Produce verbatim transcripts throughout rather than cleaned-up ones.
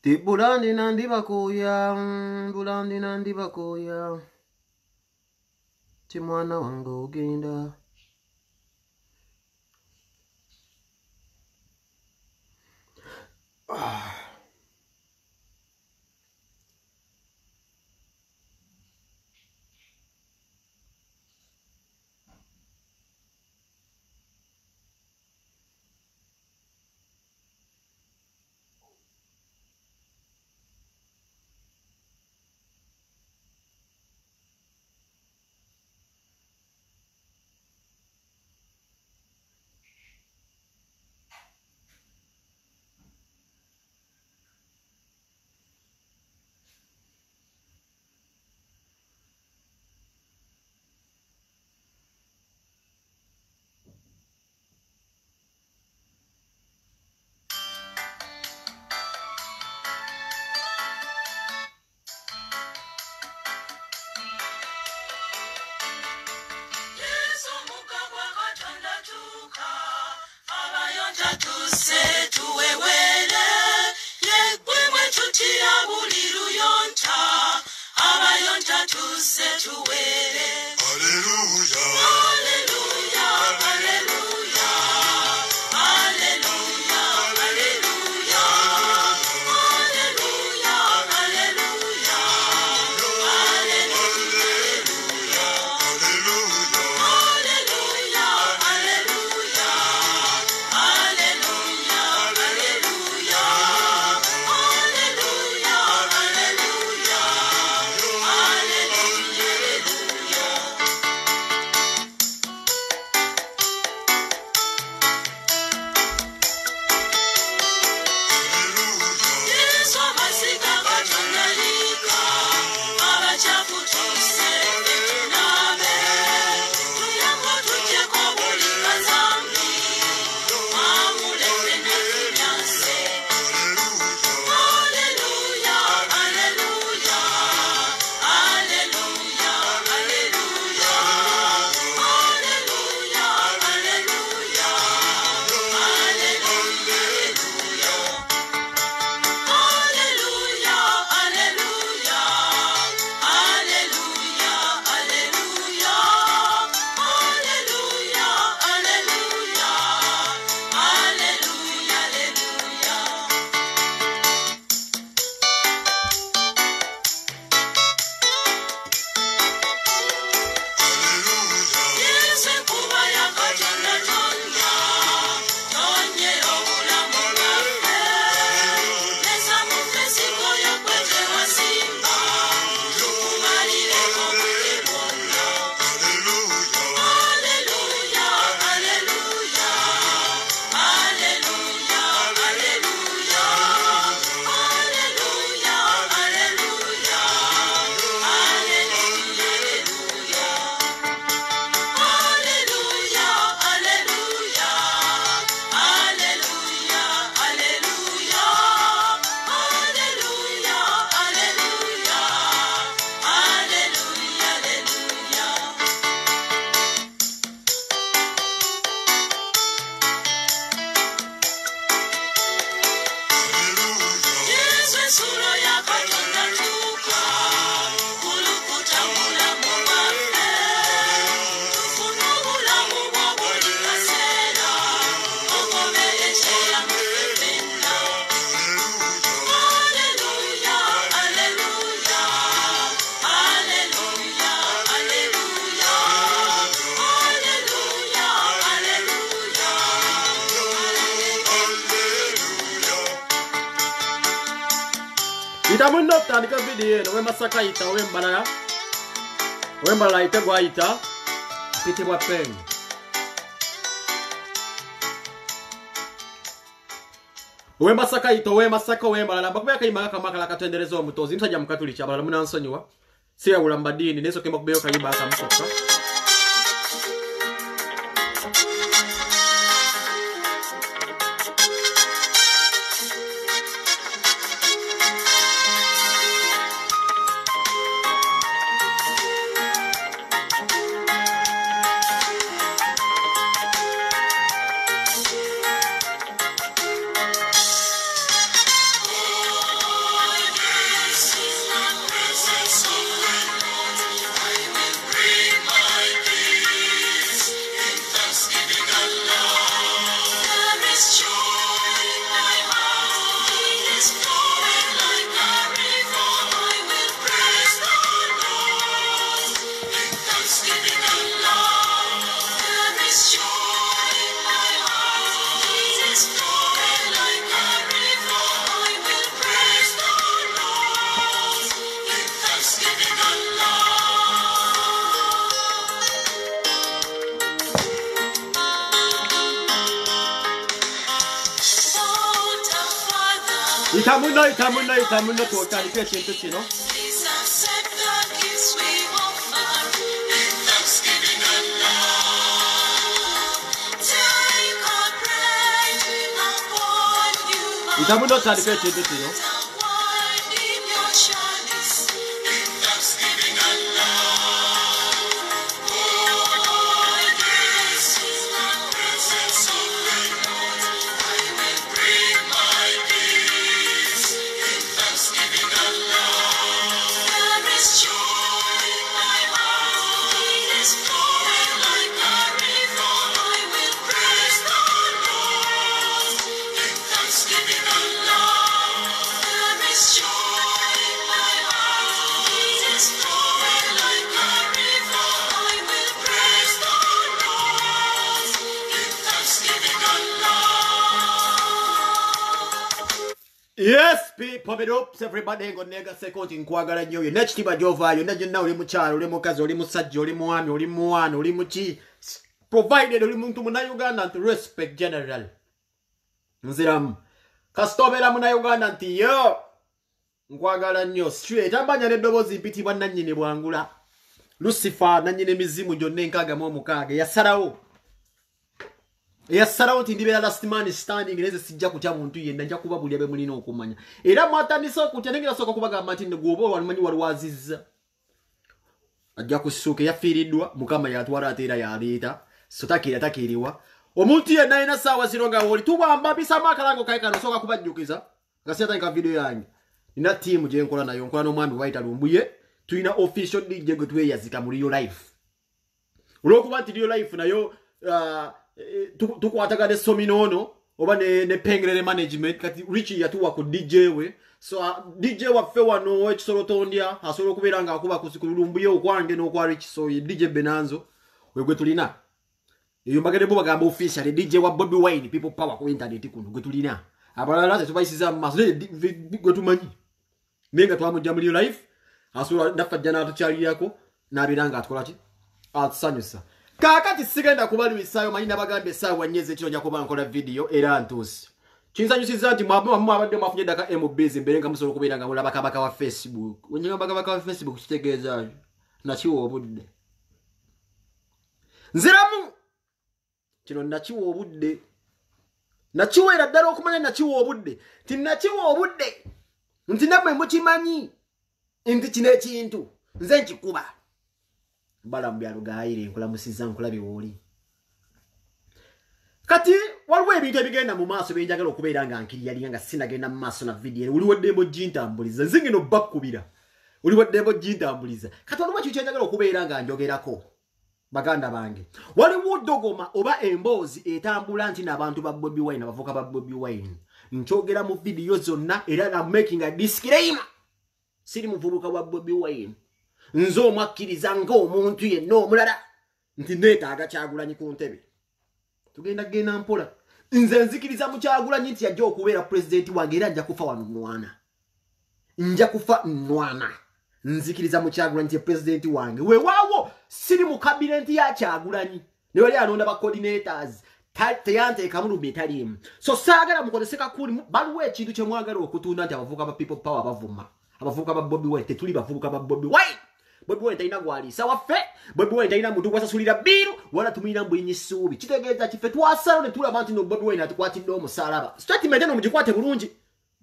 Ti bulandi nandi bakuya, bulandi nandi bakuya. Ti mwana wange ogenda. Ah. Itamu nopta ndika video no wema saka ita wemba na wemba la ite gwa ita piti bwa pen wemba saka ita wema saka wemba la bakubeka imaka kama kala katenderezo omutozi ntajja mukatuli chabala muna nsonyiwa siya ulamba dini neso kemba kubeyo kayiba asa musoka itamuno itamuno itamuno twotandika ekintu kino itamuno twotandika ekintu kino Yes, people, it ups everybody go nega second in kwagala nyo. Yo next tiba jova yo neje na uli muchalo, uli mukazi, uli musajja, uli muami, uli muwana, uli muchi. Provided uli muntu muna Uganda to respect general. Nziram. Kastobera muna Uganda nti yo. Nkwagala nyo straight. Abanya ne dobozi mpiti bwana nyine bwangula. Lucifer na nyine mizimu jone nkaga mu mukage. Yasarawo. Yasarawo ti ndibera last man standing neze sijja kutya muntu yenda nja kuba buli abe mulina okumanya. Era mwatandisa kutya nengira soka kubaga matinde gwobo walimanyi walwaziza. Ajja kusuke yafiridwa mukama yatwara atera ya leta. Sotakira takiriwa. Omuntu ye naina sawa zironga woli tubamba bisa makalango kaikano soka kubajjukiza. Gasiyata nka video yange. Nina team je nkola nayo nkola no mwami waita lumbuye. Tuina official D J gotwe yazika muri yo life. Ulokuba ti yo life nayo uh, tukwataga ne sominono oba ne ne pengrere management kati Richie yatuwa ku D J we so uh, D J wa fe wano ekisolo tondia asolo kuberanga akuba kusikulumbuye okwange no kwa Richie so D J Benanzo we gwe tulina iyo mbagade bo bagamba official D J wa Bobby Wine people power ku internet kuno gwe tulina abalala tubayisiza maso gwe tumanyi nenga twamuja muri live asolo ndafa jana tuchali yako nabiranga atukolati atsanyusa kakati sigenda kubali bisayo manyina bagambe sawa nyeze kino nyakoba nkola video era ntusi kinzanyusiza nti mwabo mwabadde mwafunye daka M busy mberenga musolo kubiranga mulaba kabaka wa Facebook wenyenga bakabaka wa Facebook kitegeeza nachiwo obudde nziramu kino nachiwo obudde nachiwera ddala okumanya nachiwo obudde ti nachiwo obudde nti namwe mukimanyi nti kino ekintu nze nkikuba bala mbyalo gaayire nkola musiza nkola biwoli kati waliwo ebintu ebigenda mu maaso benjagala okubeera nga nkiriyali nga sinagenda mu maaso na video uli waddembo jintambuliza zingino bakubira uli waddembo jintambuliza kati waliwo ekyo kyenjagala okubeera nga njogerako baganda bange waliwo dogoma oba emboozi etambula nti n'abantu ba Bobby Wine abavuka ba Bobby Wine nkyogera mu video zonna era na making a disclaimer siri muvubuka wa Bobby Wine nzo mwakiriza ngo omuntu yenna omulala nti neetaaga Kyagulanyi ku ntebe tugenda genda mpola nze nzikiriza mu Kyagulanyi nti yajja okubeera president wange era nja kufa wano nwana nja kufa nwana nzikiriza mu Kyagulanyi nti president wange weewaawo siri mu cabinet ya Kyagulanyi ne wali alonda ba coordinators teyanteeka mulumbi etaliimu so saagala mukozeseka kuli baliwo ekintu kye mwagala okutunda nti abavubuka ba people power bavuma abavubuka ba Bobby Wine tetuli bavubuka ba Bobby Wine Bobby Wine taina gwalisa waffe Bobby Wine taina muntu kwasasulira biru wala tumina mbuyinyi suubi kitegeeza kife twasalo ne tulaba nti no Bobby Wine atukwatidde omusalaba statement eno mugikwate bulungi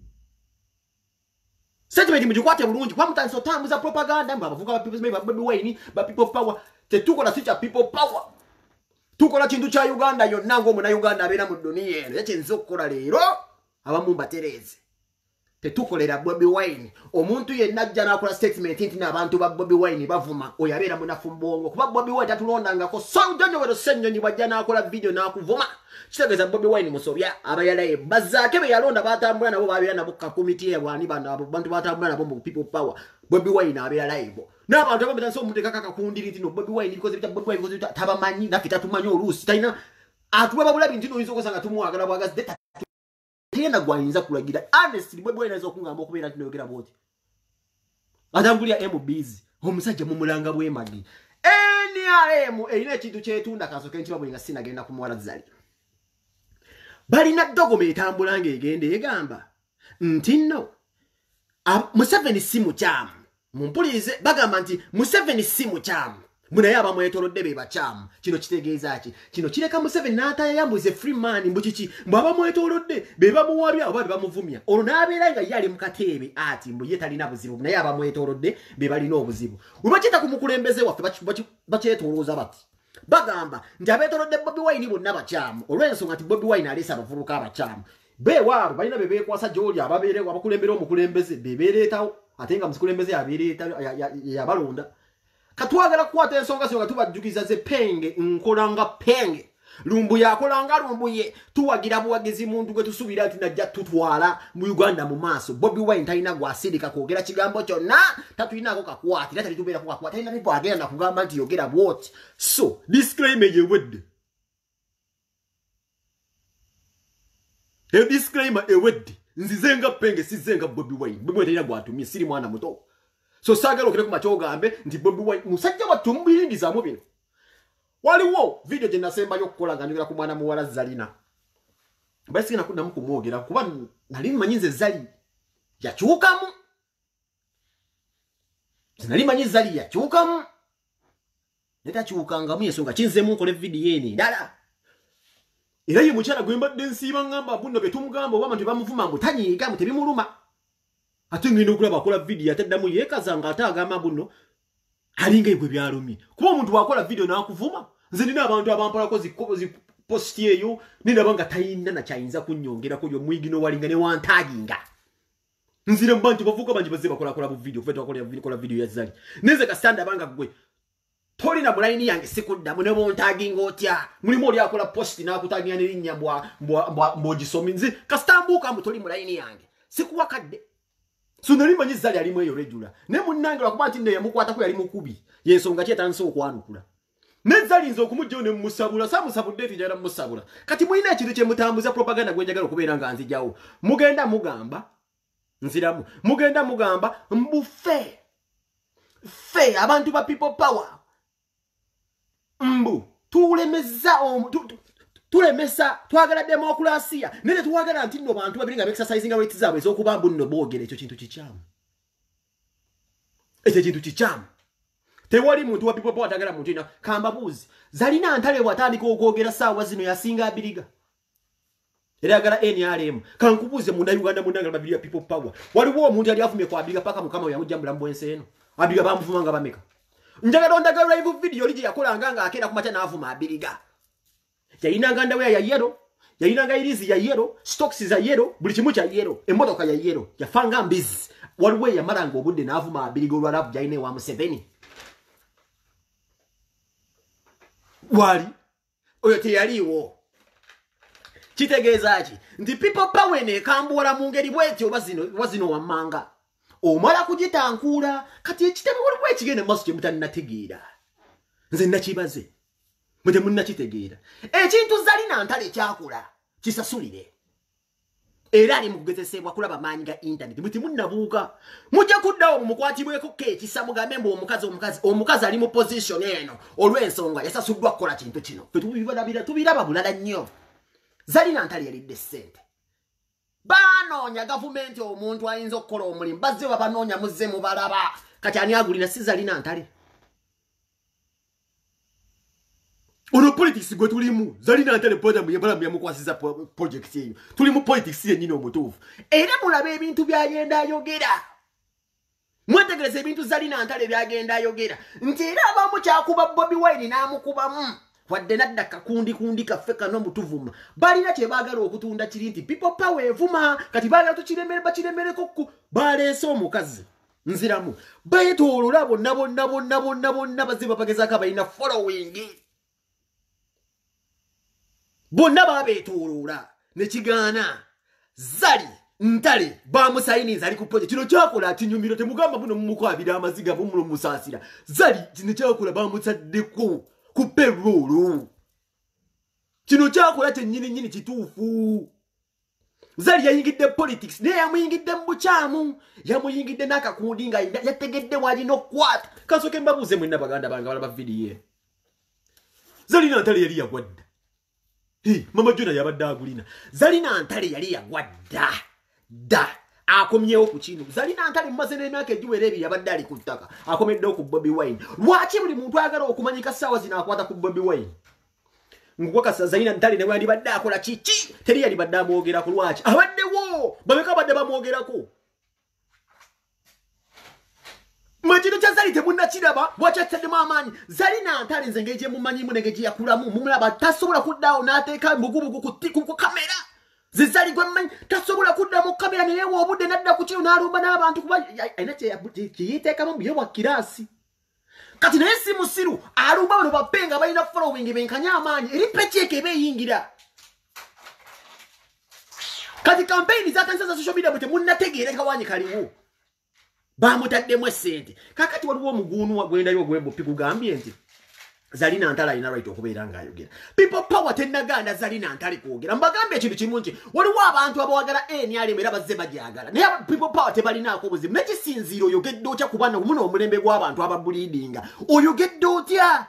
statement mugikwate bulungi kwa mutanso otambuza propaganda mba abavubuka ba people ba Bobby Wine ba people power tetukola sicha people power tukola kintu kya Uganda yonna ngo muna Uganda abeera mu dunia eno ekyenzo okukola leero abamu mbatereze tetukolera Bobby Wine omuntu yenna ajja nakola statement nti n'abantu ba Bobby Wine bavuma oyo abeera munafu mbongo kuba Bobby Wine tatulondangako so ujonyo wero sennyonyi bajja nakola video nakuvuma kitegeeza Bobby Wine musobya abayalaye bazaake be yalonda batambula nabo babeera nabo ka committee yabwani bana abantu batambula nabo mu people power Bobby Wine abeera live n'abantu abamutanso omuntu ekaka kakundiri nti no Bobby Wine because bita Bobby Wine because tabamanyi nafita tumanyi oluusi talina atuwe babulabi nti no oyinza okusanga tumwagala bwagazi tienda gwayinza kulagira honestly Bobby Wine azo kungamba okubeera nti noyogera bwoti atambulira M busy omusajja mumulanga bwemagi N R M erina ekintu kyetunda kasoke nti babulinga sinagenda kumwala zali balina dogoma etambula nga egende egamba ntino Museveni si mukyamu mumpulize bagamba nti Museveni si mukyamu munaye abamwetoolodde be bakyamu kino kitegeeza ki kino kireka Museveni n'atayambuze free man mbukiki mbu abamwetoolodde be bamuwabya oba be bamuvumya olwo n'abeera nga ye ali mu kateebe ati mbu ye talina buzibu naye abamwetoolodde be balina obuzibu we bakiyita ku mukulembeze waffe bakyetolooza bati bagamba nti abeetoolodde Bobi Wine bonna bakyamu olw'ensonga nti Bobi Wine aleese abavubuka abakyamu beewaabo balina be beekwasa gy'oli ababeerewo abakulembera omukulembeze be beereetawo ate nga mukulembeze yabalonda katwagala kukwata ensonga zino nga tubajjukiza ze penge nkolanga penge lumbu yakolanga lumbuye tuwagira buwagizi muntu gwe tusuubira nti najja tutwala mu Uganda mu maaso Bobi Wine talina gwasirika kwogera kigambo kyonna tatulinako kakwati era talitubeerako kakwati talina people agenda nakugamba nti yogera bwoti so disclaimer yewedde e disclaimer ewedde nzizenga penge sizenga Bobi Wine Bobi Wine talina gwatumye siri mwana muto so sagala okere ku machogambe nti Bobi Wine musajja watumbiyingizamu bino waliwo video gye nasembayo okukola nga njogera ku mwana muwala Zalina basi nakuddamu kumwogera kuba nali mmanyize Zali yakyukamu nali manyi Zali yakyukamu netakyukangamu ensonga kinzemu nkole video eni ddala era ye mukyala gwe mbadde nsiiba ngamba buno be tumugamba oba abantu bamuvuma mbu tanyiiga mu tebimuluma ate ngenda okulaba akola video ataddamu yeekaza nga ate agamba buno alinga ebwe byalumye kuba omuntu wakola video n'akuvuma nze nina abantu abampalako ziposti eyo nindaba nga talina nakyayinza kunnyongerako yo mwigino walinga ne wantaginga nzire mba nti bavuuka bangi bazze bakolakola bu video fe twakola video ya Zali neze kasitanda abanga gwe tolina mulayini yange sikuddamu ne bontaginga otya mulimu oli akola posti n'akutaginga n'erinnya mbwogisomi nze kasitambuuka mbu toli mulayini yange sikuwakadde so nali manyi Zali alimu eyo regular ne munnange lwakuba nti nne yamukwatako yali mukubi yensonga ki etandise okwanukula ne Zali nze okumugjayo ne mmusabula samusabudde eti njagala mmusabula kati mulina ekintu kye mutambuza propaganda gwe njagala okubeera nga nzijawo mugenda mugamba nziramu mugenda mugamba mbufe fe abantu ba people power mbu tulemeza tulemesa twagala demokrasia nene tuwagala nti nno bantu babiri nga exercising rights zaabwe ez'okuba mbu nno boogera ekyo kintu kikyamu ekyo kintu kikyamu tewali muntu wa people power atagala muntu ina kambabuuzi Zalina Ntale bw'atandika okwogera ssaawa zino yasinga abiriga era yagala N R M kankubuuze munda Uganda mundanga babiri ya people power waliwo omuntu yali avumye kwa abiriga paka mukama we yamujjambula mu bwensi eno abiriga bamuvuma nga bameka njagala ondaga live video lije yakolanga nga akeera kumacha n'avuma abiriga yayinanga ndawe ya yero yayinanga irizi ya yero stocks za yero buli kimu kya yero emotoka ya yero yafanga mbizi waliwo yamalanga obudde n'avuma abiriga olwalavu jayine wa Museveni wali oyo teyaliwo kitegeeza ki nti people power ne kambuwala mu ngeri bwetyo bazino wazino wammanga omala kugitankuula kati ekitebe waliwo ekigenda maaso kye mutannategeera nze nakibaze mwete munnakitegeera ekintu Zalina Ntale kyakula kisasulire era ali mu kugezesebwa kulaba maanyi ga internet muti munnabuuka mujja kuddawo mumukwatibweko keekisa mugambe mbu omukazi omukazi omukazi ali mu position eno olw'ensonga yasasuddwa kukola kintu kino tubirabira tubiraba bulala nnyo Zalina Ntale yalidde ssente banoonya gavumenti omuntu ayinza okukola omulimu bazze babanoonya muzze mubalaba kati ani agulina si Zalina Ntale ono politics gwe tulimu Zalina Ntale program yebalamu yamukwasiza project eyo tulimu politics yennyini omutuufu era mulaba ebintu byagenda ayogera mwetegereza ebintu Zalina Ntale byagenda ayogera nti era abamu kyakuba Bobi Wine n'amukubamu wadde nadda kakundi kundi kaffe kano mutuvuma balina kye baagala okutunda kiri nti people power evuma kati baagala tukiremere bakiremereko baleese omukazi nziramu beetoolola bonna bonna bonna bonna bonna bazze babagezaako abalina following bonna babeetooloola ne kigaana Zali Ntale bamusayiniza ali ku project kino kyakola kinyumiro temugamba buno mumukwabira amaziga bumulo musaasira Zali kino kyakola bamutsaddeko ku payroll kino kyakola kyennyini nnyini kituufu Zali yayingidde politics naye yamuyingidde mu bukyamu yamuyingidde n'akakundi nga yategedde walina okukwata kasooke mbabuuze mwenna baganda bange balaba vidiyo Zalina Ntale yali yagwadda Hey, Mama Jona yabadde agulina Zalina Ntale yali yagwadda da akomyewo ku kino Zalina Ntale mmaze n'emyaka egiwera ebiri abadde ali ku ttaka akomeddewo ku Bobi Wine lwaki buli muntu ayagala okumanyika ssaawa zino akwata ku Bobi Wine ngukakasa Zalina Ntale ne wali badde akola kiki teri yali badde amwogerako lwaki abaddewo babeka badde bamwogerako Majino cha Zali tebunna kiraba bwakyataddemu amaanyi Zalina Ntale nze ngeje mumanyimu negeje yakulamu mumulaba tasobola kuddaawo n'ateeka mbugubugu ku kamera Zizali gwe mmanyi tasobola kudda mu kamera naye obudde nadda ku kino n'alumba n'abantu kuba ayina kyeyiteekamu mu bwa kirasi kati naye si musiru alumba bano bapenga balina following benkanya amaanyi eri pecheeke eba eyingira kati kampeyini zatanisa za social media bwe temunnategeera kawanyi kaliwo bamutaddemu essente kakati waliwo omuguunu gwendayo ogwebuppi gugambye nti Zalina Ntale alina right okubeera ng'ayogera people power tennaganda Zalina Ntale kwogera mbagambye ekintu kimu nti waliwo abantu abawagala N R M era bazze bagyagala naye people power tebalinaako obuzibu nekisinziira oyogedde otya kuba muno omulembe gw'abantu ababuliidinga oyogedde otya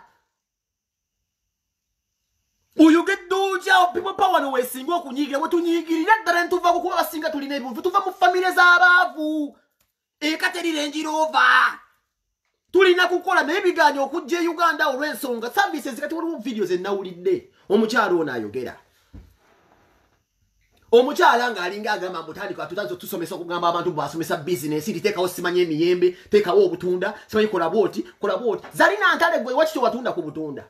oyogedde otya people power noweesinga okunyiigira bwe tunyiigirira ddala ntuvaako kuba basinga tulina ebintu tuva mu famire z'abaavu eka terirenjirova tulina kukola naye bigaanyi okujja e Uganda olw'ensonga services kati waliwo videos ennawulidde omukyalo ono ayogera omukyala ng'alinga agamba mbutandika tutazo tusomesa okugamba abantu basomesa bizinesi titeekawo simanye emiyembe teekawo obutunda simanyi kola bwoti kola bwoti Zalina Ntale gwe waki tewatunda ku butunda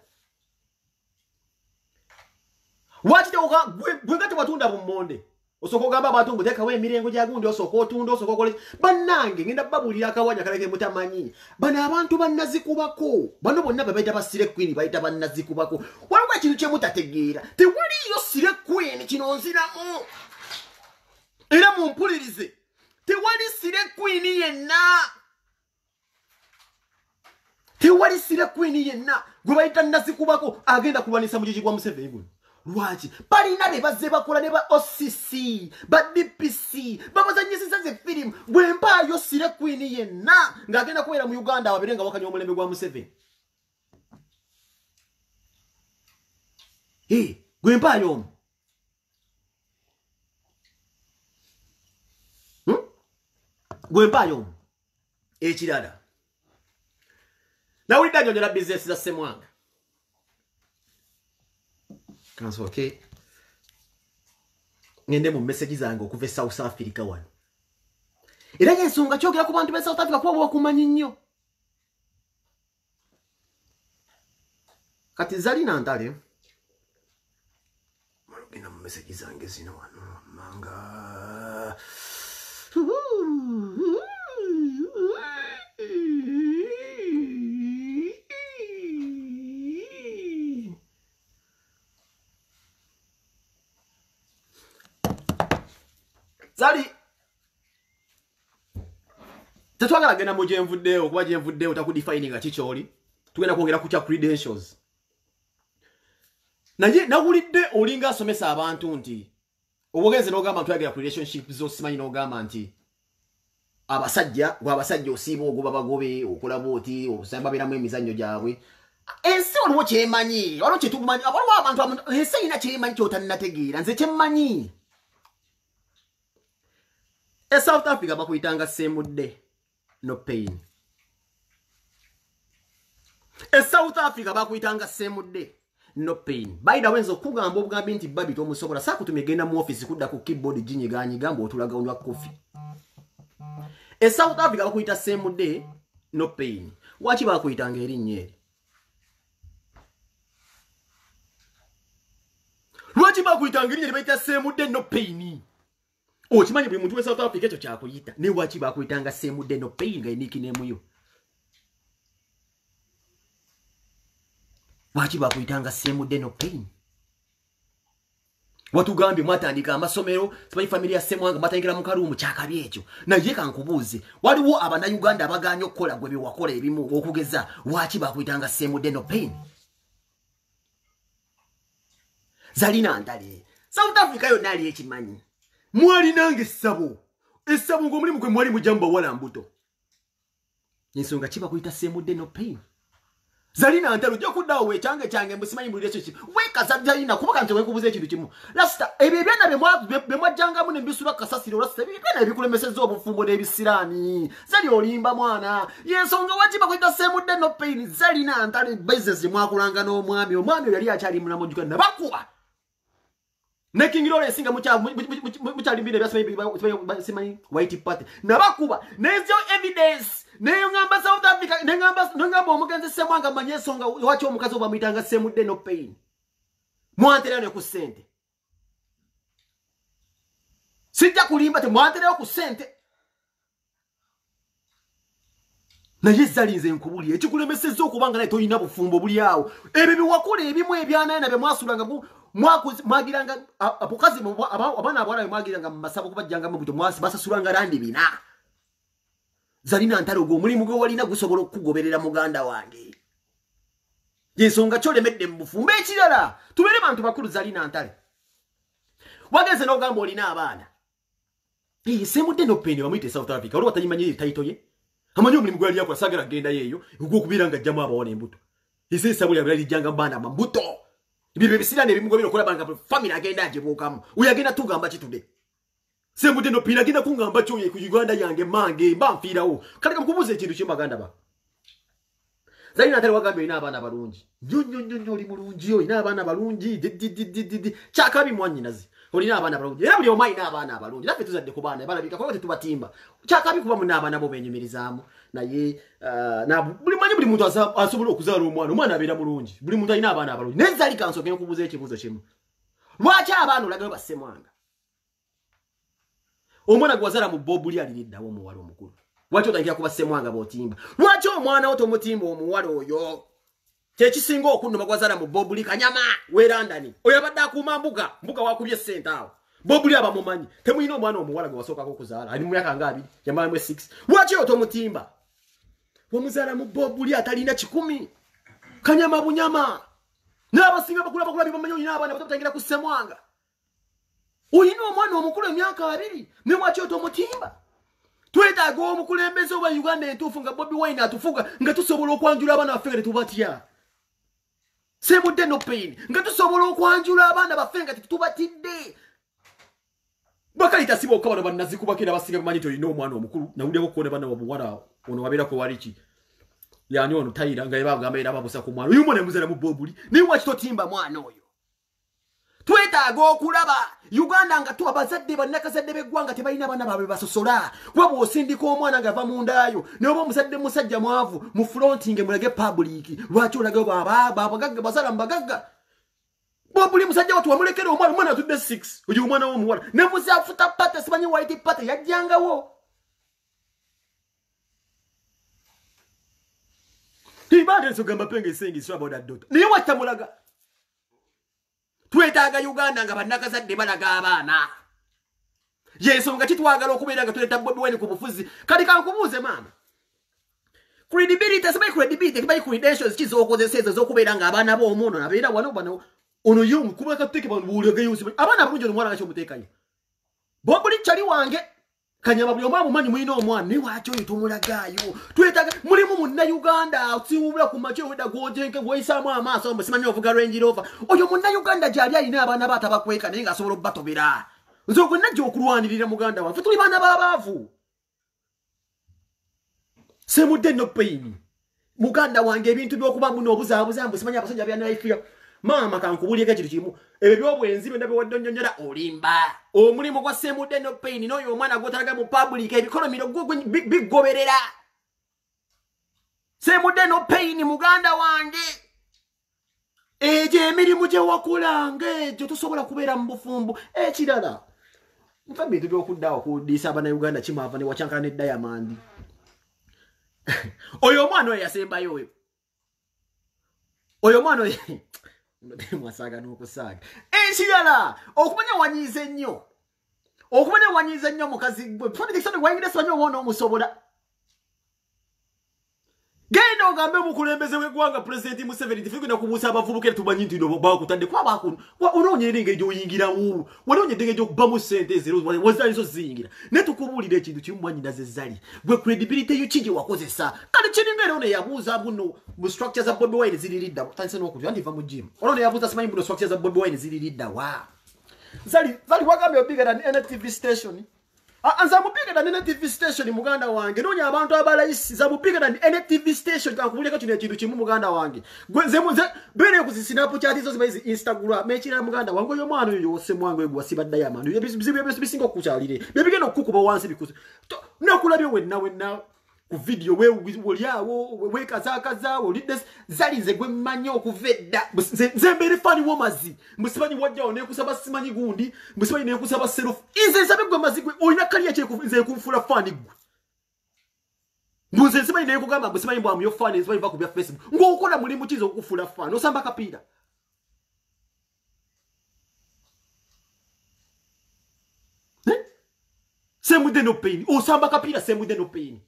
waki gwe nga tewatunda bummonde osoko ogamba abantu mbuteekawo emirengo gyagundi osoko otunda osoko okole bannange ngenda babulira akawanya kaleke mutamanyi bano abantu bannazikubako bano bonna babayita ba Sire Queen bayita bannazikubako waliwo ekintu kye mutategeera tewaliyo Sire Queen kino nziramu era mumpulirize tewali Sire Queen yenna tewali Sire Queen yenna gwe bayita nazikubako agenda kulwanisa mujiji gwa Museveni guno lwaki balina be bazze bakola ne ba O C C ba D P C babazanyisiza ze firimu bwe mpaayo Sire Queen yenna ng'agenda kubeera mu Uganda wabere nga wakanya omulembe gwa Museveni eh gwe mpaayo omu hmm? gwe mpaayo omu ekirala nawulidde annyonnyola bizinesi za Ssemwanga kanso okay ngende mu message zange okuva e South Africa wano era y'ensonga kyogera ku bantu be South Africa kuba bakumanyi nnyo kati Zalina Ntale malugenda mu message zange zino wano manga Zali tetwagala genda mu gyenvuddeyo kuba gyenvuddeyo takudefininga kikyoli tugenda kwongera ku kya credentials naye nawulidde olinga asomesa abantu nti obwogenze n'ogamba ntwagala ku relationship zo simanyi n'ogamba nti abasajja gwe abasajja osiiba ogoba bagobe okola booti obusamba biramu emizannyo gyabwe ensi waliwo kyemanyi waliwo kyetumanyi waliwo abantu ensi erina kyemanyi kyotannategeera nze kyemmanyi e South Africa bakuyitanga Semudde no pain e South Africa bakuyitanga Semudde no pain by the way nzo kugamba obugambi nti babi tomusobola saa kutumye genda mu office kudda ku keyboard jinyiganyi gamba otulaga onywa coffee e South Africa bakuyita Semudde no pain waki bakuyitanga erinnya eri lwaki bakuyitanga erinnya eri bayita Semudde no pain okimanyi buli muntu we South Africa ekyo kyakuyita ne waki bakuyitanga Semudde no pain nga enikinemu yo waki bakuyitanga Semudde no pain watugambye mwatandika amasomero simanyi family ya Ssemwanga mwatandikira mu kalumu kyakabi ekyo naye kankubuuze waliwo abannayuganda abaganya okukola gwe bewakola ebimu okugeza waki bakuyitanga Semudde no pain Zalina Ntale South Africa yonna ali ekimanyi mwali nange essabo essabo ng'omulimu gwe mwali mujja mu bawala mbuto ensonga kiba kuyita Semudde no pain Zalina Ntale ojja kuddawo wechange change musimanyi mu relationship weka Zalina kuba nti wekubuza ekintu kimu lasta ebyo byana be mwajjangamu ne mbisula kasasiro lasta ebyo byana ebikulemesezza obufumbo n'ebisiraani Zali olimba mwana yensonga wajiba kwita Ssemudde no Pain Zalina Ntale business mwakulanga n'omwami omwami yali akyali mulamu jjuka nabakuba ne King Lawrence nga mukyali mbire byasimanyi White Party nabakuba n'ezyo evidence neyo ngamba South Africa ne ngamba ngamba omugenzi Ssemwanga manye ensonga lwaki omukazi obamuyitanga Ssemudde no Pain mwanterera ne ku ssente sijja kulimba te mwanterera ku ssente naye Zalinze nkubuli ekikulemesezza okubanga naye toyina bufumbo buli awo ebyo biwakula ebimu ebyanaye nabyo mwasulanga mwagiranga apokazi abaana abawala mwagiranga mu masabo kubajjanga mu buto mwasi basasulanga randi bina Zalina Ntale ogwo omulimu gwe walina gusobola okugoberera muganda wange yensonga kyolemedde mu bufumbo ekirala tubeere bantu bakulu Zalina Ntale wagenze n'ogamba olina abaana Ssemudde no Pain bamuyite South Africa olwo batayimanyi taito ye amanyi omulimu gwe yali akola sagala genda yeeyo ogw'okubeera nga ajjamu abawana embuto ese esabuli yali lijjanga baana amambuto ebyo ebisiraani ebimu gwe binokola banga family agenda agibuukamu oyo agenda tugamba kitude Ssemudde no Pain agenda kungamba kyoye ku Uganda yange mange mba nfiirawo kale kamukubuuza ekintu kimu baganda ba Zalina Ntale wagambye olina abaana balungi nnyo nnyo nnyo nnyo oli mulungi olina abaana balungi didididididi kyakabi mwannyinazi olina abaana balungi era buli omu alina abaana abalungi naffe tuzadde ku baana balabika kuba tetubatimba kyakabi kuba muna abaana bo benyumirizaamu naye buli manyi buli muntu asobola okuzaala omwana omwana abeera mulungi buli muntu alina abaana abalungi naye Zali kansoke nkubuuza ekibuuzo kimu lwaki abaana olagayo ba Ssemwanga omwana gwe wazaala mu Bobuli aliriddawo omuwala omukulu lwaki otandikira kuba Ssemwanga b'otimba lwaki omwana wo tomutimba omuwala oyo kyekisinga okunnuma gwazaala mu Bobuli Kanyama we London oyo abadde akuuma mbuga mbuga wakubye ssente awo Bobuli abamumanyi temuyina omwana omuwala gwe wasookako okuzaala ali mu myaka nga abiri yamalamu six lwaki oyo tomutimba wamuzaala mu Bobuli atalina kikumi Kanyama bunyama n'abasinga bakula bakula bibamanyi olina abaana batatangira ku Ssemwanga oyina omwana omukulu emyaka abiri ne lwaki otomutimba twetaaga omukulembeze oba Uganda entuufu nga Bobi Wine atufuga nga tusobola okwanjula abaana baffe nga tetubatya Ssemudde no Pain nga tusobola okwanjula abaana baffe nga tetubatidde bakalita siba okabana bannazikubakira basinga bimanyi tolina omwana omukulu nawulyako okuona bana wabuwala ono wabeerako waliki yani ono tayira nga yebagamba era babusa ku mwana oyo mwana muzala mu Bobuli naye lwaki totimba mwana oyo twetaaga okulaba Uganda nga tuba bazadde bannakazadde b'eggwanga tebalina baana baabwe basosola kuba bw'osindika omwana ng'ava mu ndaayo naye oba omusajja musajja mwavu mu frontinge mulage public lwaki olagayo babagagga bazaala mu bagagga Bobuli musajja watu wamulekera omwana omwana atudde six oyo omwana w'omuwala ne muzaafuta pata simanyi White Party yajjangawo ibadde nsogamba penga esengi so about that daughter naye watamulaga twetaaga Uganda nga bannakazadde balaga abaana yensonga kitwagala okubeera nga tuleta Bobi Wine ku bufuzi kati kankubuuze maama credibility simanyi credibility kimanyi credentials kizookozesa ezo z'okubeera nga abaana b'omuno nabeera wano bano ono ye omukuba kateke bano buulagayo simanyi abaana abalungi ono omwana kakyomuteekayo Bobuli kyali wange Kanyama buli omwana mumanyi mulina omwana naye lwaki oyo tomulagaayo twetaaga mulimu munna Uganda siwubula ku makyo wedda gwojenke gwoyisaamu amaaso mbu simanyi ovuga Range Rover oyo munna Uganda gyali alina abaana be atabakweka naye ng'asobola obbatobera nze ogwe najja okulwanirira muganda waffe tuli baana b'abaavu Ssemudde no Pain muganda wange ebintu by'okuba muno obuzaabuza mbu simanyi abasajja byanaifiya maama kankubuulyeko ekintu kimu ebyo by'obwenzi byonna byewadde onnyonnyola olimba omulimu gwa Ssemudde no Pain n'oyo omwana gw'otalaga mu public ebikonomiro bigoberera Ssemudde no Pain muganda wange egyo emirimu gye wakulanga egyo tosobola kubeera mu bufumbo ekirala nfa bintu by'okuddaawo okudiisa abanayuganda kimava ne wacankana ne Diamond oyo omwana oyo yasembayo oyo oyo omwana oyo mwasaaga n'okusaaga ekirala okumanya wanyiize nnyo okumanya wanyiize nnyo mukazi gwe fondikisoni wayingire simanyi oba onoomusobola genda ogenda ogambe mukulembeze w'eggwanga President Museveni tifugenda kubuusa abavubuka tumanyi nti no bakutadde kwa bakunu onoonyera engeri gy'oyingiramu wanoonyedde engeri gy'okubamu ssente ezero wazali zo ziyingira ne tukubuulira ekintu kimu mwanyina ze zali gwe credibility yo ki gye wakozesa kale kiringa era ono yabuuza buno mu structure za Bobi Wine ziriridda tandise n'okujja ndiva mu gym ono yabuuza simanyi buno structure za Bobi Wine ziriridda wa zali zali wagambye bigger than N T V station anza mupige than N T V station muganda wange nonya abantu abalayisi za mupige than N T V station kakubuleka kino ekintu kimu muganda wange gwenze muze bere kuzisinapu chat zo zibayizi Instagram mechira muganda wange yo mwana yo yose mwange gwa siba diamond yo bizibu bisingo kuchalire bebigeno kukuba wansi bikuze nakulabye we nawe na ku video we woliawo we kazakaza wolides zalinze gwe manyo okuvedda zembere fani womazi musimanyi wajja one kusaba simanyi gundi musimanyi ne kusaba self ize sabe gwe mazi gwe oyina kaliya kye kuvinze kumfula fani gwe mbuze simanyi ne kugamba musimanyi bwa myo fani simanyi bakubya Facebook ngo ukola mulimu kizo okufula fani osamba kapira eh semude no pain osamba kapira semude no pain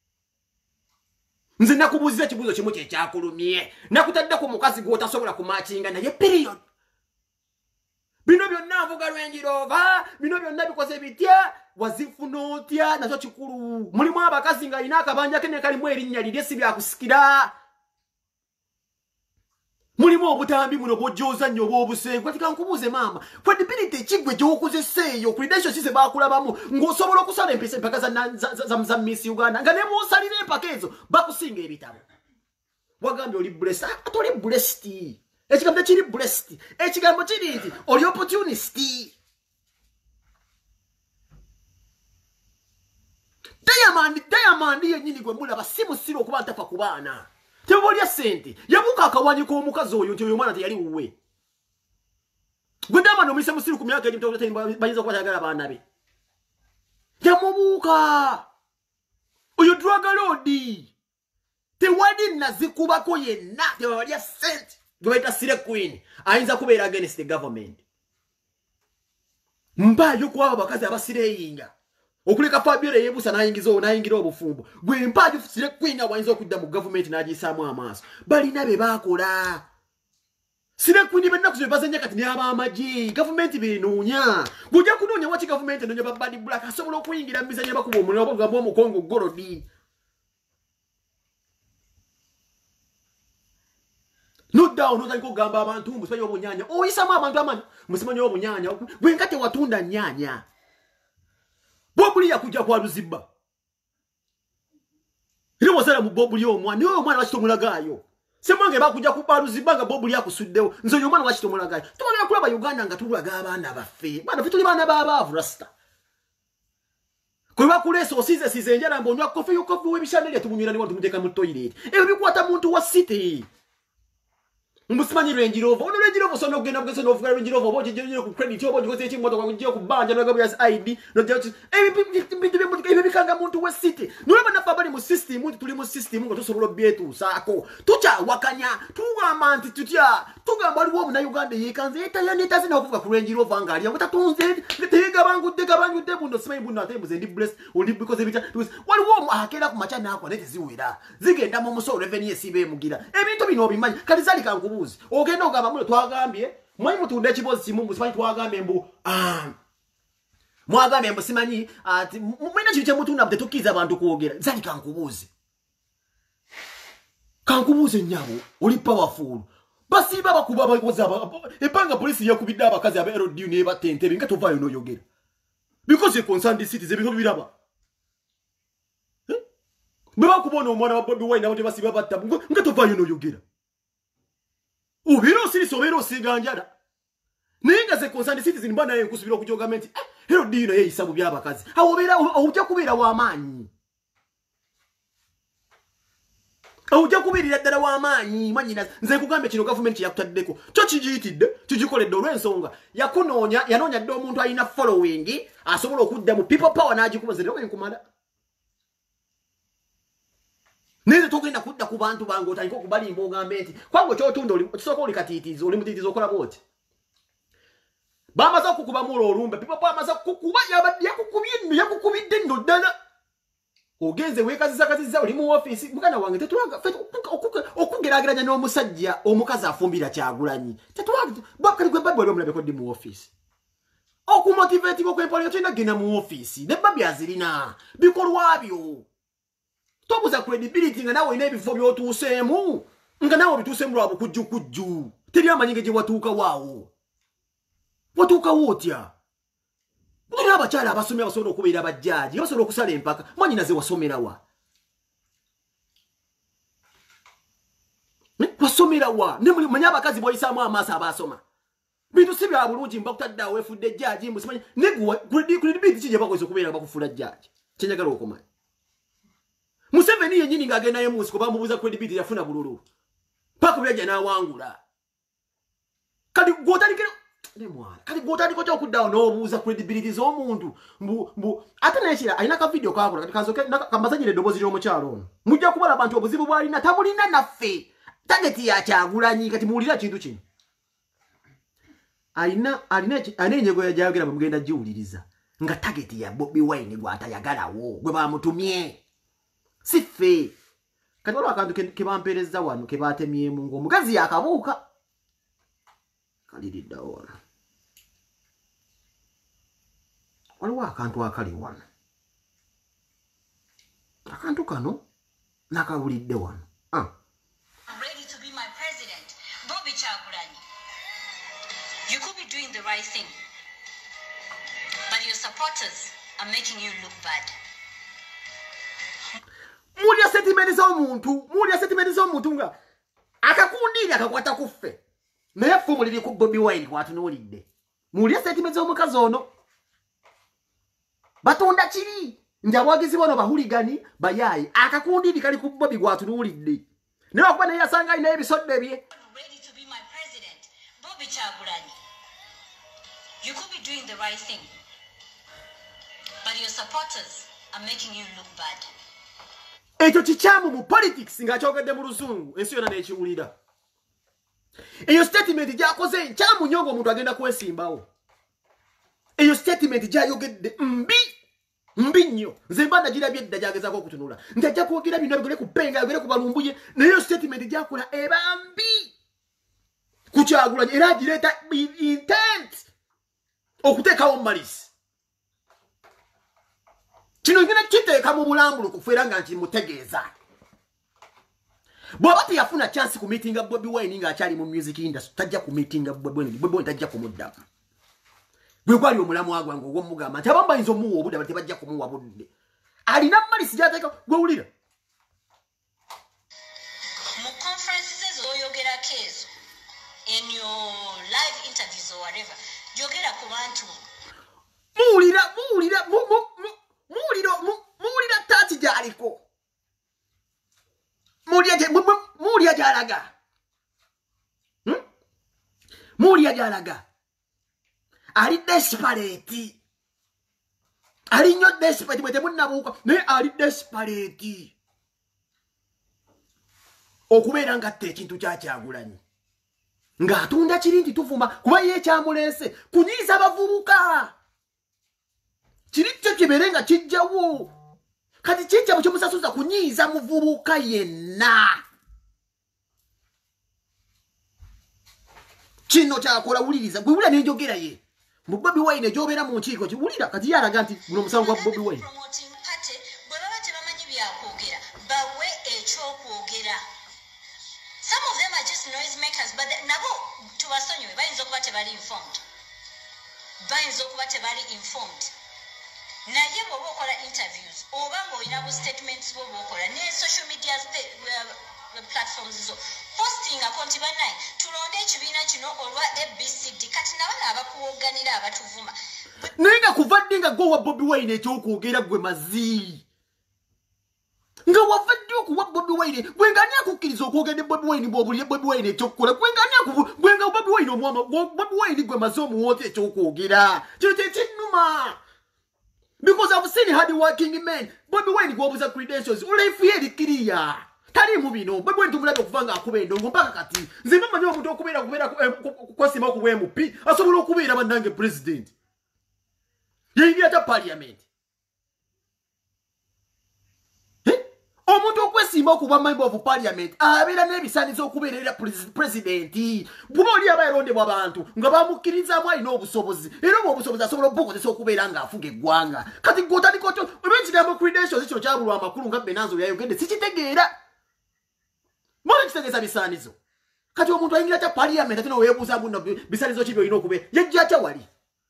nze nakubuuziza kibuuzo kimu kye kyakulumye nakutadde ku mukazi gw'otasobola kumachinga naye period bino byonna avuga lwenjirova bino byonna bikoze bitya wazifuna otya nakyo kikulu mulimu abakazi nga alina akabanja ke ne kalimu erinnya lirye si byakusikira mulimu obutambi muno bw'ojjooza nnyo oba obusengwa tikankubuuze maama credibility ekigwe gy'okuzeseeyo credentials ze baakulabamu ng'osobola okusala empisa empaka za Miss Uganda nga ne bw'osalira empaka ezo bakusinga ebitabo wagambye oli blessed ate oli blessed ekigambo kiri blessed ekigambo kiri nti oli opportunist Diamond Diamond yennyini gwe mulaba si musire okuba ntafa ku baana tebolya sente yabuka akawanyi ko omukazi oyo nti oyo mwana teyali wuwe gwe Diamond omise musiru ku myaka ejimto bayinza okuba tayagala abaana be yamubuuka oyo drug lord tewali nazikubako yenna tebolya sente gwe bayita sire queen ayinza kubeera against the government mpayo kuba abakazi abasireyinga okuleka Fabiola yebusa nayingizo nayingira obufumbo gwe mpaji sire kwina wayinza okudda mu government nagisamu amaaso bali nabe bakola sire kwini benna kuzo bazanya kati ne aba amaji government binunya gujja kunonya wati government nonya babadi black asobola okuyingira mbizanya bakuba omuliro obugamba omukongo gorodi no down no tanko gamba abantu musimanyi obunyanya oyisama abantu amani musimanyi obunyanya gwe nkate watunda nyanya Bobuli yakuja kwa Luziba. Ile mosala mu Bobuli omwana, yo omwana wakitomulagayo. Semonge bakuja ku Luziba nga Bobuli yakusuddewo. Nzo yo omwana wakitomulagayo. Tubaga kulaba Uganda nga tulaga abaana baffe. Bana fituli bana baba rasta. Kuba kuleso osize size njala mbonywa kofi yo kofi webishanele tumunyira ni wantu muteka mu toilet. Eyo bikwata muntu wa city. Musimanyi Range Rover ono Range Rover sono genda bgeso no fuga Range Rover boje jenye ku credit obo ngoze echi moto kwa njye ku banja no gabya I D no just ebi bintu bimuntu ebi bikanga muntu we city nolaba nafa bali mu system muntu tuli mu system ngo tosobola byetu sako tucha wakanya tugamba nti tutya tugamba ali wo na Uganda yekanze eta yani tazi na kuvuga ku Range Rover ngali ngo tatunze tega bangu tega bangu tebu ndo simanyi buno ate muzendi bless oli because ebita wali wo akera ku machana ako neti ziwira zigenda mu muso revenue sibe mugira ebintu bino bimanyi kalizali kangu ogenda ogamba muno twagambye mwanyi mutunda ekibozi kimu musimanyi twagambye mbu mwagambye mbu simanyi ati mwina kintu kyemutunda mbu tetukkiza abantu kwogera zali kankubuuze kankubuuze nnyabo oli powerful basiiba bakuba abakozi ebbanga polisi yakubidde abakazi aba L D U nebatta entebe nga tovaayo n'oyogera because you concern the cities ebintu biraba bwe bakubona omwana wa Bobi Wine abo tebasiiba batta nga tovaayo n'oyogera Ubiro siri sobero siganjala. Ninga ze concerned citizen bana ye kusubira ku government. Eh, hero dino ye isabu byabakazi. Awobera awujja kubira wa amanyi. Awujja kubirira ddala wa amanyi manyina nze kugambe kino government yakutaddeko. Kyo kijiyitidde, kijikoledde olw'ensonga. Yakunoonya, yanoonya dde omuntu alina following, asobola okudda mu people power n'agikubaze lero enkumala. Neze tokenda kudda ku bantu bango otandika okubalimba ogambe nti kwango kyotunda oli kisoko oli katiitizo oli mutiitizo okola bwoti bamaze okukuba mulo olumbe pipa pa amaze kukuba yabadde yakukubye nno yakukubidde nno ddala ogenze wekazisa kazisa oli mu office mugana wange tetulaga okugerageranya n'omusajja omukazi afumbira Kyagulanyi tetulaga bakali gwe babbi oli omulabe ko di mu office okumotivate ko kwempolyo tena gena mu office ne babbi azirina bikolwa byo tobuza credibility nga nawe ina ebifo byotuuseemu nga nawe bituuseemu lwa bukujju kujju teri amanyinge gye watuuka waawo watuuka wootya mulina abakyala abasomera basobola okubeera bajjaaji basobola okusala empaka mwanyina ze wasomerawa wasomerawa manya abakazi boyisaamu amaaso abasoma bintu si bya bulungi mba kutaddawo efudde ejjaaji musimanyi neguwa credibility kijja bakozesa okubeera bakufuula jjaaji kyenjagala okumanya Museveni yennyini ng'agendayo mu nsiko bamubuuza credibility yafuna bululu paka byajja n'awangula kati gw'otalikira ne mwana kati gw'otandika otya okuddawo n'obuuza credibility z'omuntu mbu mbu ate nekira alina ka video kakola kati kanzoke kambazanyira eddoboozi ly'omukyalo ono mujja kubala abantu obuzibu bw'alina tabulina naffe tageti ya Kyagulanyi kati muwulira kintu kino alina alina alina enyego yajayogera bamugenda giwuliriza nga tageti ya Bobi Wine gw'atayagalawo gwe bamutumye si ffe kati waliwo akantu ke bampeereza wano ke baatemyemu ng'omugazi yakabuuka kaliriddawo wano waliwo akantu akali wano akantu kano nakawulidde wano ah. Ready to be my president, Bobby Kyagulanyi. You could be doing the right thing, but your supporters are making you look bad. Mulya sentimenti z'omuntu mulya sentimenti z'omuntu nga akakundiri akakwata kuffe naye ffe muliri ku Bobi Wine kwatunuulidde mulya sentimenti z'omukazi ono batunda kiri nti abawagizi bono bahuligani bayaayi akakundiri kali ku Bobi gwatunuulidde naye okuba naye yasanga alina ebisodde bye. Ready to be my president, Bobby Kyagulanyi. You could be doing the right thing, but your supporters are making you look bad. Ekyo kikyamu mu politics ng'akyogedde mu Luzungu ensi yonna n'ekiwulira. Eyo statement gyakoze nkyamu nnyo ng'omuntu agenda kwesimbawo. Eyo statement gyayogedde mbi mbi nnyo nze mba nagirabye edda gy'agezaako okutunula nti ajja kwogera bino bigole ku Ppenga bigole ku Balumbuye naye eyo statement gyakola eba mbi ku Kyagulanyi era agireeta intent okuteekawo malisi. Kino ngina kiteeka mu bulambulukufu era nga nti mutegeeza. Bw'aba teyafuna chance ku meetinga Bobi Wine ng'akyali mu music industry tajja ku meetinga Bobi Wine Bobi Wine tajja kumuddamu. Gwe gwali omulamu agwange ogw'omugamba nti abamu bayinza omuwa obudde bati bajja kumuwa budde. Alina malisi gy'ateeka gwewulira. Mu conferences oyogera kezo in your live interviews or whatever yogera ku bantu. Muwulira muwulira mu Muliro mulira tati jaliko Mulia mulia jalaga hmm? Mulia jalaga ali desperate ali nyo desperate mwete munabuka ne ali desperate okubeera ngatte ekintu kya Kyagulanyi ng'atunda kirinti tuvuma kuba ye kyamulese kunyiza abavubuka kiri kyo kibeere nga kijjawo kati kijja kyomusasuza kunyiiza muvubuka yenna kino kyakola wuliriza gwe wulira n'enjogera ye mu Bobi Wine gy'obeera mu nkiiko kiwulira kati yalaga nti guno omusango gwa Bobi Wine bwe baba tebamanyi byakwogera bawe ekyokwogera. Some of them are just noise makers, but nabo tubasonyiwe bayinza okuba tebali informed bayinza okuba tebali informed naye bw'oba okola interviews oba ng'olina bu statements bw'oba okola ne social media platforms zo postingako nti bannaye tulonde ekibiina kino olwa A B C D kati nabana abakuwoganira abatuvuma naye nga kuvadde nga gwe wa Bobi Wine ekyokwogera gwe mazi nga wavadde okuwa Bobi Wine gwe ngani akukkiriza okwogedde Bobi Wine bw'obulire Bobi Wine ekyokukola gwe ngani akuvu gwe nga Bobi Wine omwama Bobi Wine gwe mazi omuwoota ekyokwogera kino kyekinnuma. Because I've seen hard working men. Bobi Wine gwobuza credentials. Ulefuye likiriya. Tali mu bino. Bobi Wine tumulabe okuvanga akubendo mpaka kati. Nze mama nyo omuntu okubeera kubeera kwasima ku M P. Asobola okubeera bannange president. Yingira ta parliament. omuntu okwesimba okuba member of parliament abeera n'ebisaanizo okubeerera presidenti bw'oba oli aba yalondebwa abantu nga bamukkirizamu alina obusobozi era obwo obusobozi asobola obukozesa okubeera ng'afuga eggwanga kati gw'otandika otyo oba ekigambo credentials kino kyabulwa amakulu nga Benanzo yayogedde sikitegeera mbona kitegeeza bisaanizo kati omuntu ayingira kya parliament ate noweebuuza buno bisaanizo ki byolina okubeera yajja atya wali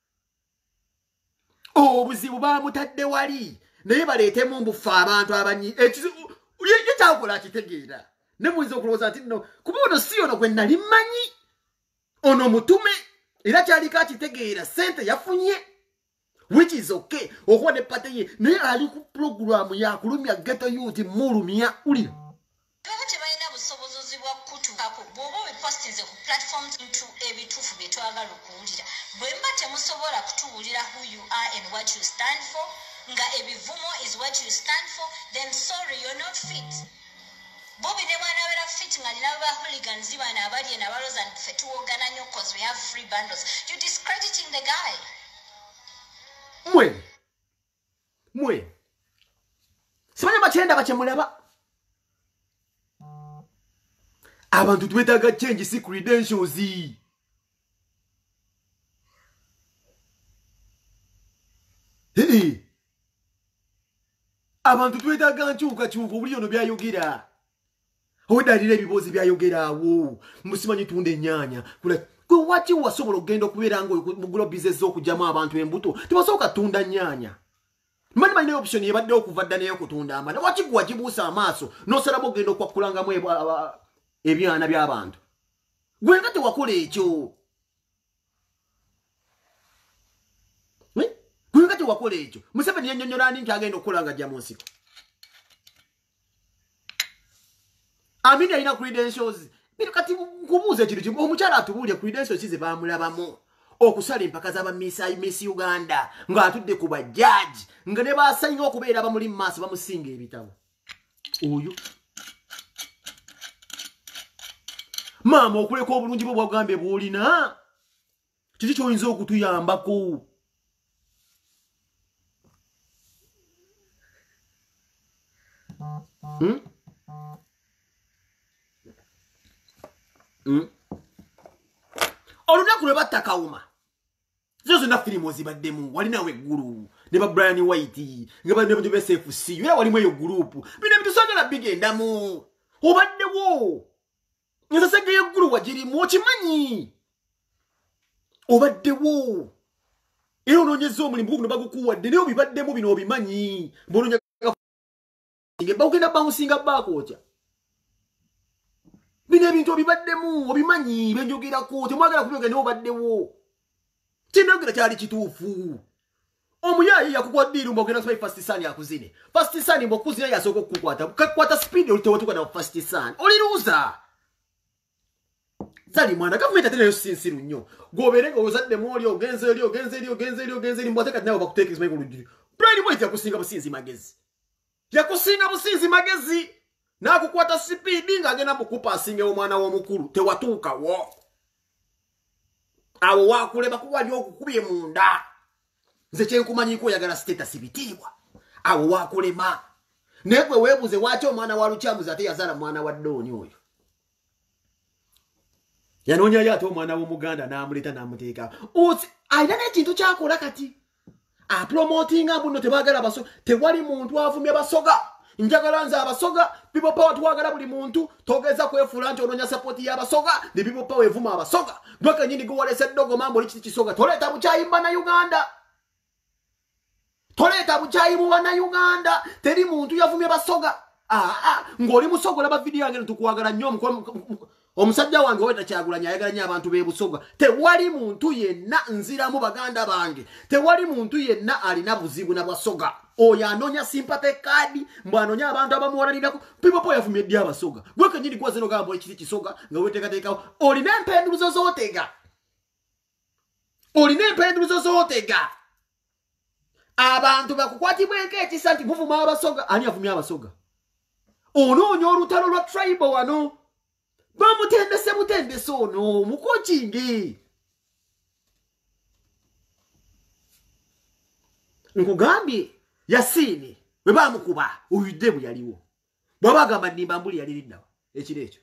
obuzibu baamutadde wali naye baleetemu mbufe abantu abanyi ye kyakola akitegeera ne muyinza okulowooza nti no kuba ono si ono gwe nali mmanyi ono mutume era kyaliko akitegeera sente yafunye which is okay okuba ne pate ye naye ali ku puroguramu yakulumya ghetto youth mulumya ulira baba tebalina busobozi bwa kutuukako bw'oba wepostinze ku platforms into ebituufu bye twagala okuwulira bwe mba temusobola kutuwulira who you are and what you stand for nga ebivumo is what you stand for then sorry you're not fit Bobby ne mwana wera fit nga nina ba hooligans bana abali na baloza nfe tuwogana nnyo cause we have free bundles you're discrediting the guy mwe mwe simanya machenda bachemulaba abantu twetaaga change si credentials hey. Abantu twetaaga nkyuka kyuka buli ono byayogera odalira ebibozi byayogera awo musimanyi tunde ennyanya gwe waki wasobola okugenda okubeera nga mugula business z'okugyamu abantu embuto tebasooka tunda nnyanya mani balina option yebadde okuva dda naye okutunda amanda waki gwe wagibuusa amaaso n'osalamu okugenda okwakkulangamu ebyana by'abantu gwe nga tewakola ekyo gwe nga tewakola ekyo Museveni yannyonnyola ani nti agenda okukola nga ajja mu nsiko Amini alina credentials bino kati nkubuuza ekintu kimu omukyala atubuulya credentials ze baamulabamu okusala empaka z'aba Miss Uganda ng'atudde ku bajjaaji nga ne baasayinga okubeera abamuli mu maaso bamusinga ebitabo oyo maama okuleka obulungi bwo bwagambe bw'olina kiki ky'oyinza okutuyambako hmm? hmm? olunaku lwe batta Kawuma zo zonna firimu zibaddemu walinawo eggulu ne ba Brian White nga bali ne ba S F C era walimu eyo gurupu bino ebitusagala bigendamu obaddewo nzasege yeggulu wagirimu okimanyi obaddewo era onoonyeza omulimu guno bagukuwadde naye obibaddemu bino obimanyi mbonoonya bagenda bamusinga baakootya bino ebintu obibaddemu obimanyi benjogerako temwagala kubyogera naye obaddewo kinayogera kyali kituufu omuyaayi yakukwaddiiru mbogenda kusoma first son yakuzine first son mbokuzina yasooka okukukwata kakwata speed oli tewatuukana first son oliruuza zali mwana gavumenti ate nayo sinsiru nnyo gwobeere nga ozaddemu oli ogenze eri ogenze eri ogenze eri ogenze eri mbwate kati nawe bakuteekeza mayiga olugiri Brian White yakusinga businzi magezi yakusinga businzi magezi n'akukwata sipiidi ng'agenda mukupa asingewo omwana w'omukulu tewatuukawo awo waakuleba kuwali okukubye munda nze kyenkumanyiko oyagala status bitiibwa awo waakulema naye gwe weebuze waaki omwana wa Lukyamuzi ate yazaala mwana wa Ddooni oyo yanoonyayo ate omwana w'Omuganda n'amuleeta n'amuteeka alina n'ekintu kyakola kati apromotinga mbuno tebaagala basoga tewali muntu avumye basoga njagala nze abasoga people power twagala buli muntu togeza kwefuula nti onoonya sapoti y'abasoga ne people power evuma abasoga gwe kenyini gwe walese ddogo mambo oli kiti kisoga toleeta bukyayi mu bannayuganda toleeta bukyayi mu bannayuganda teri muntu yavumye basoga aa ng'oli musoga olaba vidiyo yange nitukwagala nnyo omusajja wange weta Kyagulanyi ayagala nnyo abantu b'e Busoga tewali muntu yenna nziramu baganda bange tewali muntu yenna alina buzibu na Basoga oyo anoonya sympathy card mbw'anoonya abantu abamuwalanirako people power yavumye ddi abasoga gwe kenyini gwazeno gamba ekiti kisoga nga weteekateekawo olina empenduluzo z'otega olina empenduluzo z'otega abantu bakukwatibweko ekisa nti muvuma abasoga ani avumye abasoga onoonya olutalo lwa tribal wano bamutendese mutendese ono mukokingi nkugambye Yasini bwe bamukuba oyudde bwe yaliwo bwabagamba Nnimba Mbuli yaliriddawa ekiro ekyo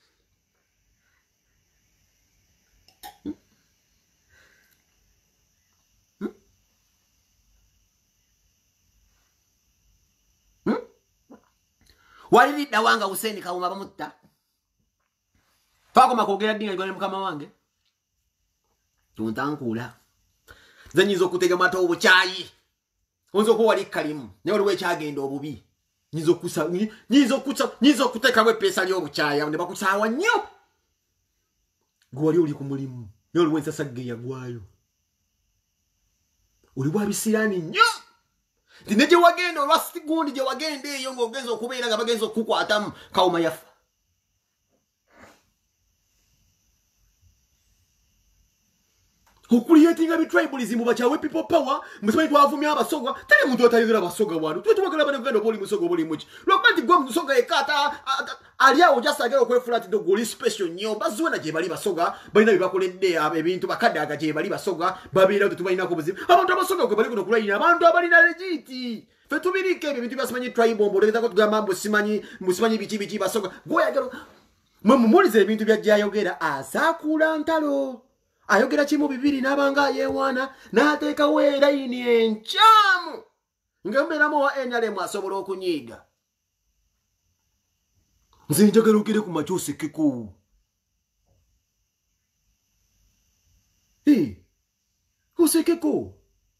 waliridda wanga Hussein Kawuma bamutta fakoma kwogera dinga ngone mukama wange tuntankula zenyizo kutega mata obuchayi onzo ko wali kalimu ne wali wekyagenda obubi nyizo kusa nyizo kusa nyizo kuteka we pesa lyo obuchayi ne bakusawa nnyo gwali uli ku mulimu ne wali wensa sagge yagwayo uli bwabisirani nnyo Tineje wagenda olwasi gundi je wagenda eyo ng'ogenza okubeera nga bagenza okukwatamu Kawuma yafa. Okuliyetinga bi tribalism bachawe people power musimanyi twavumya abasoga tali muntu atayizira abasoga wano twe tubagala bane kugenda boli musoga boli muki lwakati gwa musoga ekata aliawo jasagala okwefulati do goli special nyo bazwana je bali basoga balina bibakoledde ebintu bakadde agaje bali basoga babira tutubalina ko buzibu abantu abasoga ko bali kuno kulayina abantu abalina legiti fe tubirike ebintu byasimanyi tribe mbo leta ko tugamba mbo simanyi musimanyi bichi bichi basoga goyagalo mwe mumulize ebintu bya jayogera asakula ntalo ayogera kimu bibiri nabanga yewana nateeka weera yini enchamu ngemberamu wa enyalemu asobola okunyiga nze njagala ogere ku makyusi kiku hey, usekeko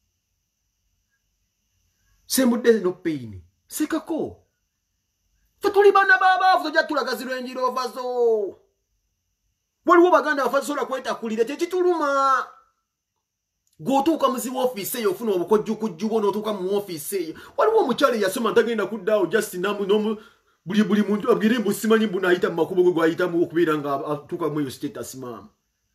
semudde no pain sekako tutuli bana baba fuja tulagazirwe njiro vazo waliwo baganda bafasola kweta kulire tekituluma gotuuka muzibu office eyo ofuna obukojjukujjubo n'otuuka mu office eyo waliwo omukyala yasoma ntagenda kuddaawo just namu nomu buli buli muntu abwire mbu simanyi mbu naayita mu makubo ge gwayitamu okubeera nga atuuka mu eyo status maama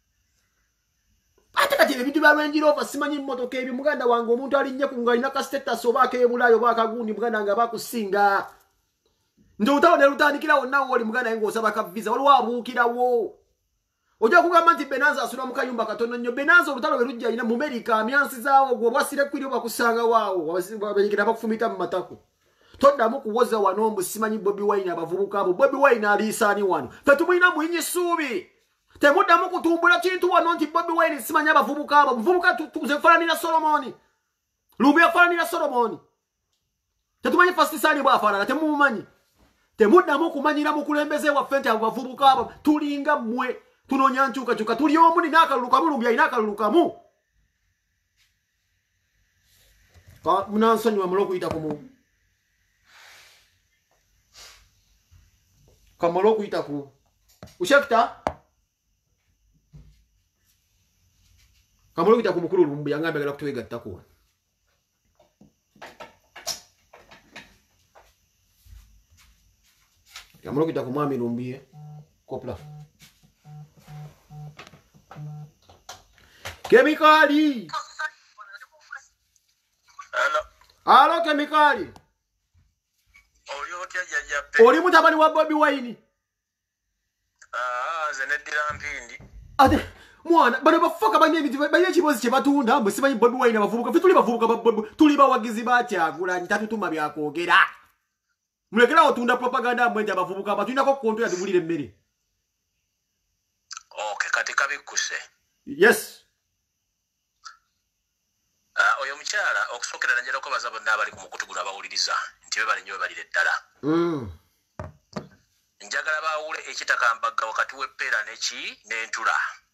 ate kati ebintu bya Range Rover simanyi mmotoka ebyo muganda wange omuntu alinnye ku ng'alina ka status oba ak'ebulaayo oba akagundi muganda nga bakusinga ndoutawo ne lutandikirawo nawo oli muganda nga osaba ka visa waliwo abuukirawo Ojo kugamba nti Benanza asula mu kayumba katono nnyo Benanza olutalo berujja ina mu America amyansi zaawo gwo bwasire kwiriyo bakusanga waawo babanyikira bakufumita mu matako toddamu kuwoza wano mbu simanyi Bobi Wine abavubuka abo Bobi Wine alisaani wano fe tumulina muyinyi suubi temuddamu kutumbula kintu wano nti Bobi Wine simanyi abavubuka abo muvubuka tuze falanira Solomoni lumbu yafalanira Solomoni tetumanyi fastisani bwafaanana temumumanyi temuddamu kumanyira mu kulembeze waffe nti abavubuka abo tulinga mmwe tunonya nchuka chuka tuli omu ni nakalulukamu lumbi alina akalulukamu ka munansonyiwa mulo okuyita ku mu kamalo okuyita ku ushekta kamalo okuyita ku mukulu lumbi yangambe agala kutuwegattako kamalo okuyita ku mwami lumbi kopla Kemikali. Hello. Hello Kemikali. Oli otya jajja pe. Oli mutabani wa Bobi Wine. Ah, zenedira mpindi. Ate mwana bano bafoka banye ebintu banye kibozi kye batunda mbu simanyi Bobi Wine abavubuka fe tuli bavubuka ba Bobi tuli bawagizi bakyagula ntatutuma byakwogera. Mulekera otunda propaganda mwende abavubuka batunda ko konto ya tubulire mmere. Okay, kati kabikuse. Yes. Ah, oyo mukyala okusokera nanjera ko bazabo n'abali ku mukutuguna bawuliriza nti bali nnyo bali ddala. Mm. Njagala bawule ekitakambagga wakati w'eppeera neki n'entula.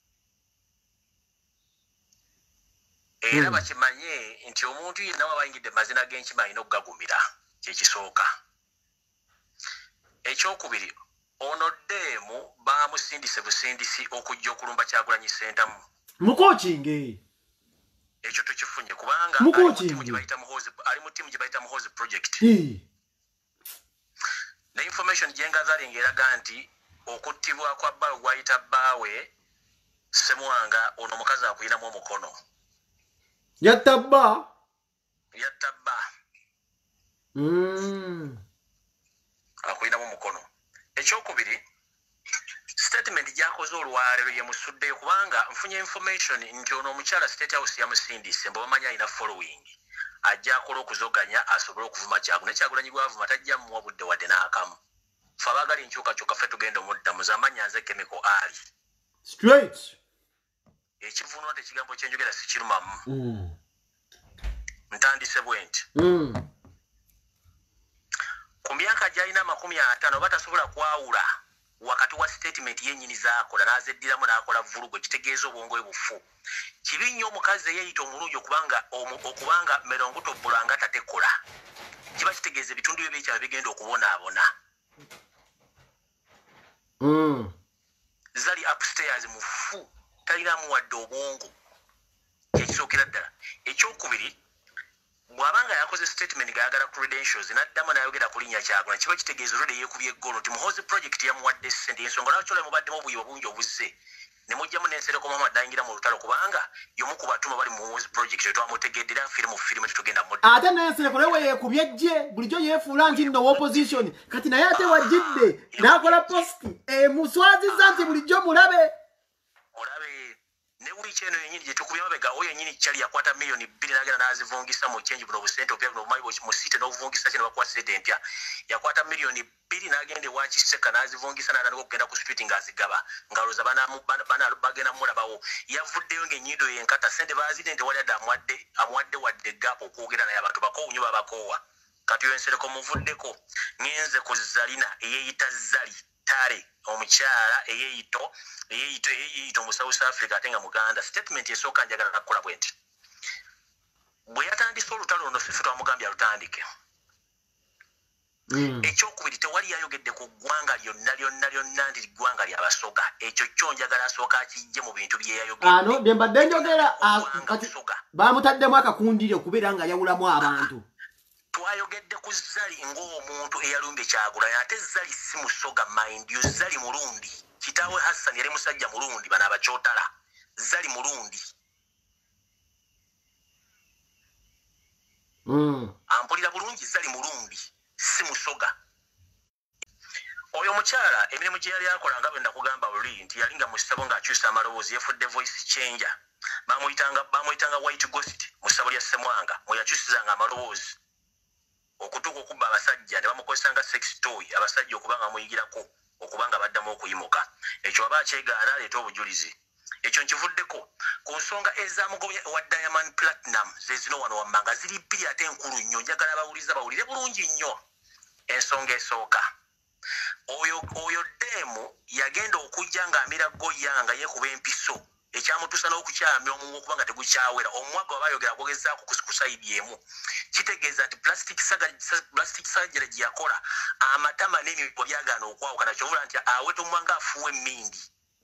Era Mm. bakimanye nti omuntu yenna wabayingidde mazina g'enkima alina okugagumira kyekisooka. Ekyokubiri ono ddeemu baamusindise busindisi okujja okulumba Kyagulanyi Ssentamu. Mukokinge. Ekyo tukifunye kubanga Mukokinge. ali mu timu gye bayita Muhoozi project. Eh. Ne information gyengazalinga eraga nti okuttibwa kwa bba gwayita bbaawe Ssemwanga ono omukazi akuyinamu omukono. Yatabba. Yatta bba Mm. akuyinamu omukono. Ekyokubiri statement gyakoze olwaleero ye musuddeyo kubanga nfunye information nti ono omukyala State House yamusindise mbu bamanyi alina following ajja akola okuzoganya asobole okuvuma Kyagulanyi Kyagulanyi gwavuma tajja muwa budde wadde n'akamu. fe abaagala enkyukakyuka ffe tugenda omuddamu zamanya nze chemical ali straight ekivunula tekigambo kyenjogera sikirumamu mm. ntandise bwe nti mm. ku myaka gy'alina amakumi ataano oba tasobola kwawula wakati wa statement yennyini z'akola n'azeddiramu n'akola vulugo kitegeeza obwongo bwe bufu kibi nnyo omukazi eyeeyita omulungi okubanga okubanga merongoto bbulanga tatekola kiba kitegeeza ebitundu bye byekyalo bigenda okubonaabona mm. zali upstairs mufu talinamu wadde obwongo kyekisookera ddala ekyokubiri bw'abanga yakoze statement gayagala credentials n'addamu n'ayogera ku linnya kyagona kiba kitegeeza olwedde yeekubye eggolo nti muhozi project yamuwadde ssente ensonga lwaki olwo mubaddemu obuyiba bungi obuzze ne mujjamu n'ensereko Muhammad ayingira mu lutalo kubanga y'omu ku batuma bali mu muhozi project etwamutegedde era nfiire mu firimu tetugenda mudde ate n'ensereko nawe yeekubye ejje bulijjo yeefuula nti nno opposition kati naye ate wajjidde n'akola posti emuswazizza nti bulijjo mulabe mulabe ne wiiki eno yennyini gye tukubye mabega oyo yennyini kyali yakwata miliyoni bbiri n'agenda n'azivungisa mu change buno obusente obupya buno obumanyi mu site n'obuvungisa kye ne bakuwa sente empya yakwata miliyoni bbiri n'agenda ewa Kiseka n'azivungisa n'atandika okugenda ku street ng'azigaba ng'alowooza bagenda mulabawo yavuddeyo ng'ennyindo yenkata sente baazidde nti wali adde amuwadde amuwadde wadde gaapu okwogera naye abantu bakoowu nnyo babakoowa kati oyo ensereko muvuddeko ng'enze ku Zalina eyeeyita Zali Tare omukyala eyeeyito eyeeyito eyeeyito mu South Africa ate nga Muganda statement esooka njagala nakukola bwe nti bwe yatandise olutalo luno ffe twamugambye alutandike mm. ekyokubiri tewali yayogedde ku ggwanga lyonna lyonna lyonna nti ggwanga lyabasoga ekyo kyo njagala asooka akijje mu bintu bye yayogedde ano bye mbadde njogera kati baamutaddemu akakundiri okubeera nga yawulamu abantu twayogedde ku Zali ng'omuntu eyalumbye Kyagulanyi ate Zali si musoga mind you Zali mulundi kitaawe Hassan yali musajja mulundi bana abakyotala Zali mulundi mm. ampulira bulungi Zali mulundi si musoga oyo omukyala emirimu gye yali akola nga bwe nakugamba luli nti yalinga mu ssabo ng'akyusa amaloboozi yefudde voice changer bamuyitanga bamuyitanga white ghost mu ssabo lya Ssemwanga mwe yakyusizanga amaloboozi okutuuka okubba abasajja ne bamukozesanga sex toy abasajja okubanga muyigirako okubanga baddamu okuyimuka ekyo aba akyegaana aleeta obujulizi ekyo nkivuddeko ku nsonga ez'amugobya wa Diamond Platinum zezino wano wammanga ziri bbiri ate enkulu nnyo njagala abawuliza bawulire bulungi nnyo ensonga esooka oyo oyo deemu yagenda okujja ng'amira goyanga yeekuba empiso ekyamutuusa n'okukyamya omuwu okubanga tegukyawera omwaga oba ayogera agogezaako kusayidi emu kitegeeza nti plastic surgery gye yakola amatama n'emibwa byagaana okwawukana kyovula nti aweta omwanga afuwa emmindi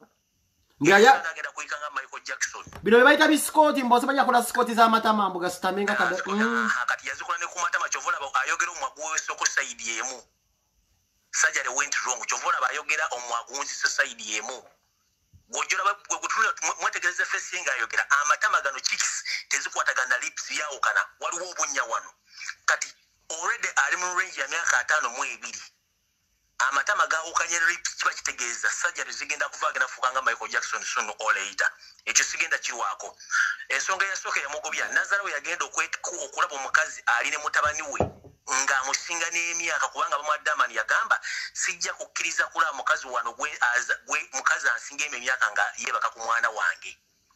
agenda kuyika nga Michael Jackson bino bye bayita bisikoti mbose bajja kola sikoti z'amatama mbuga sitamenga kati yazikola ne ku matama kyovula ayogera omwagu wewesoko sayidi emu surgery went wrong kyovula bayogera omwagu wunzise sayidi emu gwojola gwegutunula mwetegereza fesi ye ng'ayogera amatama gano cheeks tezikwatagana lips byawukana waliwo obunnya wano kati already ali mu range ya myaka ataano mu ebiri amatama gawukanye lips kiba kitegeeza surgery zigenda kuva agenda fuuka nga Michael Jackson soon or later ekyo sigenda kirwako ensonga eyasooka yamugobya Nazarawe yagenda okulaba omukazi ali ne mutabani we ng'amusinga n'emyaka kubanga bamuaddamani yagamba sijja kukkiriza kulaba mukazi wano gwe mukazi ansinga emyaka nga yeebaka ku mwana wange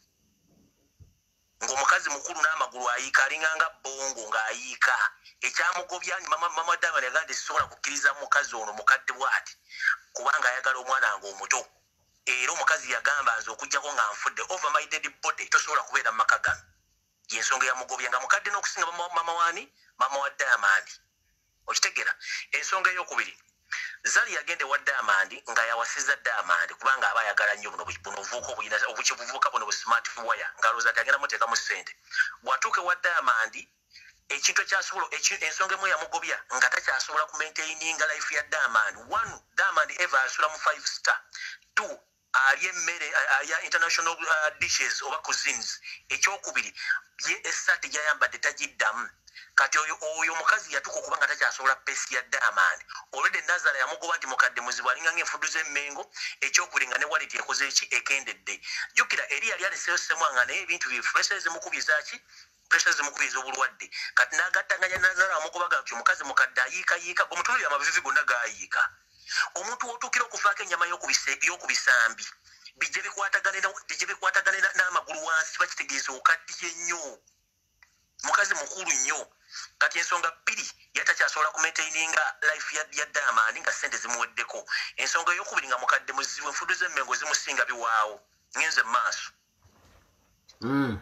ng'omukazi mukulu n'amagulu ayiika alinganga bongo ng'ayiika ekyamugobya mama addamani yagamba sisobola kukkiriza mukazi ono mukadde bw'ati kubanga ayagala omwana nga omuto era omukazi yagamba nze okugjako nga nfudde over my dead body tosobola kubeera mu maka gano yensonga yamugobya nga mukadde n'okusinga mama wani mama wa Diamond okitegera ensonga ey'okubiri Zali yagende wa Diamond nga yawasiza Diamond kubanga aba ayagala nnyo buno buno buvuuka obuyina obukibuvuuka buno bu smart wire ngaloza tagenda muteeka mu ssente bwatuuke wa Diamond ekintu ekyasobola ensonga emu yamugobya nga takyasobola ku maintaininga life ya Diamond one Diamond ever asula mu five star two alya emmere alya international uh, dishes oba cuisines ekyokubiri ye esati gyayambadde tagiddamu kati oyo oyo mukazi yatuka okubanga takyasobola pesi ya Diamond olwedde Nazara yamugoba nti mukadde muzibu alinga ng'enfudu z'emmengo ekyokubiri nga ne waliti ekoze eki ekendedde jjukira eri yali aliseyo Ssemwanga naye ebintu bifuresa ezimukubiza ki pressure zimukubiza obulwadde kati n'agattanganya Nazara amugobaga nti omukazi mukadde ayiika yiika gwe mutulire amavivi gonna gaayiika omuntu otuukira okufaako ennyama y'okubisambi bijje bikwatagane n'amagulu wansi kiba kitegeeza okaddiye nnyo mukazi mukulu nnyo kati ensonga bbiri yatakyasobola kumaintaininga life ya Diamond nga ssente zimuweddeko ensonga ey'okubiri nga mukadde muzibu enfudu z'emmengo zimusinga biwaawo ngenze mu maaso mm.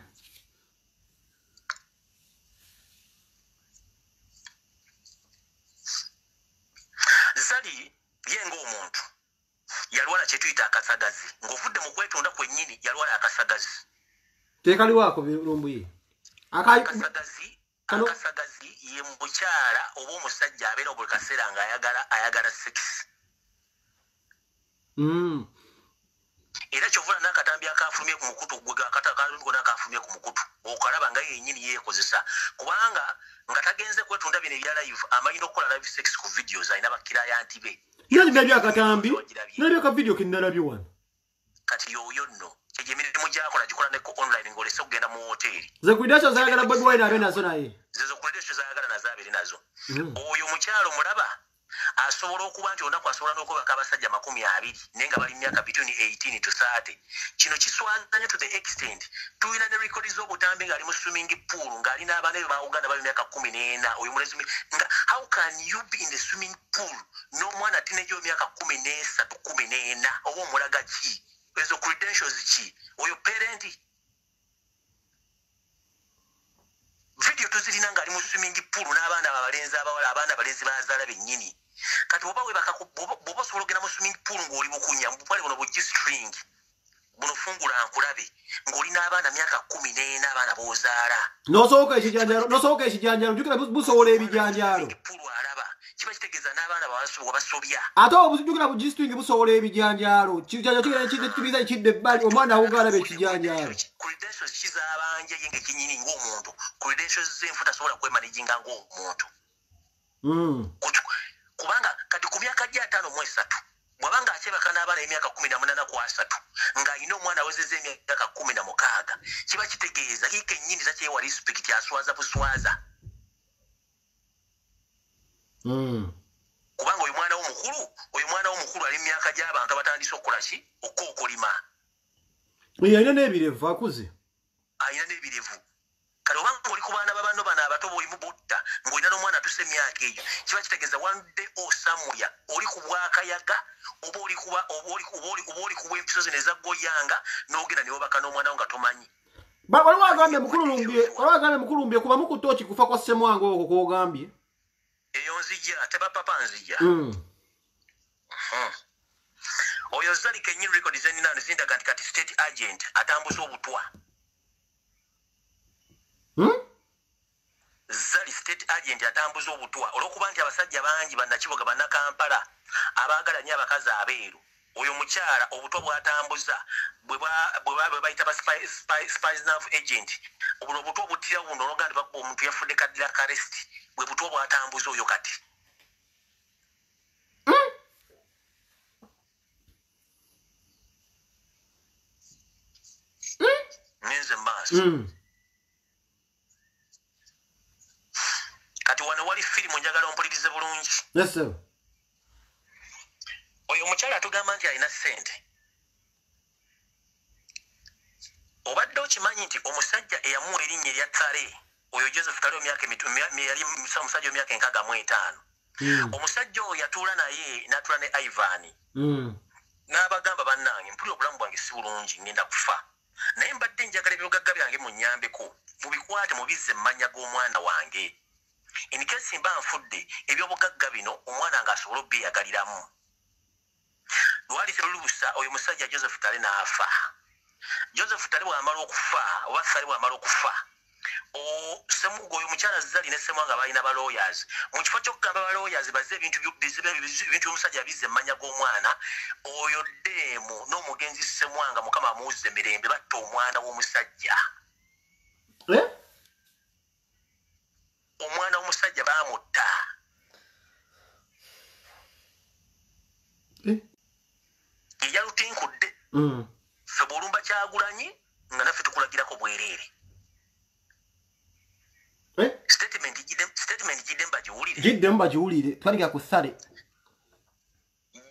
Zali yenga omuntu yalwala kye tuyita akasagazi ng'ovudde mu kwetonda kwennyini yalwala akasagazi tekaliwaako birumbuye akasagazi akasagazi ye mukyala oba omusajja abeera buli kaseera ng'ayagala ayagala sex mm. era kyovula n'akatambi akafulumye ku mukutu gwekalungo n'akafulumye ku mukutu okalaba nga yennyini yeekozesa kubanga nga tagenze kwetunda bino ebya live amalina okukola live sex ku videos alina bakirayanti be nalibya byakatambi nalibya ka video kinalabyo wano kati yoyo nno kyegye emirimu gyakola gikola ne online ng'olese okugenda mu hoteri ze kuidasho zayagala Bobi Wine abe nazo naye zezo kuidasho zayagala nazo abeere nazo oyo mukyalo mulaba asobola okuba nti olunaku asobola n'okubaka abasajja makumi abiri naye nga bali myaka between eighteen to thirty kino kiswazanya to the extent tulina ne rekodi z'obutambi ng'ali mu swimming pool ng'alina abaana be bauganda bali myaka kumi n'ena oyo mulezi nga how can you be in the swimming pool n'omwana tinejo myaka kumi n'esatu kumi n'ena oba omulaga ki ezo credentials ki oyo parent video tuzirina ng'ali mu swimming pool n'abaana abalenzi abawala abaana abalenzi bazaala bennyini kati oba bwoba osobola ogenda mu swimming pool ng'oli bukunya bupale buno buggi string buno fungula nkulabe ng'oli n'abaana myaka kumi n'ena abaana b'ozaala nosoboka ekijanjalo nosoboka ekijanjalo jukira busobola ebijanjalo pool alaba kiba kitegeeza n'abaana babasobya ate obujukira buggi string busobola ebijanjalo kijanjalo kigenda kibiza ekidde ebbali omwana awuga alaba ekijanjalo credentials kizabanja ye ng'ekinyini ng'omuntu credentials z'enfu tasobola kwemanaginga ng'omuntu kubanga kati ku myaka gya ataano mu esatu bw'abanga akyebaka n'abaana emyaka kumi na munaana ku asatu ng'alina omwana awezeza emyaka kumi na mukaaga kiba kitegeeza hiika ennyini takyewa respect aswaza buswaza kubanga oyo mwana w'omukulu oyo mwana w'omukulu ali mu myaka gy'abantu abatandise okukola ki okookolima alina n'ebirevu akuze alina n'ebirevu kale obanga oli ku baana babanno bano abato bwolimu butta ng'olina n'omwana atuse emyaka eyo kiba kitegeeza one day osamulya oli ku bwakayaga oba oli ku bw'empiso zino ezaggoyanga n'ogenda ne wabaka n'omwana wo nga tomanyi waliwo agambye mukulumbye waliwo agambye mukulumbye kuba mukutoki kufa kwa ssemwange okwo kwogambye eyo nzija tebapapa nzija oyo Zali kennyini record zenina zindaga nti kati state agent atambuza obutwa Zali state agent atambuza obutwa olw'okuba nti abasajja bangi bannakibuga bannakampala abaagala nnyo abakazi abeeru oyo mukyala obutwa bw'atambuza bwe bayita ba spies nav agent obuno obutwa obuttira buno olwoga nti bakuba omuntu yafudde kaddira karesti bwe butwa bw'atambuza oyo kati ngenze mu maaso kati wano wali firimu njagala ompulirize bulungi yes sir oyo omukyala atugamba nti alina ssente obadde okimanyi nti omusajja eyamuwa erinnya erya Tale oyo Joseph Tale yali omusajja w'emyaka enkaaga mu etaano omusajja oyo yatuula naye n'atuula ne Ivan n'abagamba bannange mpulira obulamu bwange si bulungi ngenda kufa naye mbadde njagala ebyogagga byange munnyambeko mubikwate mubizze emmanya g'omwana wange in case mba nfudde ebyobugagga bino omwana ng'asobola obbeyagaliramu lwali terulubusa oyo musajja Joseph Tale n'afa Joseph Tale bw'amala okufa oba Tale bw'amala okufa semugo oyo mukyala Zali ne Ssemwanga balina ba lawyers mu kifo ky'okugamba ba lawyers bazze ebintu by'omusajja bizze emmanya g'omwana oyo ddeemu n'omugenzi Ssemwanga mukama amuwuzza emirembe batta omwana w'omusajja omwana w'omusajja baamutta eyalutinkudde ffe bw'olumba Kyagulanyi nga naffe tukulagirako bwereere statement gidde mbagiwulire gidde mbagiwulire twaliga ku Sale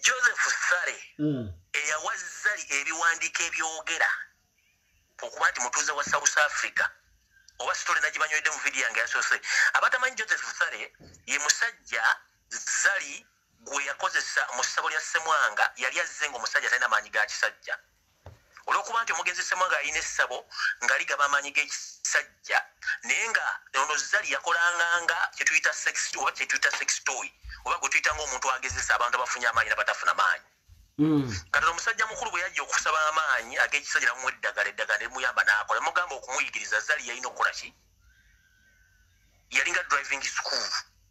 mm. eyawa Zali ebiwandiiko ebyogera okuba nti mutuuze wa South Africa oba sitole nagibanywedde mu vidiyo yange yasoose abatamanyi Joseph Sale ye musajja Zali gwe yakozesa mu ssabo lya Ssemwanga yali azze ng'omusajja talina maanyi ga kisajja olw'okuba nti omugenzi Ssemwanga alina essabo nga ligaba amaanyi g'ekisajja naye nga ono Zali yakolanganga kye tuyita sex oba kye tuyita sex toy oba gwe tuyita ng'omuntu agezesa abantu abafunye amaanyi n'abatafuna maanyi kati omusajja mukulu bwe yajja okusaba amaanyi ag'ekisajja namuwa eddagala eddagala ne limuyamba n'akola mugamba okumuyigiriza Zali yalina okukola ki yalinga driving school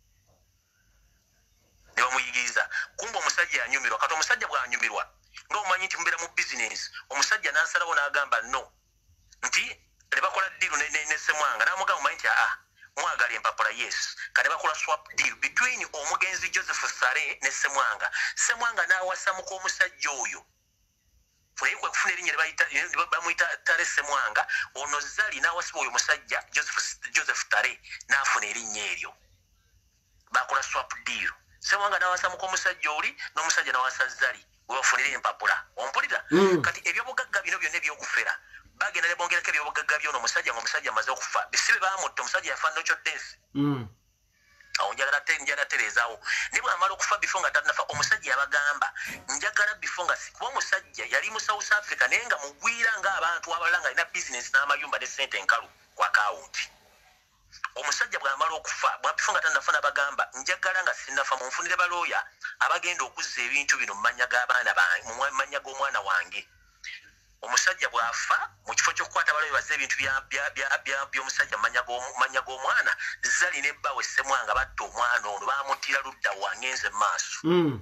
ne bamuyigiriza kumba omusajja yanyumirwa kati omusajja bw'anyumirwa ng'omanyi nti mubeera mu bizinesi omusajja n'asalawo n'agamba no nti ne bakola ddiiru ne Ssemwanga n'amugamba omanyi nti aa mwagala empapula yes kati bakola swap deal between omugenzi Joseph Sale ne Ssemwanga Ssemwanga n'awasamuka omusajja oyo naye kwe kufuna erinnya ne bamuyita Tale Ssemwanga ono Zali n'awasiba oyo musajja Joseph Tale n'afuna erinnya eryo bakola swap deal Ssemwanga n'awasamuka omusajja oli n'omusajja n'awasa Zali webafunira empapula ompulira kati ebyobugagga bino byonna ebyokufera bagenda ne bongerako ebyobugagga byono omusajja ng'omusajja amaze okufa bisibe baamutta omusajja yafa nokyo death awo njagala njagala tereezaawo ne bw'amala okufa bifo nga tannafa omusajja yabagamba njagala bifo nga kuba omusajja yali mu South Africa naye nga mugwira ng'abantu abalala nga alina bizinesi n'amayumba ne ssente enkalu ku akawunti omusajja bw'amala okufa bwabifo nga tannafa n'abagamba njagala nga sinnafa munfunire balooya abagenda okuzza ebintu bino mu mannya g'abaana bange mu mannya g'omwana wange omusajja bw'afa mu kifo ky'okukwata balooya bazza ebintu by'omusajja mu mannya g'omwana Zali ne bbawe Ssemwanga batta omwana ono baamuttira ludda wangenze mu maaso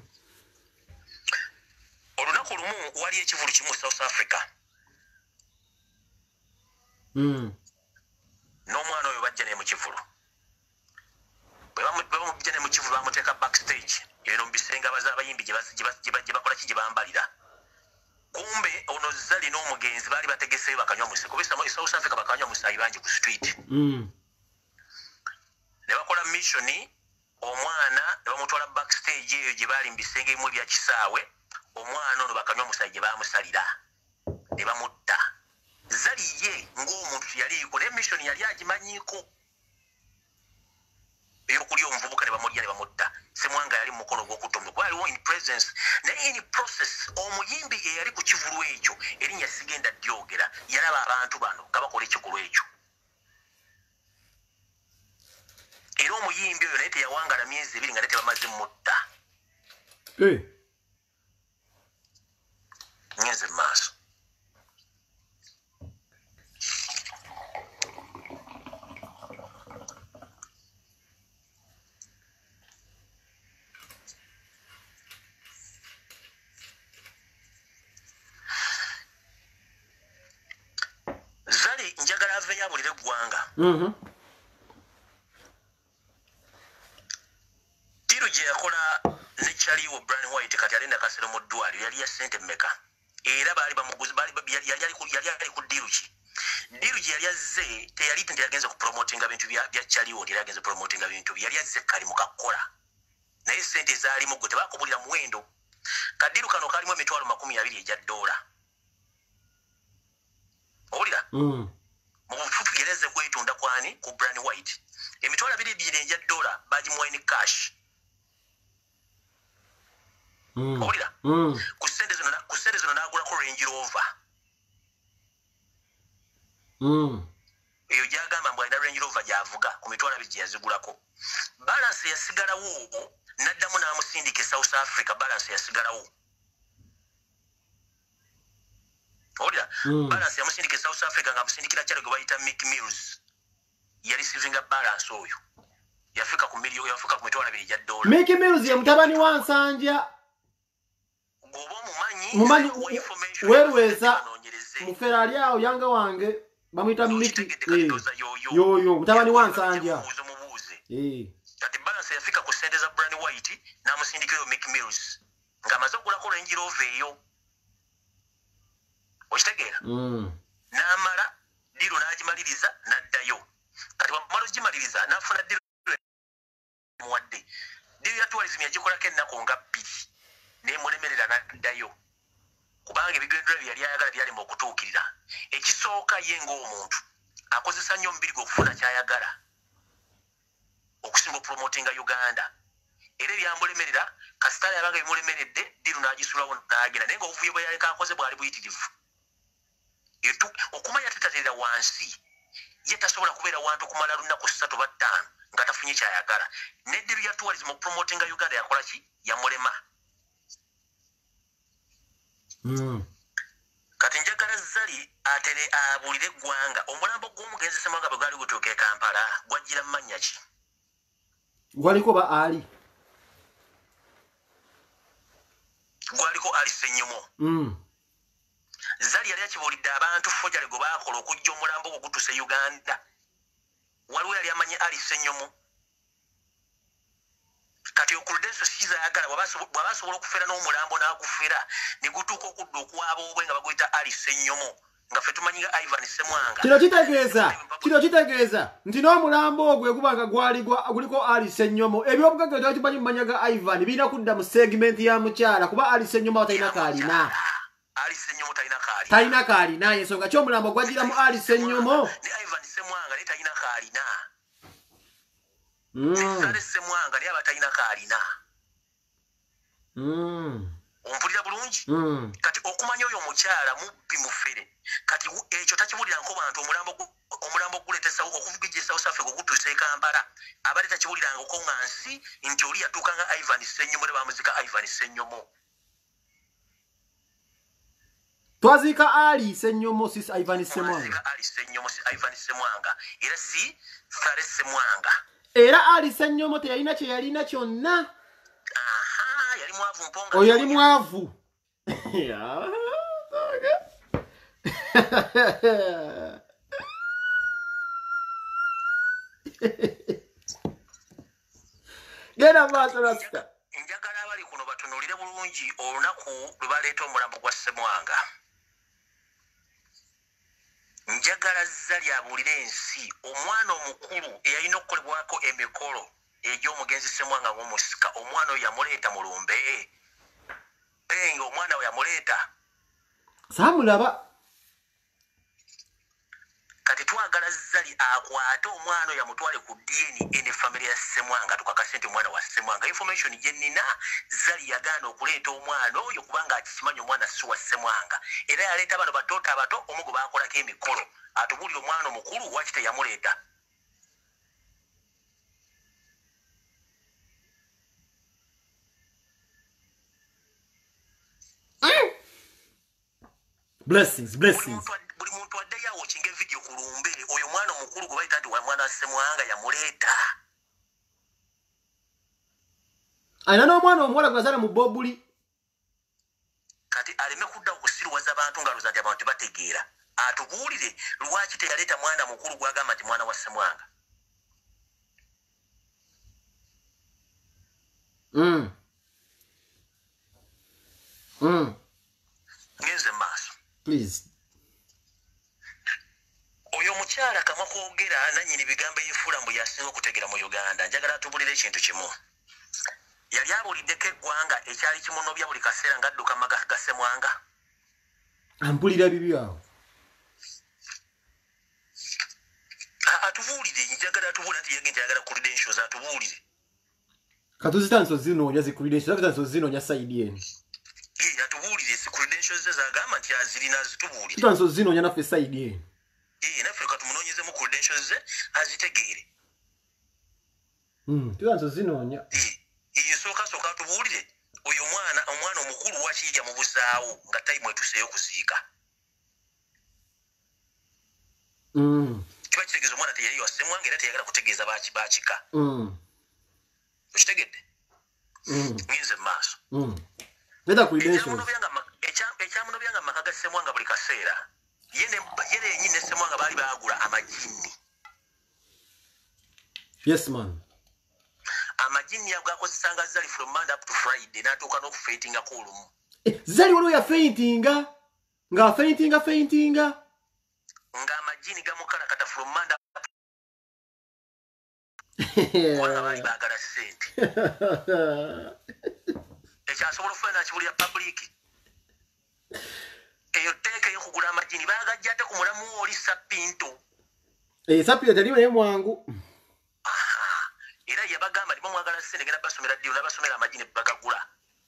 olunaku lumu wali ekivulu kimu South Africa n'omwana oyo bajja ne mu kivulu bwe bamujja ne mu kivulu bamuteeka backstage eno mu bisenge abaza abayimbi gye bakola ki gye bambalira kumbe ono Zali n'omugenzi baali bategeseyo bakanywa musaayi kuba South Africa bakanywa musaayi bangi ku street ne bakola missioni omwana ne bamutwala backstage eyo gye baali mu bisenge bimu ebya kisaawe omwana ono bakanywa musaayi gye baamusalira ne bamutta Zali ye ng'omuntu yaliiko ne missioni yali agimanyiiko ey'okulya omuvubuka ne bamulya ne bamutta Ssemwanga yali mu mukono gw'okutta omuntu gwaliwo in presence naye in process omuyimbi eyali ku kivulu ekyo erinnya sigenda dyogera yalaba abantu bano nga bakola ekikolwa ekyo era omuyimbi oyo naye teyawangala myezi ebiri nga ne tebamaze mutta ngenze mu maaso Zali njagala aveyo abulire eggwanga diru gye yakola ne kyaliwo Brian White kati alinda kasero mu ddwaliro yali ya ssente mmeka era baali bamuguzi yali ali ku diru ki diru gye yali azze teyali nti yagenze kupromotinga bintu bya kyaliwo ndi yagenze promotinga bintu yali azze kali mu kakola naye ssente zaalimu gwe tebakubulira muwendo kadiru kano kalimu emitwalo makumi abiri egya ddoola owulira mu bufufugereze kwetunda kwani ku Brian White emitwalo abiri ebyiri egya ddoola bagimuwayi ne cash owulira ku ssente zino n'agulako Range Rover eyo gyagamba mbu alina Range Rover gy'avuga ku mitwalo abiri gye yazigulako balance yasigalawo n'addamu n'amusindika e South Africa balance yasigalawo owulira balance yamusindika e South Africa nga amusindikira kyalo gwe bayita Mick Mills yali receiving balance oyo yafika ku miliyo yafika ku mitwalo abiri gya ddoola Mick Mills ye mutabani wa Nsanja goba mumanyi mumanyi werweza mufera ali awo yanga wange bamwita Mick yoyo mutabani wa Nsanja kati balance yafika ku ssente za Brian White n'amusindikira Mick Mills ng'amaze okugulako Range Rover eyo okitegeera n'amala diru n'agimaliriza n'addayo kati bamala ogimaliriza n'afuna diru muwadde diru ya tourism yagikolako ennaku nga bbiri n'emulemerera n'addayo kubanga ebigendera byali ayagala byali mu okutuukirira. Ekisooka ye ng'omuntu akozesa nnyo omubiri gwe okufuna ky'ayagala okusinga promotinga Uganda. Era ebyamulemerera kasitala yabanga bimulemeredde diru n'agisulawo n'agenda naye ng'obuvuyo bwe yaleka akoze bwali buyitirivu. Okumanya tetaterera wansi ye tasobola kubeera wantu okumala lunaku ssatu ba ttaano nga tafunye ky'ayagala. N'eddiru ya tourism okupromotinga Uganda yakola ki? Yamulema. Mm. Kati njagala Zali atere abuulire eggwanga omulambo gw'omugenzi Ssemwanga bwe gwali gutuuka e Kampala gwajjira mu mannya ki? Gwaliko ba Ali. Gwaliko Ali Ssenyomo. Mm. Zali yali akibuulidde abantu Fojale gwe baakola okujja omulambo gwe gutuuse Uganda. Waliwo yali amanyi Ali Ssenyomo. Kati okuludenso siza yagala bw'abasobola okufera n'omulambo n'agufera ne gutuuka okudda okuwaaba obwe nga baguyita Ali Ssenyomo nga ffe tumanyiga Ivan Ssemwanga. Kino kitegeeza kino kitegeeza nti n'omulambo ogwo gubanga gwali guliko Ali Ssenyomo ebyobugagga twali tumanyi mu manya ga Ivan birina kudda mu segment ya mukyala kuba Ali Ssenyomo talina kaalina. Ali Ssenyomo talina kaalina. Talina kaalina ensonga ky'omulambo gwajjiramu Ali Ssenyomo. Ne Ivan Ssemwanga ne talina kaalina. Mm. Sale Ssemwanga ne abatalina kaalina. Mm. Ompulira bulungi? Mm. Kati okumanya oyo omukyala mubbi mufere. Kati ekyo takibuliranko bantu omulambo omulambo guleetesa okuvugijja South Africa gutuuse e Kampala. Abali takibuliranko ngansi nti oli yatuuka nga Ivan Ssenyomo ne bamuzika Ivan Ssenyomo. Twazika Ali Ssenyomo si Ivan Ssemwanga. Twazika Ali Ssenyomo si Ivan Ssemwanga. Era si Sale Ssemwanga. Era Ali Ssenyomo teyalina kye yalina kyonna. Aha, yali mwavu mponga. O yali mwavu. Genda maaso Rasta. Njagala abali kuno batunuulire bulungi olunaku lwe baleeta omulambo gwa Ssemwanga. Njagala Zali abuulire ensi omwana omukulu eyalina okukolebwako emikolo egy'omugenzi Ssemwanga ng'omusika omwana oyo yamuleeta mu lumbe. Penga omwana we yamuleeta. Saamulaba. Kati twagala Zali akwate omwana oyo amutwale ku D N A ne family ya Ssemwanga tukakase nti omwana wa Ssemwanga. Information gye nnina Zali yagaana okuleeta omwana oyo kubanga akimanyi omwana si wa Ssemwanga. Era yaleeta bano batoota abato omu gwe baakolako emikolo. Atubuulire omwana omukulu waki teyamuleeta. Mm. Blessings, blessings. Buli muntu addeyo awokinga evidiyo ku lumbe oyo omwana omukulu gwe bayita nti wa mwana wa Ssemwanga yamuleeta. Alina n'omwana omuwala gwazaala mu Bobuli. Kati aleme kudda okusiruwaza abantu ngaloza nti abantu tebategeera. Atubuulire lwaki teyaleeta mwana mukulu gwagamba nti mwana wa Ssemwanga. Mm. Mm. Ngenze maaso. Please. Oyo omukyala kamwa kwogera nannyini bigambo ebifuula mbu yasinga okutegeera mu Uganda. Njagala atubulire ekintu kimu. Yali abuuliddeko eggwanga ekyali kimunobya buli kaseera ng'adduka mu maka ga Ssemwanga. Ampulira bibi awo. Atubuulire njagala atubuulire nti yagenda yagala credentials atubuulire. Katuzitanso zinoonya zi credentials abitanso zinoonya side eno. Ye atubuulire si credentials ze zagamba nti azirina azitubuulire. Tutanso zinoonya naffe side eno. Ye naffe katumunoonyezemu credentials ze azitegeere. Mm. Tutanso zinoonya. Esooka sooka atubuulire oyo omwana omwana omukulu wakijja mu busaawo nga tayimu etuseeyo okuziika. Mm. Kiba kitegeeza omwana teyali wa Ssemwanga era teyagala kutegeeza baaki baakika. Mm. Okitegedde? Mm. Ngenze mu maaso. Mm. Leta credentials. Ekyamunobya nga maka ga Ssemwanga buli kaseera ye yennyini ne Ssemwanga baali baagula amajini. Yes man. Amajini ago gakozesanga Zali from Monday up to Friday n'atuuka n'okufeitingako olumu. Eh, Zali waliwo ya faintinga. Nga faintinga faintinga. Nga amajini gamukalakata from Monday up kubanga baali baagala ssente. Ekyasobola okufuna nakibulira public. eyo teeka ey'okugula amagini baagajja ate ku mulamu oli Sapinto. Eh, Sapinto tali naye mwangu. Era yabagamba ndi mwagala ssente ngenda basomera ddiyo n'abasomera amagini bagagula.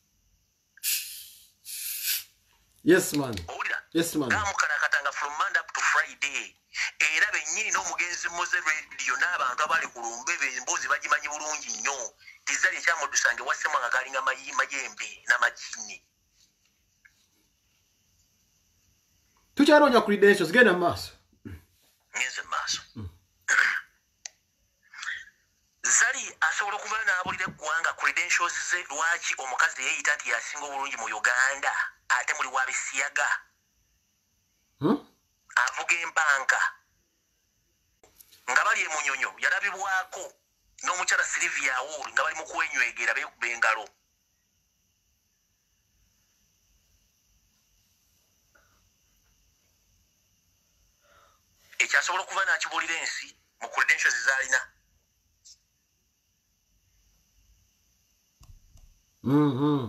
Yes man. Owulira? Yes man. Gamukalakatanga from Monday up to Friday. Era bennyini n'omugenzi Moze Radio n'abantu abali ku lumbe emboozi bagimanyi bulungi nnyo. Tizali ekyamudusange wassemu nga galinga mayembe n'amagini. Tukyanonya credentials genda maaso. Ngenze maaso. Zali asobola okuba n'abulira eggwanga credentials ze lwaki omukazi yeeyita nti yasinga obulungi mu Uganda ate muli wa Bisiyaga. Hmm? Avuga embanka nga bali emunyonyo yalabibwako n'omukyala Sylvia Awori nga bali mu kwenywegera beekuba engalo. Ekyasobola okuba n'akibulira ensi mu credentials z'alina. Mhm.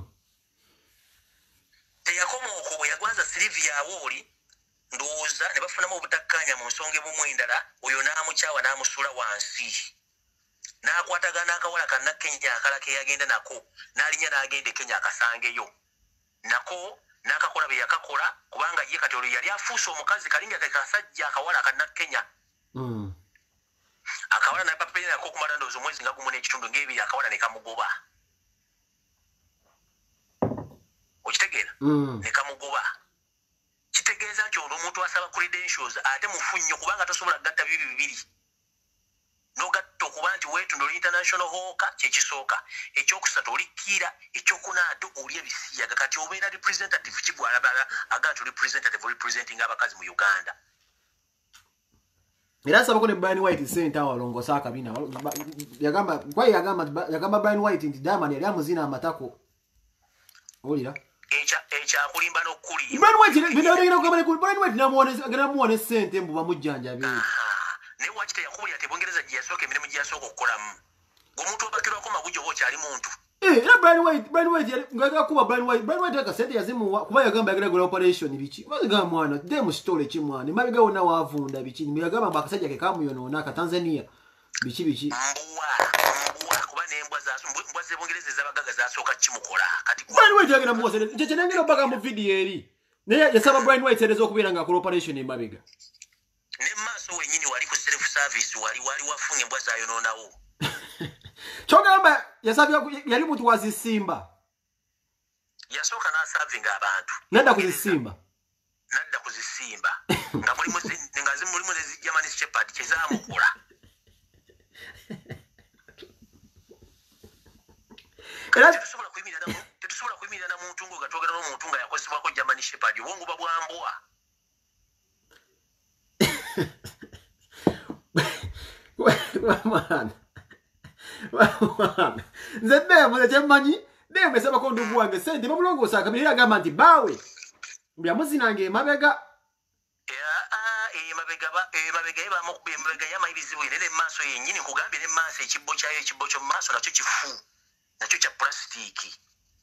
Teyakoma okwo bwe yagwaza Sylvia Awori ndowooza ne bafunamu obutakkaanya mu nsonga ebumu endala oyo n'amukyawa n'amusuula wansi. N'akwatagana akawala ka Nakenya akala ke yagenda nako n'alinnya n'agenda e Kenya akasangeyo. Nako n'akakola bye yakakola kubanga ye kati olwo yali afuuse omukazi kalinga ke kasajja akawala ka Nakenya. Mm. Akawala n'apapira nako okumala ndowooza omwezi nga gumu n'ekitundu ng'ebiri akawala ne kamugoba. Okitegeera? Mm. Ne kamugoba. Kitegeeza nti olwo omuntu asaba credentials ate mufu nnyo kubanga tosobola gatta bibi bibiri. N'ogatta okuba nti weetunda international hawker kyekisooka. Ekyokusatu oli Kiira, ekyokuna ate oli Ebisiyaga kati obeera representative kigwalabala aga nti representative representing abakazi mu Uganda. Era asabako ne Brian White sente awo alongosa akabina. Yagamba kwa yagamba yagamba Brian White nti Diamond yali amuzina amatako. Olira. Echa echa kulimba n'okulimba. Brian White bino bino kugamba ku Brian White namuone agenda muone sente mbu bamujjanjabe. Ne wakite yakubulya te Bungereza gye yasooka emirimu gye yasooka okukolamu. Gomuntu obakirwako mabujo ho kyali muntu. Eh, era Brian White, Brian White ngaga kuba Brian White, Brian White akasente yazimu kuba yagamba yagala gola operation biki. Waziga mwana, dem stole kimwana. Mabiga wona wavunda biki. Yagamba mbakasajja ke kamuyonona ka Tanzania. Biki biki. Mbwa, mbwa kuba nembwa zaso mbwa ze Bungereza zabagaga zasooka kimukola. Kati Brian White yagenda muwose. Cheche nengero baga mu video eri. Naye yasaba Brian White serezo okubira nga ku operation e Mabiga. Ne maso wenyini wali ku self service wali wali wafunye mbwa zayononawo. Chogamba yasabya yali mutu wazisimba. Yasooka n'asavinga abantu. Nada kuzisimba. Nadda kuzisimba. Nga mulimu nga zi mulimu ne German Shepherd kyezamukola. Era tusobola kuyimirira na tusobola kuyimirira na muntu ngo gatwogera n'omuntu nga yakosebwako German Shepherd wongo babwambwa. Mwana. Mwana. Nzebe mwana chemanyi ne mesaba ko ndugu wange sente babulongo sakamira gamba nti bawe. Mbya muzinange Mabega. Ya ah e Mabega ba e Mabega iba mu Mabega yama ibizibu ile maso yenyini kugambye ne maso ekibbo kyayo ekibbo kyo maso nakyo kifu. Nakyo kya plastiki.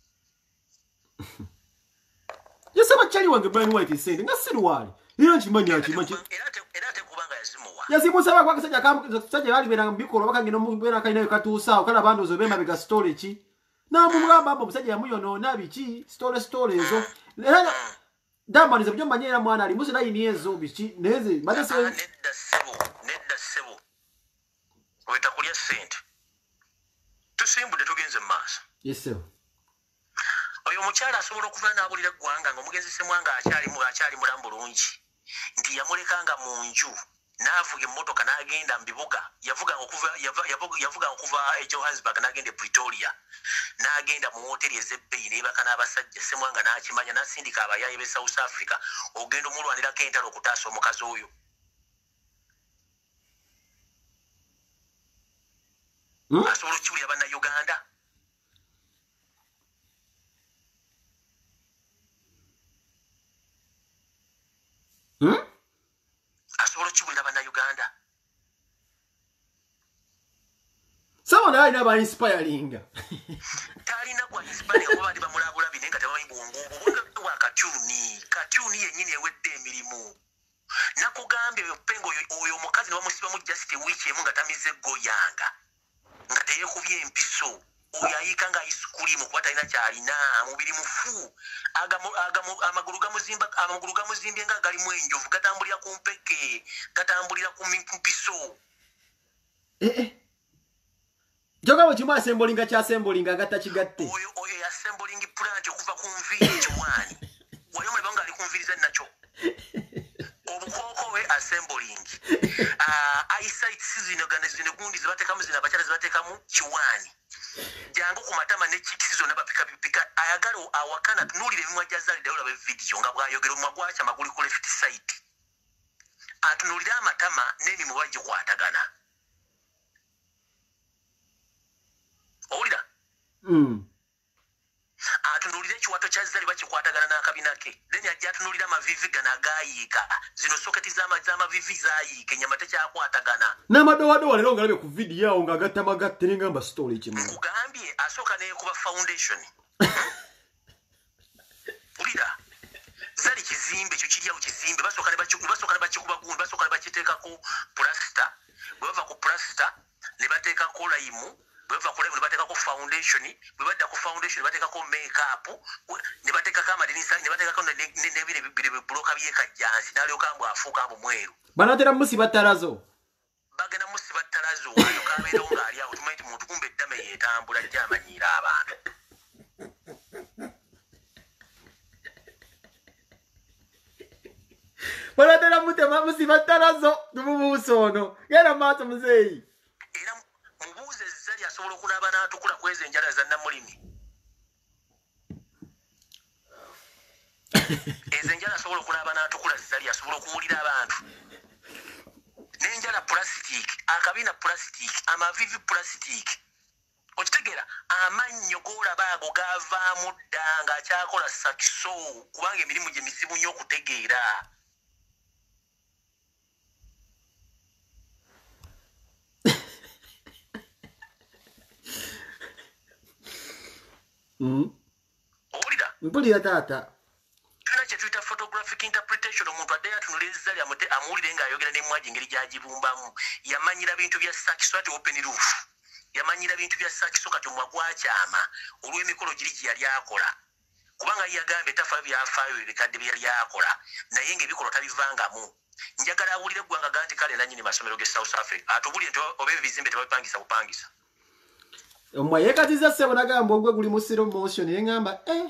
Yasaba chali wange Brian White sente ngasiru wali. Iro nchimanyi achimanyi. Era te era te kubanga yazimuwa. Yazimusaba kwa kasajja kam kasajja yali bera mbikolo bakangino mu bera kaina katusa okala bando zo bema Mabega story chi. Na mumugamba abo musajja yamuyono nabiki story story ezo. Era Diamond ze byomanyera mwana ali musi nayi niezo biki neze badase Nedda sebo nedda sebo. Weta kulya sente. Tusimbude tugenze maaso. Yes sir. Oyo mukyala asobola okuva n'abulira eggwanga ng'omugenzi Ssemwanga akyali mu akyali mulamu bulungi nti yamulekanga mu nju n'avuga emmotoka n'agenda mu bibuga yavuga okuva yavuga yavuga okuva e Johannesburg n'agenda e Pretoria n'agenda mu hoteli ez'ebbeeyi n'ebaka n'abasajja Ssemwanga n'akimanya n'asindika abayaayi b'e South Africa ogenda omulwanirako entalo okutaasa omukazi oyo. Hmm? Asobola okukiwulira bannayuganda. Hmm? Asobola okukiwulira bannayuganda. Someone I never inspiring. Ta talina gwa Hispania kuba bali bamulabula bine nga tebamanyi bwongo obwo bwa katuni katuni yennyini ewedde emirimu nakugambye oyo pengo oyo omukazi nebamusibamu just week emu nga tamize goyanga nga teyekubye empiso oyo ayika nga isikulimu kuba talina kyalina mubiri mufu amagulu gamuzimba amagulu gamuzimbye nga galimu enjovu gatambulira ku mpeke gatambulira ku mpiso Jogabo kimu assemblinga kya assemblinga agatta kigatte. Oyo oyo assembling plant okuva ku nviiri kiwani. Wayo mwe banga ali kunviriza nacho. Obukoko we assembling. Ah eyesight season organization gundi zibatekamu zina bachara zibatekamu kiwani. Jango ku matama ne chicks zona bapika bipika ayagalo awakana tunulire bimwa jazali dawula be video nga bwayogero magwacha maguli ku left side. Atunulira amatama nemi mubaji kwatagana. Olida. Mm. Atunulira ekiwato kya zali bakikwatagana n'akabinake. Then ajja atunulira amavivi gana gaayika. Zino soketi z'amavivi zaayika ennyama tekyakwatagana. N'amadowadowa leero ngalabe ku vidiyo awo ng'agatta magatte ne ngamba story kimu. Nkugambye asooka neekuba foundation. Olida. Zali kizimbe ekyo kiri awo kizimbe basooka ne bakikuba gundi basooka ne bakiteekako plasta. Bwe bava ku plasta ne bateekako layimu. Bweva kule ne bateka ko foundation bwebadda ko foundation bateka ko makeup ne bateka kama dinisa ne bateka ko ne ne bire bire bloka bye kajjansi nalyo kambwa afuka abo mweru banatera musiba tarazo bagena musiba tarazo ayo kabeera nga ali awo tumaiti muntu kumbe ddame yetambula jamanyira abantu banatera mutema musiba tarazo tumubusono gera mato muzeyi mubuuze zali asobola okulaba n'atukula kweza enjala za namulimi ezo enjala asobola okulaba n'atukula zali asobola okuwulira abantu n'enjala plastic akabina plastic amavivi plastic okitegeera amannyo g'olaba ago gavaamu dda ng'akyakola sakiso kubanga emirimu gye misibu nnyo okutegeera Mm. Olida. Mpulira tata. Kana kye tuyita photographic interpretation omuntu adde yatunulira zali amute amulire nga ayogera ne mwaji ngeri gyagibumbamu. Yamanyira bintu bya sakiso ati open roof. Yamanyira bintu bya sakiso kati omwagwakyama olw'emikolo giri gye yali akola. Kubanga yagambye tafa byafaayo ebikadde bye yali akola. Naye ng'ebikolo tabivangamu. Njagala awulire eggwanga ganti kale nannyini masomero ge South Africa. Atubulire nti oba ebizimbe tebabipangisa bupangisa. Omwa yekatiza sebo nagamba ogwe guli mu slow motion engamba eh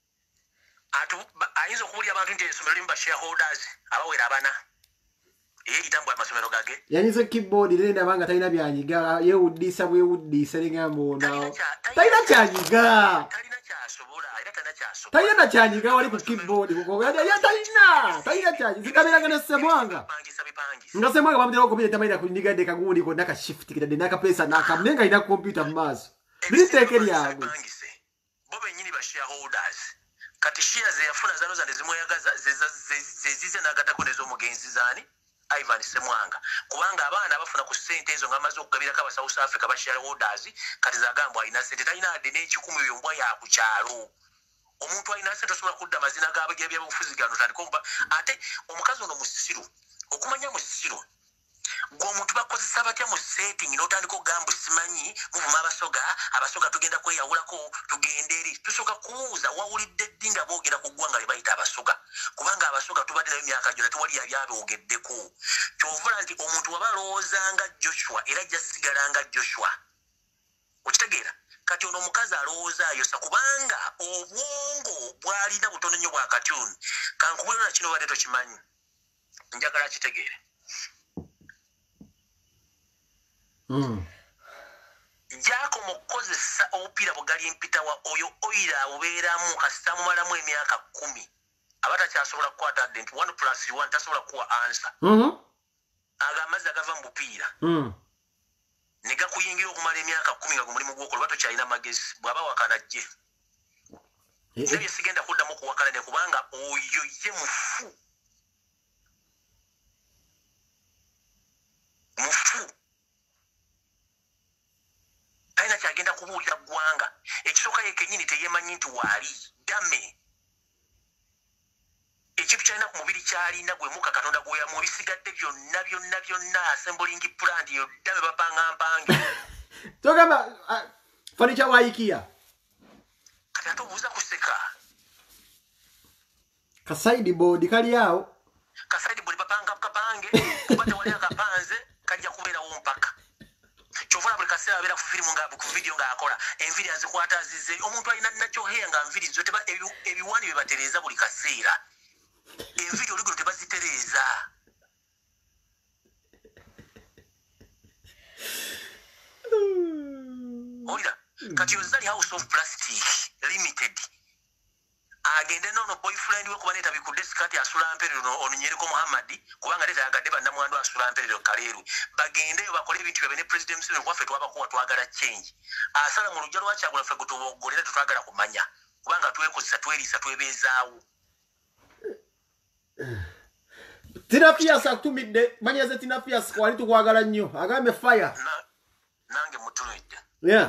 atu ayinza okuwulira abantu nti esomero limu ba shareholders abawera abana ee kitambo amasomero gage yanyize keyboard lenda banga talina byanyiga yewudisa bwewudisa engamba ono talina kyanyiga talina kyasobola era talina kyasobola talina kyanyiga wali ku keyboard kuko ya talina talina kyanyiga zikabiraga ne semwanga pangisa bipangisa nga semwanga bamutera okubira tamayira kunyiga de kagundi ko naka shift kitade naka pesa naka mnenga ina computer maso Biliteke lyago. Bobe nyini ba shareholders. Kati shares yafuna zano zane zimweyagaza zezize nagatako nezo mugenzi zani Ivan Semwanga. Kubanga abana bafuna ku sente ezo ngamaze okugabira ka South Africa ba shareholders kati zagambwa alina sente talina ade n'ekikumi eyo mbwa ya ku kyalo. Omuntu alina sente osobola kudda mazina gabe gebya bufuzi gano talikomba ate omukazi ono musiru okumanya musiru Gomuntu bakozesa batya mu setting n'otandika ogamba simanyi muvuma abasoga abasoga tugenda kweyawulako tugenda eri tusoka kuwuuza wawulidde ddi nga boogera ku ggwanga lye bayita abasoga kubanga abasoga tubadde nayo emyaka gyona tewali yabyaboogeddeko kyovula nti omuntu waba alowoozanga Joshua era ajja sigala nga Joshua okitegeera kati ono omukazi alowooza ayosa kubanga obwongo bwalina butono nnyo bwa katyuni kankubulira na kino badde tokimanyi njagala kitegeere Mm. Jako mukozesa obupiira bugali mpita wa oyo oira ubeeramu kasita mumalamu emyaka kumi abata kyasobola kukwata dent one plus one tasobola kuwa answer Mhm. agamazi agava mu bupiira Mm. nega kuyingira okumala emyaka kumi nga mulimu gw'okola bato kyalina magezi bw'aba wakana jje nebye sigenda kuddamu kuwakana ne kubanga oyo ye mufu mufu Taina kyagenda kubuulira ggwanga ekisooka naye kenyini teyemanyi nti waali dame ekintu kyalina ku mubiri kyalina gwe muka katonda gweyamu bisigadde byonna byonna byonna assembling plant yo dame bapanga mpange togamba furniture wa IKEA kati ate obuuza kuseka kasaidi board kali awo kasaidi board bapanga kapange kuba tewali akapanze kajja kubeerawo mpaka kyovula buli kaseera abeera ku firimu nga ku video ng'akola enviri azikwata azize omuntu alina nakyoheya nga nviri zo teba ebiwani bye batereeza buli kaseera enviri oligulo tebazitereeza olira kati ozali house of plastic limited agende nono boyfriend we kuba netabikudde sikati asula mperero onyereko Muhammadi kubanga leta yagadde bannamwandu asula mperero kaleerwe bagendeyo bakole ebintu byabwe ne president Museveni kwaffe twabakuwa twagala change asala mu lujja lwakyagula ffe gutubogolera tetwagala kumanya kubanga twekozesa tweriisa twebeezaawo Tina Pias akutumidde manya ze Tina Pias kwali tukwagala nnyo agambe fire nange mutumidde yeah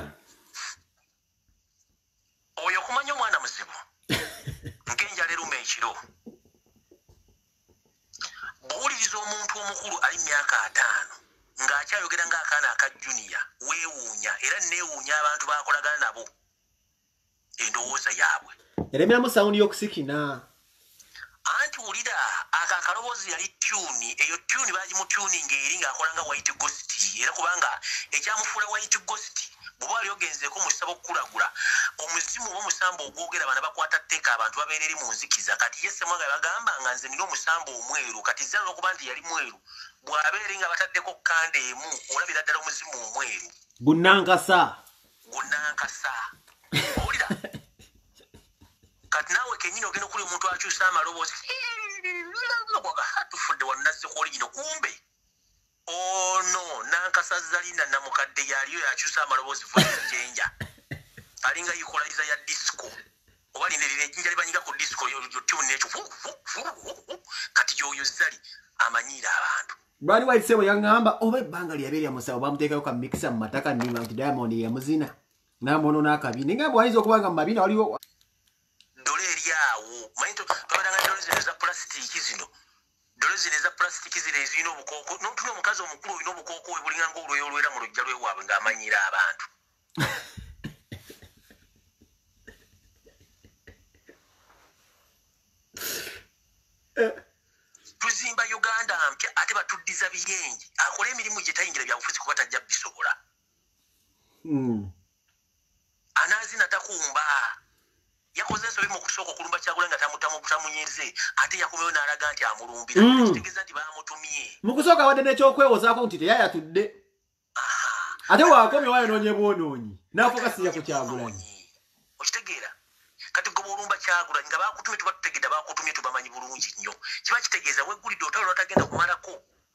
oyo kumanya omwana muzibu ngenjala eruma ekiro bw'owuliriza omuntu omukulu ali myaka ataano ng'akyayogera ng'akaana aka juniya weewuunya era neewuunya abantu bakolagana nabo endowooza yaabwe eremeramu sawundi y'okusikina anti wulira aka akaloboozi yali tuni eyo tuni bagimutuninga eri ng'akola nga white ghost era kubanga ekyamufuula white ghost bw'oba ali ogenzeeko mu kisabo okukulagula omuzimu oba omusambo ogwogera bana bakwata tteeka abantu babeera eri mu nzikiza kati ye Ssemwanga bagamba nga nze nina omusambo omweru kati zza lw'okuba nti yali mweru bw'abeera nga bataddeko kkanda emu olabira ddala omuzimu omweru gunankasa gunankasa owulira kati naawe kennyini ogenda okuli omuntu akyusa amaloboozi tufudde wannazze ku oligino kumbe ono nankasa zalinda namukadde yaliyo yakyusa amaloboozi fujenja alinga equalizer ya disco oba linderera ejjinja libanyiga ku disco yotune nekyo kati yoyo zali amanyira abantu Brani White sebo yangamba oba ebbanga lyabere ya musawo bamuteekayo ka mixer mu mataka nima nti Diamond yamuzina namono n'akabi ningamba wayinza okubanga mu mabina waliwo dole eryawo manyi twabadanga dole zino za plastic zino dole zino eza plastic zino ezirina obukooko notuna omukazi omukulu olina obukooko we bulinga ng'olweyo olwera mu lujja lwewaabwe ng'amanyira abantu tuzimba Uganda mpya ate batuddiza biyenje akola emirimu gye tayingira byabufuzi kuba tajja bisobola anaazina takumba yakoze ensobi mu kusooka okulumba Kyagulanyi nga tamutamu butamunyeze ate yakomeyo n'alaga nti amulumbira kitegeeza nti baamutumye mu kusooka wadde n'ekyokwewozaako nti teyayatudde ate waakomye wayonoonye bwonoonyi n'afokasiya ku Kyagulanyi okitegeera kati goba olumba Kyagulanyi nga baakutumye tuba tutegedde baakutumye tubamanyi bulungi nnyo kiba kitegeeza weggulidde otalo lwatagenda kumalako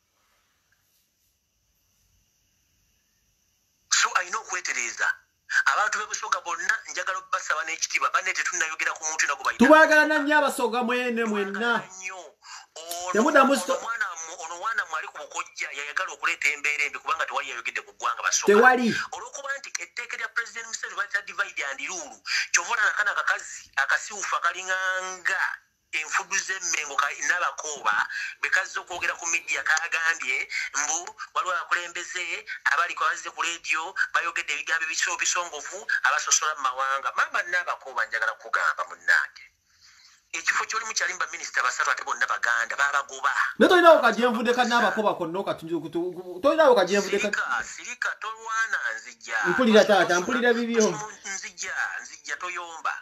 so alina okwetereeza abantu b'ebusoga bonna njagala obbasaba n'ekitiibwa banne tetunnayogera ku muntu nago bayita tubaagala nnyo abasoga mwene mwenna temuddamu ono mwana mwali ku bukojja yayagala okuleeta embeera embi kubanga tewali yayogedde ku ggwanga basoga tewali olw'okuba nti etteeka lya president Museveni balita divide and rule kyovola nakana akakazi akasiwufu akalinganga enfudu z'emmengo n'abakooba bekazze okwogera ku midiya kagambye mbu waliwo abakulembeze abaliko abazze ku leediyo bayogedde ebigambo ebisongovu abasosola mu mawanga mamba n'abakooba njagala kugamba munnange ekifo kyolimu kyalimba minisita basatu ate bonna baganda babagoba ne tolinawo kajenvudde kannaabakooba konna tolinawo kajenvudde sirika tolwana nzijja mpulira taata mpulira bibyo nzijja nzijja toyomba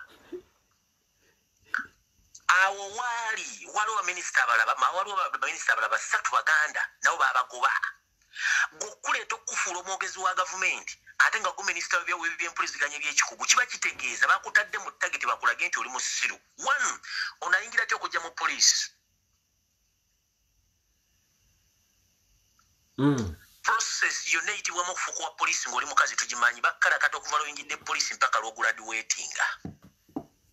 awo waali waliwo baminisita abalaba waliwo baminisita abalaba basatu baganda nabo babagoba gwokuleeta okufuula omwogezi wa gavumenti ate nga gu minisita w'ebyempuliziganya eby'ekikugu kiba kitegeeza bakutadde mu tageti bakulage nti oli musiru one onayingira ty okujja mu poliisi process yonna eyitibwamu okufuuka wa poliisi ng'oli mukazi tugimanyi bakkalakata okuva lw'oyingidde poliisi mpaka lw'oguladiweetinga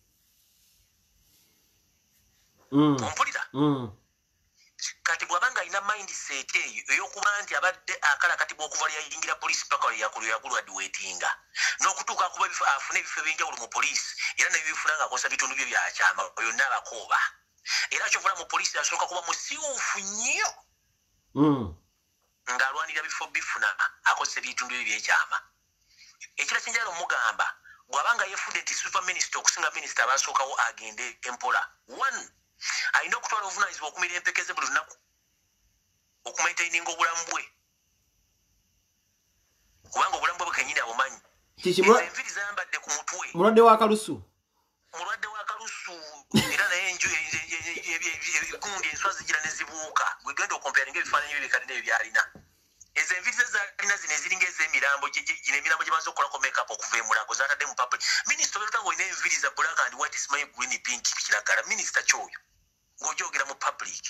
ompulira kati bw'abanga alina alina mindset eyo eyokuba nti abadde akala kati bw'okuva lyayingira poliisi paka yagraduatinga n'okutuuka akuba afuna ebifo ebyenjawulo mu poliisi era nebyo bifuna ng'akosa bitundu bye byakyama yonna abakooba era kyovula mu poliisi asooka kuba musiwuufu nnyo ng'alwanira bifo bifuna akozesa ebitundu bye byekyama ekira kinjala omugamba bw'abanga yefudde nti super minisita okusinga minisita abasookawo agende empola one alina okutwala obuvunaanyizibwa okumira empekeze buli lunaku okumaintaininga obulamu bwe kubanga obulamu bwe bwekennyini abumanyi enviri zayambadde ku mutwe mulwadde wa kalusu mulwadde wa kalusu era naye gundi enswa zigira ne zibuuka gwegenda okompayaringa ebifaananyi bye bikadde nebyo byalina ezo enviri ze zalina zino eziringa ez'emirambo gino emirambo gye baza okukolako makeup okuva emulago zatadde mu public minisita obeera nga olina enviri za black and white smile green pink kiragala minisita kyoyo ng'ogyogera mu public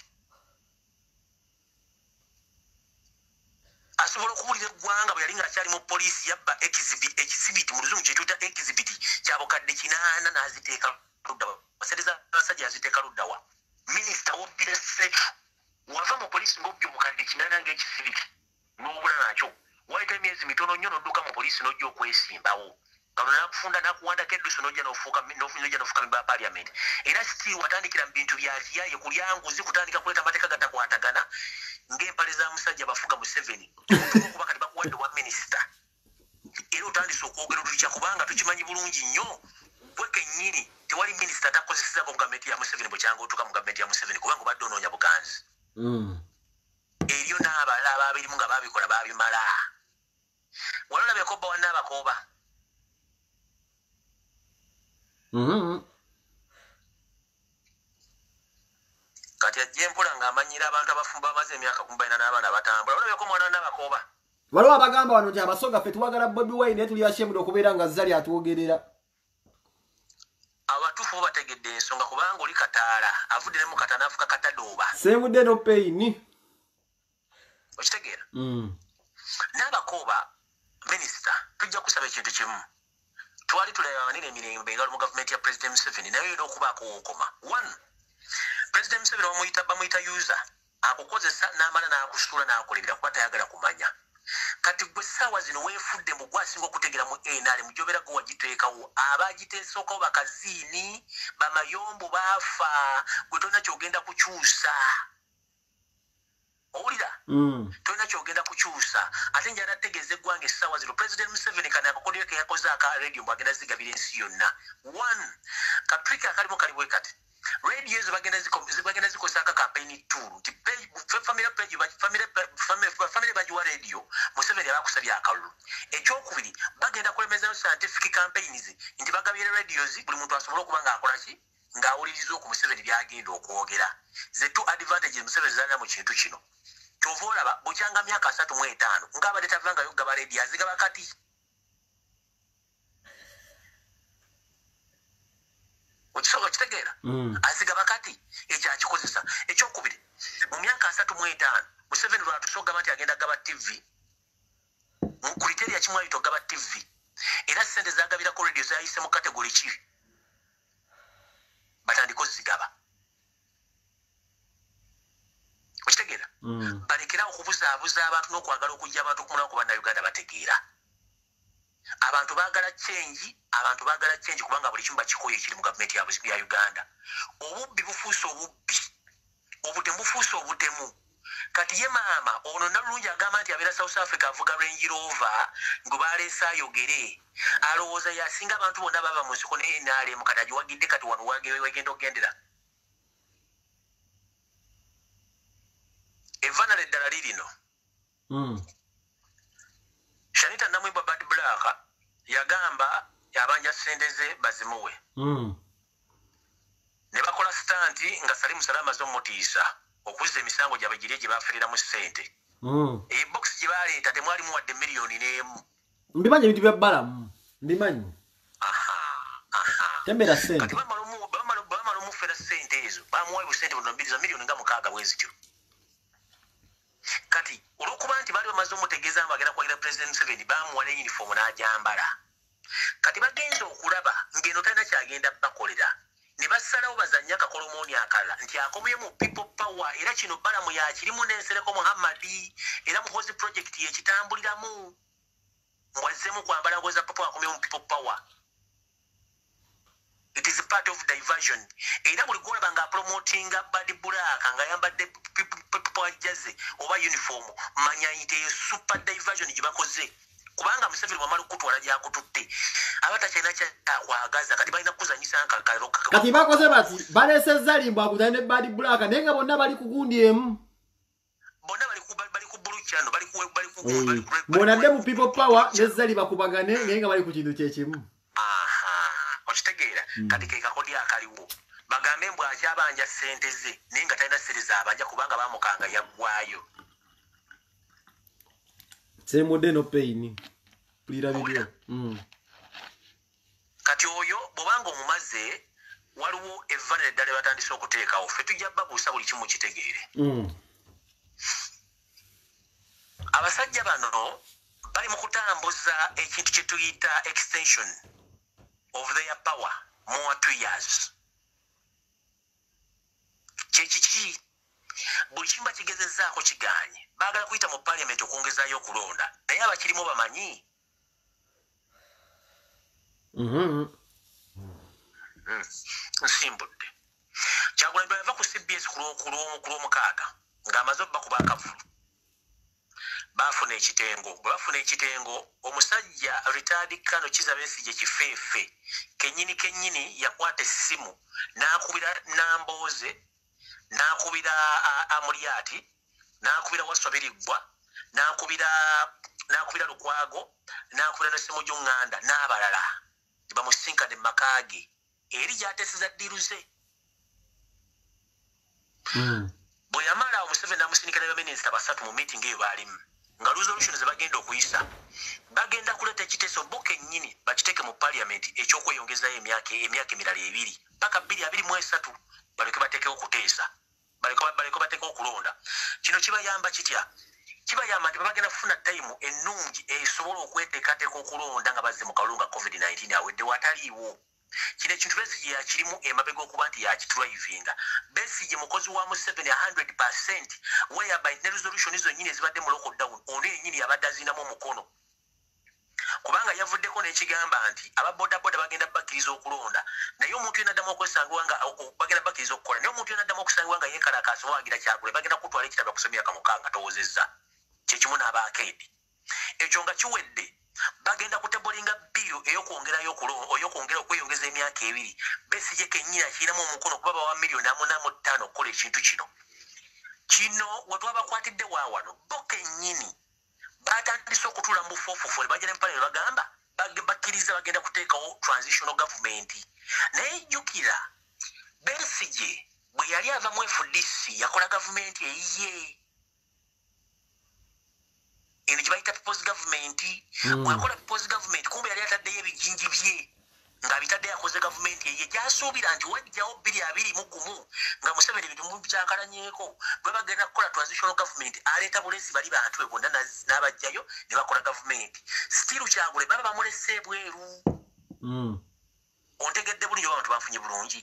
asobola okubulira eggwanga bwe yali ng'akyali mu poliisi yabba ekisibiti mu luzungu kyetuyita ekisibiti kyabukadde kinaana n'aziteeka ludda basereza abasajja yaziteeka luddawa minisita wobbirese wava mu poliisi ng'obbi omukadde kinaana ng'ekisibiti n'obula nakyo waita emyezi mitono nnyo n'odduka mu poliisi n'ojja okwesimbawo kano nakufunda nakuwandako edduso n'ojja n'ofuuka memba paliamenti era sitiri watandikira mu bintu bya kiyaye kulya nguzi kutandika kuleeta amateeka gatakwatagana ng'empale za musajja bafuga mu seveni okuba kati bakuwadde wa minisita era otandise okwogera olulukya kubanga tukimanyi bulungi nnyo gwe kennyini tewali minisita takozesezako mu gavumenti ya museveni bwe kyanga otuuka mu gavumenti ya museveni kubanga obadde onoonya buganzi eriyo n'abalala ababirimu nga babikola babimala walolabeko bba wannaabakooba kati ajja empola ng'amanyira abantu abafumba bamaze emyaka kumbalina n'abaana batambula olabeko mwana wannaabakooba waliwo abagamba wano nti abasoga ffe tuwagala Bobi Wine naye tuli ashemude okubeera nga Zali atwogerera abatuufu bo bategedde ensonga kubanga oli kataala avudde ne mu kataana afuka katadooba seemudde no peyini okitegeera n'abakooba minisita tujja kusaba ekintu kimu twali tulawanira emirembe nga mu gavumenti ya president Museveni naye olina okubaako wookoma one president Museveni bamuyita bamuyita user akukozesa n'amala n'akusuula n'akolebera kuba tayagala kumanya kati gwe ssaawa zino weefudde mu gwasinga okutegera mu N R M gy'obeera gwe wagiteekawo abagiteesookawo bakaziini bamayombo baafa gwe tolina kyogenda kukyusa owulira tolina kyogenda kukyusa ate njala ategeeza eggwanga essaawa zino president Museveni kane akakodyo ke yakoze aka radio mbu agenda zigabira ensi yonna one katrika akalimu kali bwe kati radio ezo bagenda zikozesa aka campaign tool nti family page family bagiwa radio Museveni abakusabye akalulu ekyokubiri bagenda kulemezayo scientific campaigns nti bagabire radios buli muntu asobola okuba ng'akola ki ng'awuliriza oku Museveni byagenda okwogera ze two advantages Museveni zalina mu kintu kino kyova olaba bukyanga myaka asatu mu etaano ng'abadde tavangayo okugaba radio azigaba kati okisobola kitegeera azigaba kati ekyo akikozesa ekyokubiri mu myaka asatu mu etaano Museveni lwatusoogamba nti agenda gaba T V mu kriteria kimu ayita ogaba T V era ssente zagabirako radio zayise mu kategori ki batandika ozigaba okitegeera balekerawo okubuzaabuza abantu n'okwagala okujja abantu okumulawo ku bannayuganda bategeera abantu baagala kyenji abantu baagala kyenji kubanga buli kimu bakikoyo ekiri mu gavumenti ya Uganda obubbi bufuuse obubbi obutemu bufuuse obutemu kati ye maama ono nalulungi agamba nti abeera South Africa avuga Range Rover ngo baleese ayogere alowooza yasinga abantu bonna baba mu nsiko naye naale mu kati agiwagidde kati wano wagenda okugendera evanale eddala lirino Shanita Namwimba Bad Black yagamba yabanja ssente ze bazimuwe ne bakola stanti nga Salimu Salama z'omutiisa okuzza emisango gyabwe giri gye bafereramu ssente ebox gye baleeta temwalimu wadde miliyoni n'emu mbimanyi ebintu bya bbalamu mbimanyi tembera ssente kati bamala omufera ssente ezo bamuwayo busente bunombiriza miliyoni nga mukaaga bwezityo kati olwokuba nti baali bamaze omutegeeza nga bagenda kwagira president Museveni bamuwa ne uniform n'agyambala kati bagenza okulaba ng'eno talina kyagenda bakolera ne basalawo bazannya akakolomoni akalala nti akomye mu people power era kino balamu yakirimu n'ensereko Muhammadi era muhozi project yekitambuliramu mwazzemu kwambala ngoza papa akomye mu people power. It is a part of diversion. Era buli golaba nga promoting bad black nga yambadde people ajaze oba uniform manya ite super diversion jibakoze. Kubanga Museveni wamala kutwala yakututte abatakyina kyakwagaza kati balina kuzanyisa nkakalo kati bakoze bati balesezza limbo akutane bad black naye nga bonna bali kugundi emu bonna bali ku bali ku bulu kyano bali ku bali ku bali ku bonadde mu people power nezali bakubagane naye nga bali ku kintu kyekimu. Aha okitegeera kati ke kakodi akaliwo bagambe mbwa akyabanja ssente ze naye nga talina siriza abanja kubanga bamukanga yaggwayo. Semode no pain. Pulira video. Mm. Kati oyo bobanga omumaze waliwo evane ddala batandise okuteekawo ffe tujja babuusa buli kimu kitegeere. Mm. Abasajja bano bali mu kutambuza ekintu kye tuyita extension of their power more two years. Kyekiki buli kimu bakigezezzaako kiganye baagala kuyita mu parliament okwongezaayo okulonda naye abakirimu bamanyi. Mhm. Nsimbudde Kyagulanyi bava ku C B S ku lw'omukaaga ng'amaze obba ku baakavulu baafuna ekitengo bwe bafuna ekitengo omusajja retired Kano Kizza Besigye Kifeefe kennyini kennyini yakwata essimu n'akubira Nambooze n'akubira Amulyati n'akubira Wasobiriggwa n'akubira n'akubira Lukwago n'akubira Nasimu Junganda n'abalala bamusinkane mu maka ge eri gy'ateeseza ddiruze. Bwe yamala Museveni n'amusindika ne baminisita basatu mu meeting eyo baalimu nga resolution ze bagenda okuyisa bagenda kuleeta ekiteeso bo kennyini bakiteeke mu parliament ekyokweyongezayo emyaka emyaka emirala ebiri paka bbiri abiri mu esatu baleke bateekewo okuteesa baleke bateekewo okulonda. Kino kibayamba kitya? Kibayamba nti bagenda kufuna time ennungi esobola okweteekateeka okulonda nga bazze mu kalulu nga covid nineteen awedde wataliiwo. Kino ekintu Besigye yakirimu emabega okuba nti yakiturivinga. Besigye mukozi wa Museveni one hundred percent whereby ne resolution izo nnyini ezibadde mu lockdown ono yennyini yabadde azinamu omukono. Kubanga yavuddeko n'ekigamba nti ababodaboda bagenda bakkiriza okulonda naye omuntu yenna addamu okwesangibwa nga bagenda bakkiriza okukola naye omuntu yenna addamu okusangibwa nga yeekalakaasa owagira Kyagulanyi bagenda kutwala ekitabo kusoma emyaka mukaaga towozezza kyekimu n'abaakeedi. Ekyo nga kiwedde bagenda kutebolinga biiro ey'okwongerayo okwongera okweyongeza emyaka ebiri. Besigye kennyini akirinamu omukono kuba bawa miliyoni amuna mu ttaano okukola ekintu kino. Kino we twabakwatidde waawano bo kennyini batandise okutuula mu bufuufufu ne bajja n'empale ne bagamba bakkiriza bagenda kuteekawo transitional government. Naye jjukira Besigye bwe yali ava mu F D C yakola gavumenti eyiye eno gye bayita people's government. Bw'akola people's government kumbe yali ataddeyo ebijinji bye ng'abitadde yakoze gavumenti eyiye gy'asuubira nti wajjawo bbiri abiri mu gumu nga Museveni ebintu byakalanyeeko bwe bagenda kukola transitional government aleeta bulesi bali bantu be bonna n'abajjayo ne bakola gavumenti. Still Kyagulanyi baba bamulese ebweru. Ontegedde bulungi oba abantu banfunye bulungi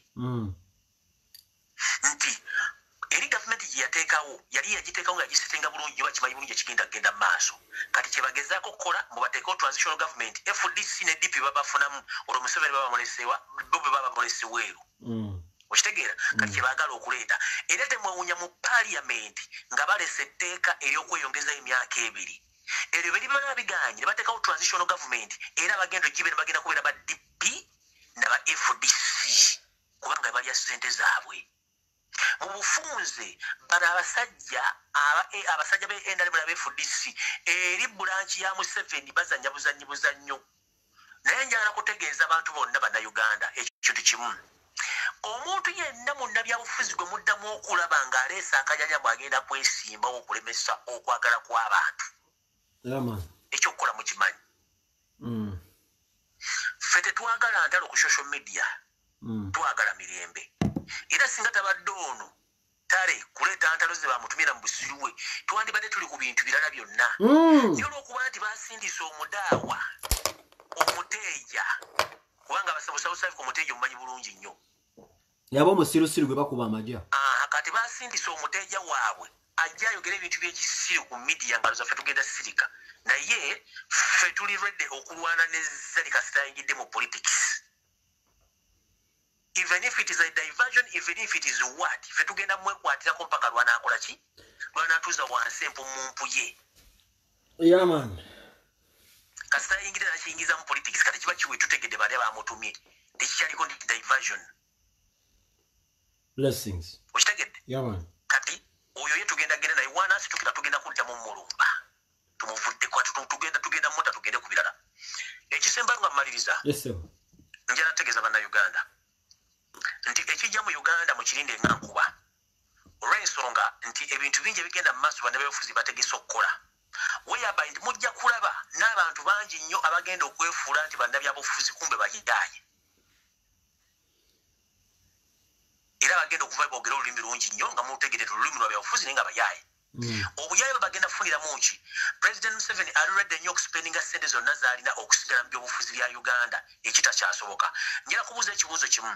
nti eri gavumenti gye yateekawo yali yagiteekawo nga yagisetenga bulungi oba kimanyi bulungi ekigenda kugenda mu maaso. Kati kye bagezaako okukola mu bateekawo transitional government F D C ne D P babafunamu olwo Museveni baba bamulesewa bo bwe baba bamulese weeru. Okitegeera kati kye baagala okuleeta era temwewuunya mu parliament nga balesa etteeka ery'okweyongeza emyaka ebiri. Eryo be libala biganye ne bateekawo transitional government era bagenda ogibe ne bagenda kubeera ba D P n'aba F D C kubanga balya ssente zaabwe. Mu bufunze bano abasajja abasajja be N R M n'aba F D C eri bulanki ya Museveni bazannya buzannyi buzannyo. Naye njagala kutegeeza abantu bonna bannayuganda ekintu kimu. Omuntu yenna mu nnabyabufuzi gwe muddamu okulaba ng'aleesa akajanja bw'agenda kwesimbawo okulemesa okwagala kw'abantu. Ekyokukola mukimanyi. Ffe tetwagala ntalo ku social media. Twagala mirembe. Era singa tabadde ono tale kuleeta ntalo ze bamutumira mu busiruwe twandibadde tuli ku bintu birala byonna. Naye olw'okuba nti baasindisa omudaawa omuteeja kubanga abasabusabusaafi ku muteeja omumanyi bulungi nnyo. yaba omusirusiru gwe bakuba amajja ah kati basindisa omuteja waabwe ajja ayogera ebintu by'ekisiru ku media nga zaffe tugenda sirika naye ffe tuli ready okulwana ne zali kasitayingidde mu politics even if it is a diversion even if it is what ffe tugenda mwekwatirako mpaka lwana akola ki lwana atuuza wansi empumumpu ye yeah man kasitayingidde nakiyingiza mu politics kati kiba kiwe tutegedde bale bamutumye tekikyaliko ndi diversion blessings okitegedde yeah man kati oyo ye tugenda genda naye wana situkira tugenda kudda mu mulumba tumuvudde kwa tugenda tugenda mota tugende ku birala ekisemba nga mmaliriza yes sir njala tegeza bana Uganda nti ekijja mu Uganda mu kirinde ngankuba olw'ensonga nti ebintu bingi ebigenda mu maaso bana befuzi bategese okukola weyaba nti mujja kulaba n'abantu bangi nnyo abagenda okwefuula nti bannabyabufuzi kumbe bayidaaye era bagenda okuva boogera olulimi lungi nnyo nga mutegerera olulimi lwa byabufuzi naye nga bayaaye obuyaaye bwe bagenda kufuniramu ki President Museveni already nnyo okuspendinga ssente zonna zaalina okusigala mu byobufuzi bya Uganda ekitakyasoboka njala kubuuza ekibuuzo kimu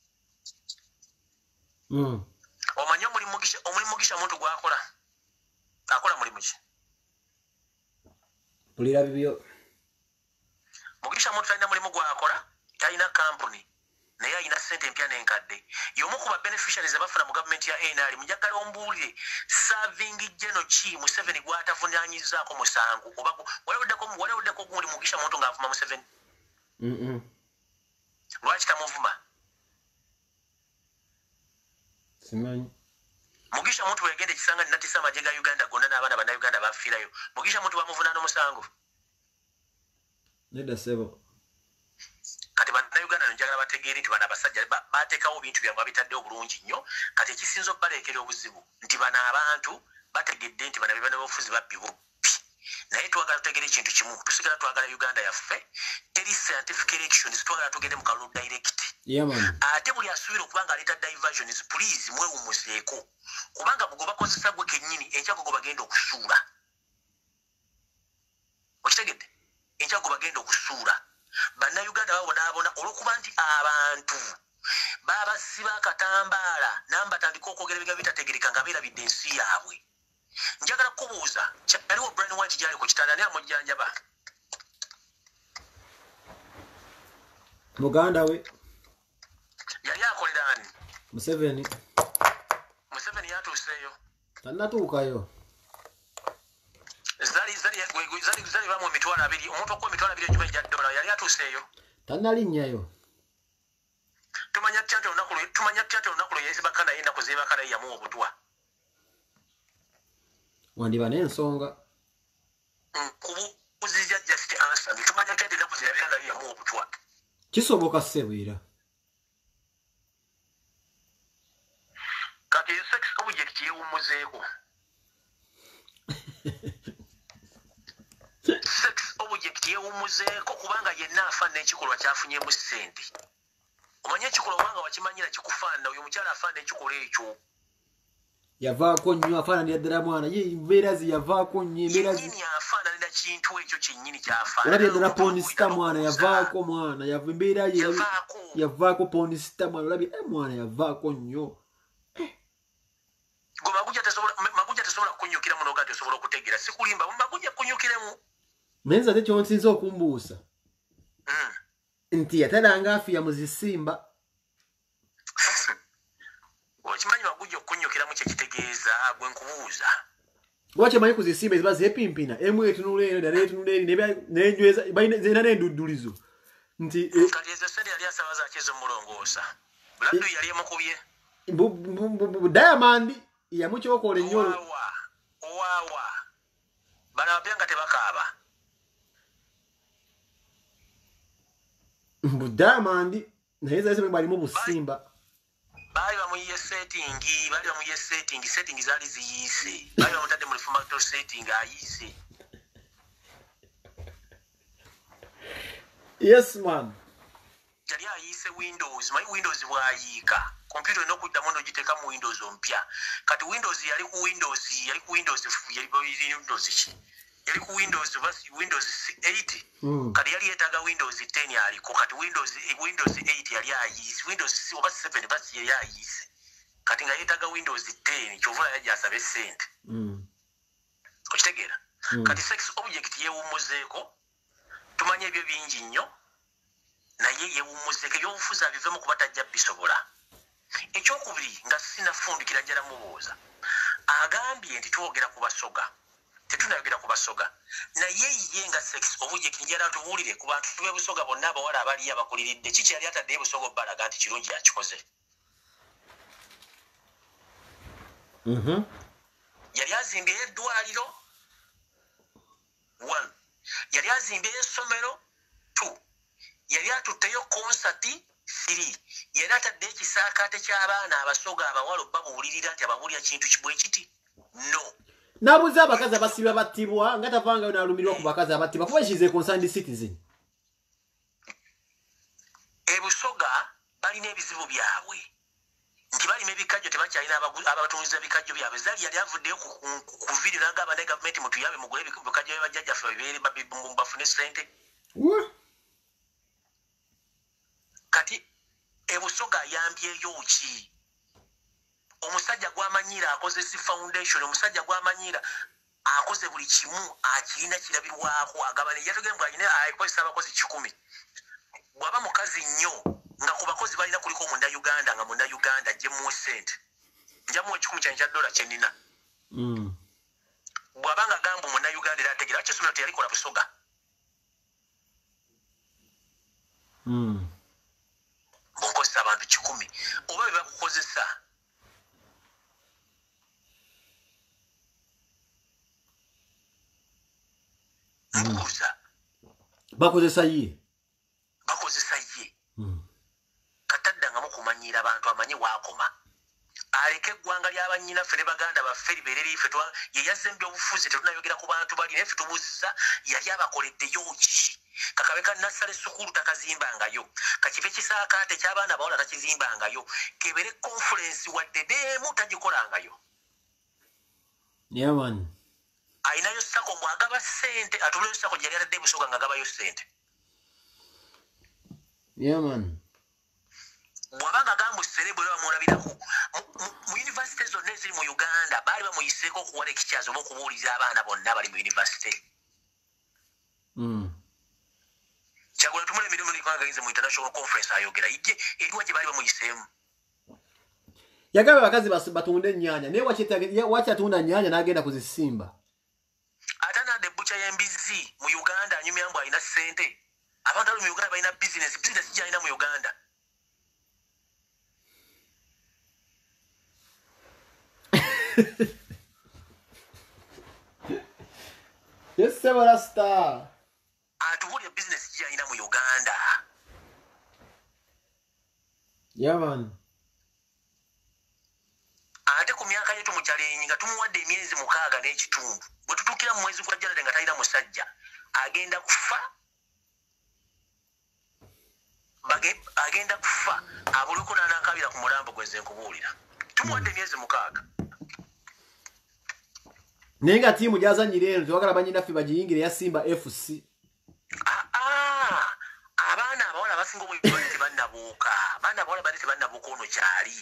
omanyi omulimu mugisha omulimu mugisha muntu gwakola akola mulimu ki pulira bibyo mugisha muntu talina mulimu gwakola talina kampuni naye alina ssente empya n'enkadde y'omu ku ba beneficiaries abafuna mu gavumenti ya N R munjagala ombuulire serving general ki Museveni gw'atavunaanyizaako musango oba walabuddeko walabuddeko gundi mugisha muntu ng'avuma Museveni lwaki tamuvuma simanyi mugisha muntu wegenda ekisanga ninatisa amagye ga Uganda gonna n'abaana bannayuganda bafiirayo mugisha muntu bamuvunaana omusango nedda sebo kati bannayuganda njagala bategeere nti bano abasajja bateekawo bintu byabwe babitaddeho bulungi nnyo kati ekisinza okubaleekera obuzibu nti bano abantu bategedde nti bano bebana b'obufuzi babbi bubbi naye twagala tutegere ekintu kimu tusigala twagala Uganda yaffe teri scientific elections twagala tugende mu kalulu direct ate buli asuubira okuba nga aleeta diversions please mwewumuzeeko kubanga bwe bakozesa gwe kennyini enkyago gwe bagenda okusuula okitegedde enkyago bagenda okusuula bannayuganda babonaabona olw'okuba nti abantu babasiba akatambaala nambatandika okwogera ebigambo bitategereka nga beerabidde ensi yaabwe njagala kubuuza kyaliwo Brian White gyali ku kitanda naye amujjanjaba muganda we yali akolera ani Museveni Museveni yatuuseeyo tannatuukayo zali zali zali zali bamu emitwalo abiri omuntu okuwa emitwalo abiri enyuma ejja dola yali atuuseeyo tannalinnyayo tumanya tutya nti olunaku lwe tumanya tutya nti olunaku lwe yayisibaka naye ennaku zeebaka naye yamuwa obutwa wandiba n'ensonga kubuuzizya just answer tumanya tutya nti ennaku zeebaka naye yamuwa obutwa kisoboka ssebwira kati sex object yeewummuzeeko sex object yeewummuzeeko kubanga yenna afaanana ekikolwa kyafunyemu ssente omanye ekikolwa obanga wakimanyira kikufaanana oyo omukyala afaanana ekikolwa ekyo yavaako nnyo afaananira ddala mwana ye embeera ze yavaako nnyo embeera yennyini afaananira kintu ekyo kyennyini kyafaanana olabye ddala ponisita mwana yavaako mwana embeera ye yavaako ponisita mwana olabye mwana yavaako nnyo gwe magujja tesobola kukunyukira muno gati osobola okutegeera sikulimba magujja kukunyukiremu naye nze ate kyonsinza okumbuusa nti yatalanga afiya mu zisimba okimanyi magujja okukunyukiramu kyekitegeeza gwe nkubuuza lwaki amanyi ku zisimba eziba zeepimpina emu etunula eno dala etunula eri nenjweza zirina n'enduddulizo nti kati ezo sente yali asabaza akizomulongoosa buladdu yali emukubye Diamond yamukyokola ennyo owawa owawa bano abapyanga tebakaaba mbu Diamond naye zayise balimu busimba baali bamuyiye settingi baali bamuyiye settingi settingi zaali ziyiise baali bamutadde mu reformato setting ayiise yes man yali ayiise windows mayi windows bwayiika computer ino kuddamu n'ogiteeka mu windows ompya kati windows yali ku windows yali ku windows yali ku windows ki yali ku windows basi windows eight Mm. kati yali yetaga windows ten yaliko kati windows windows eight yali ayise windows oba seven basi yali ayise kati nga yetaga windows ten kyova yajasabe sente Mm. okitegeera Mm. kati sex object yewumuzeeko tumanye ebyo bingi nnyo naye yewumuzeeko ebyobufuzi abivemu kuba tajja bisobola ekyokubiri nga sinafundikira jjala mubuuza agambye nti twogera ku basoga tetunayogera ku basoga naye ye nga sex object njala tubuulire ku bantu b'ebusoga bonna abawala abaliyo abakuliridde kiki yali atadde ebusoga obbalaga nti kirungi yakikoze Mhm. yali azimbyeyo eddwaliro one yali azimbyeyo essomero two yali atutteyo konsati three yali ataddeyo ekisaakaate ky'abaana abasoga abawala babuulirira nti ababuulira kintu kibwe kiti no nabuze abakazi abasibwa battibwa nga tavangayo nalumirwa ku bakazi abattibwa kuba ekize concerned citizen ebusoga balina ebizibu byabwe nti balima ebikajjo tebakyalina abatunziza ebikajjo byabwe zali yali avuddeyo kuviirira ng'aba ne gavumenti mutuyabe mugule ebikajjo byebajjajjaffe babeere bafune sente kati ebusoga ayambyeyo ki omusajja gwamanyira akoze si foundation omusajja gwamanyira akoze buli kimu akirina kirabirwako agabane yatugembwa alina akozesa abakozi kikumi bwaba mukazi nnyo nga ku bakozi balina kuliko munda uganda nga munda uganda ajjemuwe sente njamuwe ekikumi kyange kya dola kyenina bw'abanga gamba munda uganda era ategera lwaki essomero teyalikola busoga bw'onkozesa abantu kikumi oba be bakukozesa mbuuza bakozesa ye bakozesa ye kataddangamu kumanyira abantu amanyi waakoma aleke eggwanga ly'abannyinaffe ne baganda baffe libeere liife yeyazembya obufuzi tetunayogera ku bantu bali naye ffe tubuuziza yali abakoleddeyo ki kakabe ka nassale sukulu takazimbangayo kakibe kisaakaate ky'abaana bawala takizimbangayo kebere konfulensi wadde deemu tagikolangayo yaman ayinayo sako mwagaba ssente atubulayo sako gyali atadde ebusoga ng'agabayo ssente yaman bw'abanga gamba serebu era bamulabirako mu yunivasite zonna eziri mu uganda baali bamuyiseeko okuwa lectures oba okubuuliriza abaana bonna bali mu yunivasite kyagula tumula emirimu nigagayize mu international conference ayogera ijje eriwa gye baali bamuyiseemu yagamba abakazi batunde ennyanya naye waki atunda nnyanya n'agenda kuzisimba ate anadde ebbuca y'embizzi mu uganda anyumya mbu alina ssente abantu abali mu uganda balina bizinesi bizinesi gyalina mu uganda yes sebala star atubulya bizinesi gyalina mu uganda yaman ate ku myaka yetu mu kyalenyi nga tumuwadde emyezi mukaaga n'ekitundu bwe tutuukira mu mwezi gwa January nga talina musajja agenda kufa agenda kufa abuleko n'anaakabira ku mulambo gwenze nkubuulira tumuwadde emyezi mukaaga naye nga tiimu gyazanyira eno tewagala bannyinaffe bagiyingire ya Simba F C abaana abawala abasinga obwebali tebannabuuka abaana abawala bali tebannabuuka ono kyali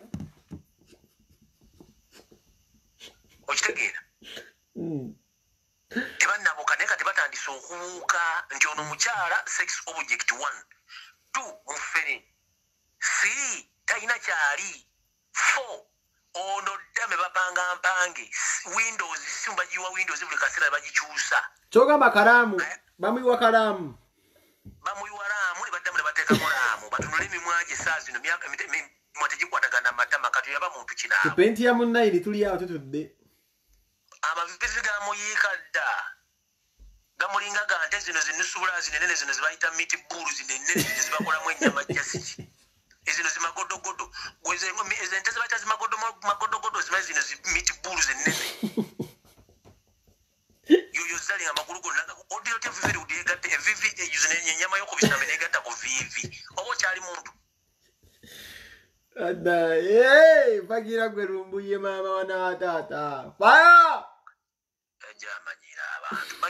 okitegeera tebannabuuka naye kati batandise okubuuka nti ono mukyala sex object one two mufere three talina kyali four ono ddame bapanga mpange windows simu bagiwa windows buli kaseera bagikyusa kyogamba kalaamu bamuyiwa kalaamu bamuyiwa laamu ne baddamu ne bateekamu laamu batunule emimwa gye saa zino mwategikwatagana matama kati yaba muntu kinaawe tupenti ya munnairi tuli awo tutudde amavivi gamuyiika dda gamulinga ga nte zino zinusubula zinenene zino zibayita miti bulu zinenene zino zibakolamu ennyama jasiki ezino zimagodogodo ezo ente zibayita zimagodogodo zimaye zino miti bulu zenene yoyo zali nga magulu gonna odiro te vivi udiegatte evivi ezino ennyama y'okubisame negatta ku vivi oba okyali muntu ada hey bagira gwe lumbuye mama wana tata fire ajja amanyira abantu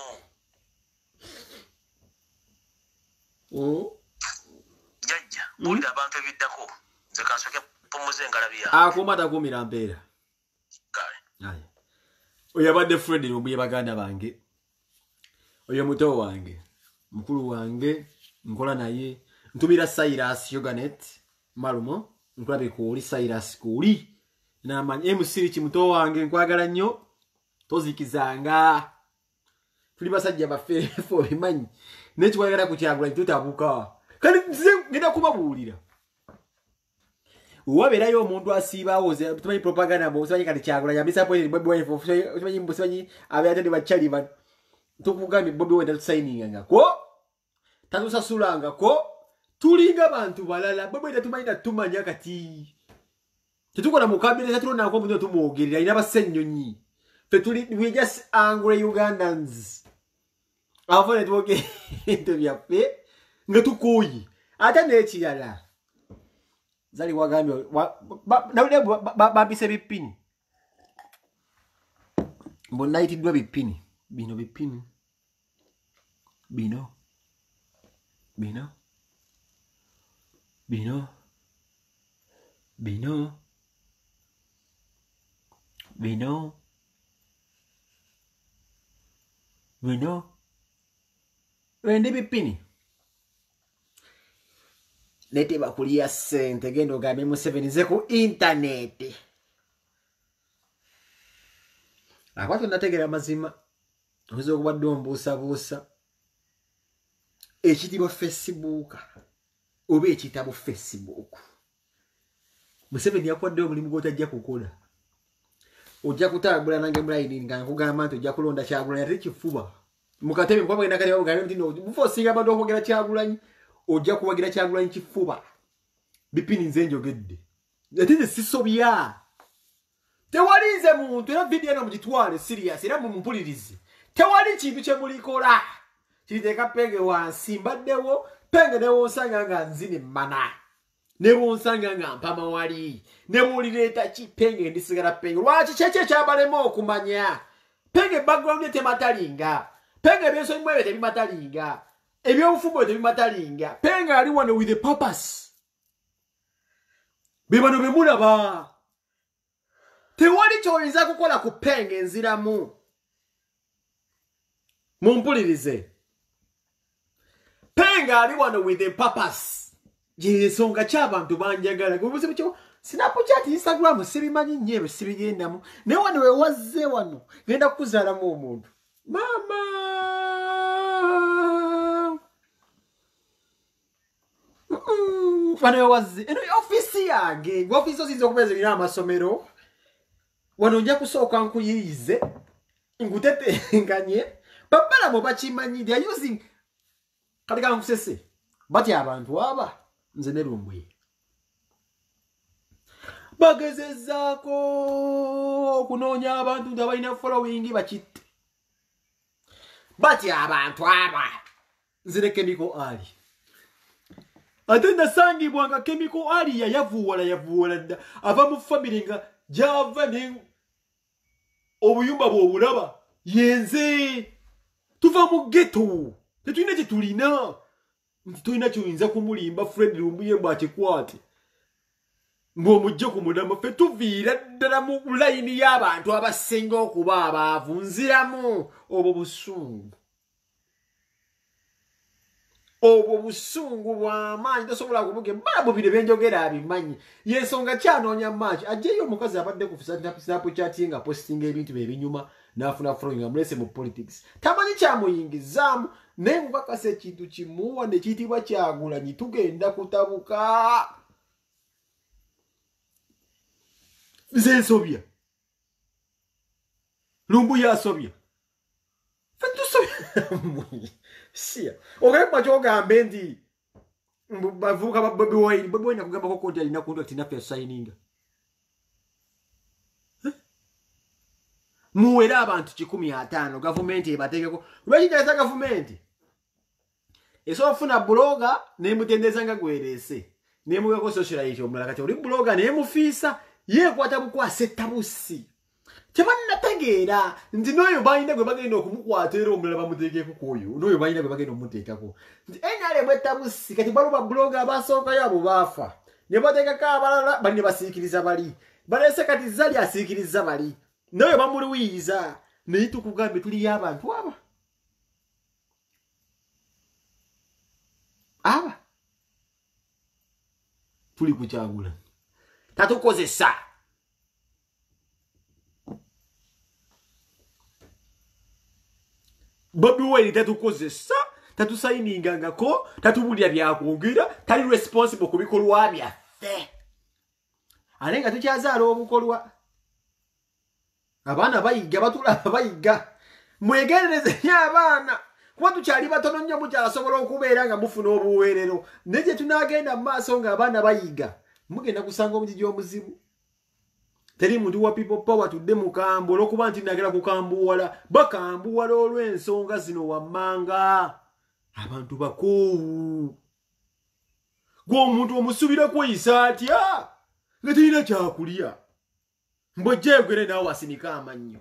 Oh. Jajja, bulira abantu ebiddako. Nze kansoke pomuze engalabi ya. Akumata kumira mpeera. Kale. Aye. Oyo abadde Fred Lumbuye baganda bange. Oyo muto wange. Mukulu wange nkola naye. Ntumira Cyrus Yoganet Malumo. Nkulabe kuuli Cyrus kuuli. Namanyi M C ki muto wange nkwagala nnyo. Tozikizanga. Tuli basajja baffe fo bimanyi. Nekikwagala ku Kyagulanyi tutabuka. Kali nze ngenda kubabuulira. Wabeerayo omuntu asiibaawo tumanyi propaganda bo tumanyi kati Kyagulanyi abisa point Bobi Wine fo tumanyi tumanyi abayatende bachali ba tukugambye Bobi Wine tusayininga ngako tatusasulanga ko tulinga bantu balala Bobi Wine tumanyi tumanya kati tetukola mukabire tatulona ko mundo tumwogerera ina basennyonyi fe tuli we just angry Ugandans avone twoge interview pe nga tukoyi ate nekiyala zali wagambye nawule babise bipini mbona itidwa bipini bino bipini bino bino bino bino bino bino wende bipini lete bakulia sente gendo gambe mu seven ze ku internet akwatu nategera mazima ozo kubadde ombuusa buusa ekitibwa Facebook obe ekitabo Facebook Museveni yakwadde omulimu gotajja kukola ojja kutambula nange mulaini nga nkugamba nti ojja kulonda Kyagulanyi ate kifuba mukatebe kwa bagenda kali bagambe nti no bufosinga bado okwogera Kyagulanyi ojja kuwagira Kyagulanyi kifuba bipini nze njogedde ate sisobya tewalize muntu era video eno mugitwale serious era mumumpulirize tewali kintu kye mulikola kiteka penge wansi mbaddewo penge ne wonsanga nga nzine mana ne wonsanga nga mpama wali ne mulireta ki penge ndisigala penge lwaki cheche kyabalema okumanya penge background ete matalinga penge byeso mwebe tebi matalinga ebyobufubo tebi matalinga penge ali wano with a purpose bibano bemulaba tewali kyoyinza kukola ku penge nziramu mumpulirize penga ali wano with a purpose jesonga ky'abantu banjagala kubuze byo Snapchat Instagram sibimanyi nyebe sibigendamu ne wano we wazze wano genda kuzalamu omuntu mama wano we wazze eno office yange office ozinze okubeza bina amasomero wano nja kusooka nkuyirize ngutetenganye babala mo bakimanyi they are using kalika nkusese bati abantu aba nze ne Lumbuye bagezezzaako okunoonya abantu abalina following bakitte bati abantu aba nze ne Chemical Ali ate nasangibwa nga Chemical Ali yayavuwala yavuwala dda ava mu family nga java ne obuyumba bw'obulaba yenze tuva mu ghetto tetulina kye tulina nti tulina kyoyinza kumulimba Fred Lumbuye bw'akikwate ng'omujje ku mulama ffe tuviira ddala mu layini y'abantu abasinga okuba abaavu nziramu obwo busungu obwo busungu bw'amaanyi tosobola kubuge balabu bino byenjogera abimanyi yensonga kyanoonya maaki ajjeyo omukazi abadde ku Snapchat nga postinga ebintu bye binyuma n'afuna following nga mulese mu politics tamanyi kyamuyingizaamu naye mukakasa ekintu kimuwa ne kiyitibwa Kyagulanyi tugenda kutabuka nze nsobya Lumbuye asobya ffe tusobya siya ogamba kyogambe nti bavuka ba Bobi Wine Bobi Wine akugamba ko konti alina contract na face signing muwera abantu kikumi ataano government ebategeko lwaki nyaza government eso ofuna bloga ne mutendeza nga gwerese ne mugako socialite omulala kati oli bloga ne mufiisa ye kwata bukwase tabusi Kyebana nategeera nti n'oyo balina gwe bagenda okumukwata era omulala bamuteekeko kwoyo n'oyo balina gwe bagenda omuteekako nti N R M etabusi kati balo babloga abasookayo abo baafa ne bateekako abalala bali ne basiikiriza bali balese kati zali asiikiriza bali n'oyo bamuliwiiza naye tukugambe tuliyo abantu aba aba tuli kukyagula tatukozesa Bobi Wine tatukozesa tatusayiningangako tatubulira byakwogera tali responsible ku bikolwa byaffe ate nga tukyazaala obukolwa abaana bayiga batulaba bayiga mwegerereze nnyo abaana kuba tukyali batono nnyo mukyasobola okubeera nga mufuna obuweerero naye gye tunaagenda mu maaso ng'abaana bayiga mugenda kusanga omugigi omuzibu teri muntu wa people power tudde mu kambu olw'okuba nti nagera kukambuwala bakambuwala olw'ensonga zino wammanga abantu bakoowu gwe omuntu omusubira kweyisa atya nga terina kyakulya mbwejjeegwere naawe wasinika amannyo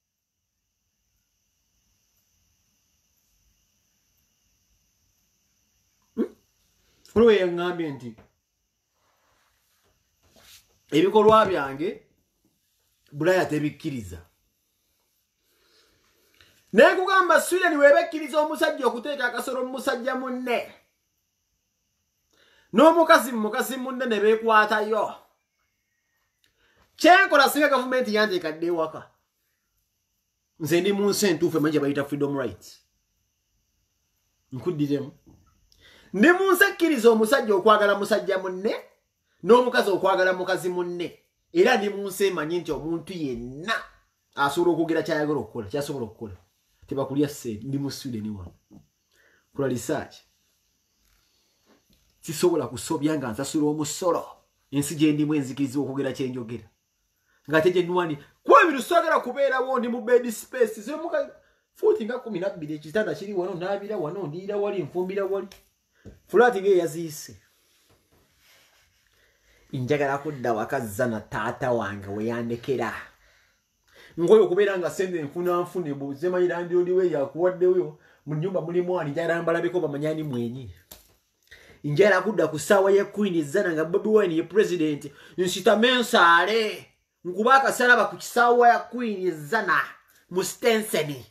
olwo yaŋŋambye nti ebikolwa byange bulaya tebikkiriza naye kugamba Sweden webekkiriza omusajja okuteeka akasolo mu musajja munne n'omukazi mu mukazi munne ne beekwatayo kyenkola singa gavumenti yanteekadde ewaka nze ndi mu nsi entuufu emanyi gye bayita freedom rights nkuddiremu ndi mu nsi ekkiriza omusajja okwagala musajja munne n'omukazi okwagala mukazi munne era ndi mu nsi emanyi nti omuntu yenna asobola okwogera kyayagala okukola kyasobola okukola tebakulya ssente ndi mu Sweden wano kola research sisobola kusobya nga nsasula omusolo ensi gye ndimu enzikiriza okwogera kyenjogera ng'ate gye nnwani kuba ebintu sitwagala kubeerawo ndi mu bed space zemuka fuuti nga kumi na bbiri ekitanda kiri wano naabira wano ndiira wali nfumbira wali fulaati ng'eyo yaziise njagala kudda wakazza na taata wange weyandekera ngoyo okubeera nga sente nfuna nfune buzemanyi landioliwe yakuwaddeyo mu nnyumba mulimu ani njagala mbalabeko bamanyani mwenyi njagala kudda ku ssaawa ya Queen Zana nga Bobi Wine ye president nsitame nsaale nkuba akasalaba ku kisaawa ya Queen Zana mu Stenseni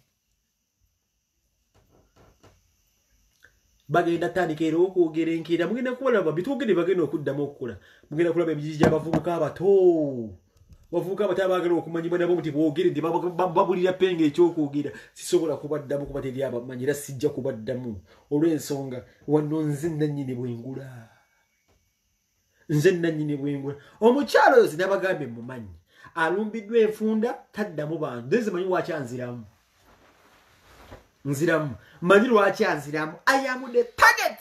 bagenda tandika era okwogera enkeera mugenda kubalaba bitwogere bagenda okuddamu okukola mugenda kulaba ebijiji gy'abavubuka abato bavubuka abato abaagala okumanyibwa nabo nti boogere nti babulira penga ekyokwogera sisobola kubaddamu kuba teri abamanyi era sijja kubaddamu olw'ensonga wano nze nannyini bwengula nze nannyini bwengula omukyalo oyo zinabagambye mumanyi alumbiddwa enfunda taddamu bantu nze zimanyi wakyanziramu nziramu manyi lwaki anziramu I am the target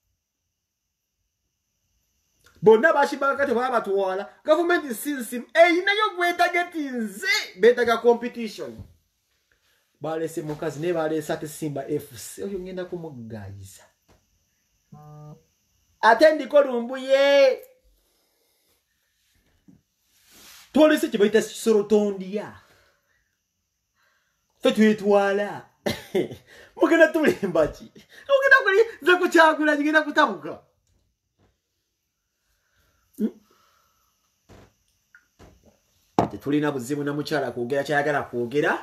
bonna bashibanga tebaba batwala government since eyinayo gwe target nze betaga competition balese mukazi ne balese ate Simba F C oyo ngenda kumugayiza atendi ko lumbuye tolese kibaita sorotondia fetu etwala mugenda tulimba ki mugenda kuli za kuchagula ngenda kutabuka tetulina buzibu na mukyala kwogera kyayagala kwogera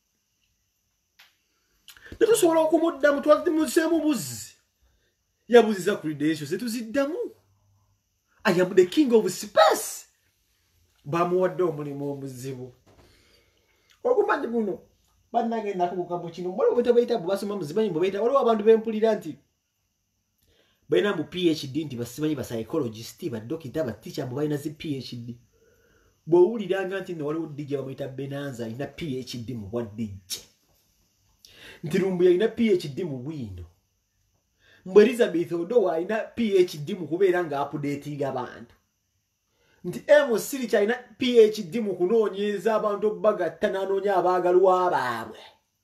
tetusobola okumuddamu twazimuseemu buzzi yabuziza credentials tetuziddamu I am the king of space bamuwadde omulimu omuzibu okumanyi guno bannagenda kubukambo kino waliwo betabayita bwebasoma muzimanyi bwebayita waliwo abantu bempulira nti balina mu P H D nti basimanyi ba psychologist badokita baticha mbu balina zi P H D bw'owuliranga nti nno waliwo D J bamuyita Benanza alina P H D mu bwa D J nti Lumbuye alina P H D mu bwino mbu Elizabeth Odowa alina P H D mu kubeera nga updating abantu nti M Siricha alina P H D mu kunoonyeza abantu okubagatta n'anoonya abaagalwa baabwe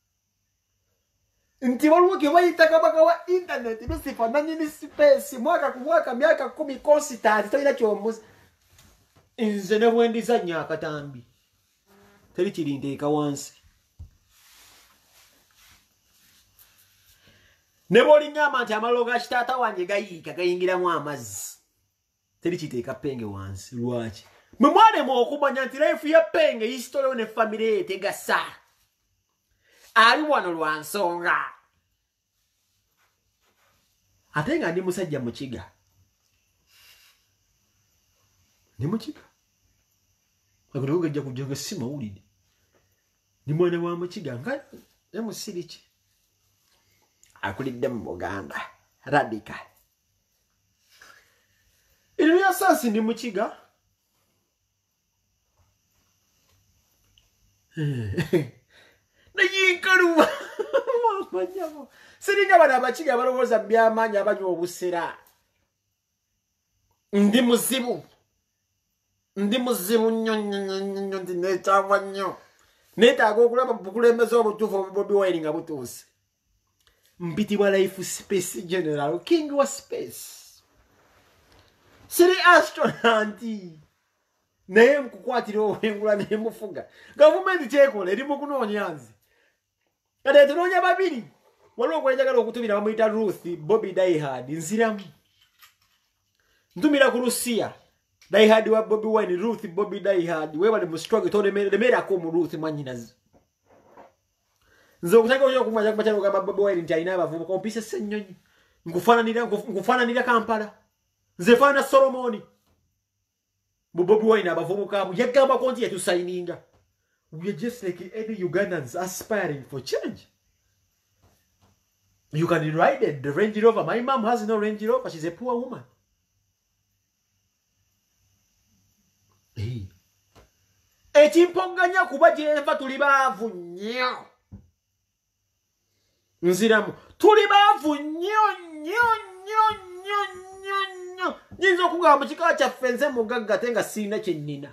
nti waliwo ke bayita kabaka wa internet Lucifer nannyini space mwaka ku mwaka myaka kumi constant talina ky'omuzi nze ne bwe ndizannya akatambi teri kiri nteeka wansi ne bw'oliŋŋamba nti amaliro ga kitaata wange gayiika gayingiramu amazzi teri kiteeka Penge wansi lwaki mwe mwanema okumanya nti life ya Penge hisitole ne famire ye tegasa ali wano lwa nsonga ate nga ndi musajja mukiga ni mukiga agogo gajja kujja sima ulide ni mwana wa mukiga nga ne musiriki akulidde mu Buganda radical ili ya sasi ndi mukiga nayinkaluwa mama siringa bana abakiga balowooza byamaanyi abanywa obusera ndi muzibu ndi muzibu nnyo nnyo ndi neetaawa nnyo neetaaga okulaba bukulembeza obutuufu obu Bobi Wine nga butuuse mpitibwa life space general king wa space siri astronaut naye mkukwatira obwengula naye mufuga gavumenti kyekola eri mu kunoonya nze kati tunoonya babiri waliwo gwenjagala okutubira bamuyita Ruth Bobby Diehard nziramu ntumira ku Rusia Diehard wa Bobi Wine Ruth Bobby Diehard webali mu struggle tolemerako mu Ruth mwanyinazi nze okutaka oyo kumwaja kubachalo gamba Bobi Wine nti alina abavubuka ompise ssennyonyi nkufaananira nkufaananira Kampala nze faana Solomoni Bobi Wine abavubuka abu yagamba konti yetusayininga we are just like any Ugandans aspiring for change. You can ride it, the Range Rover. My mom has no Range Rover. She's a poor woman. Hey. Echimponganya kuba jeva tulibavu nnyo. Nziramu tulibavu nnyo nnyo nnyo nnyo nnyo nnyo. Nyinza okugamba kika kyaffe nze mugagga tenga sina kye nnina.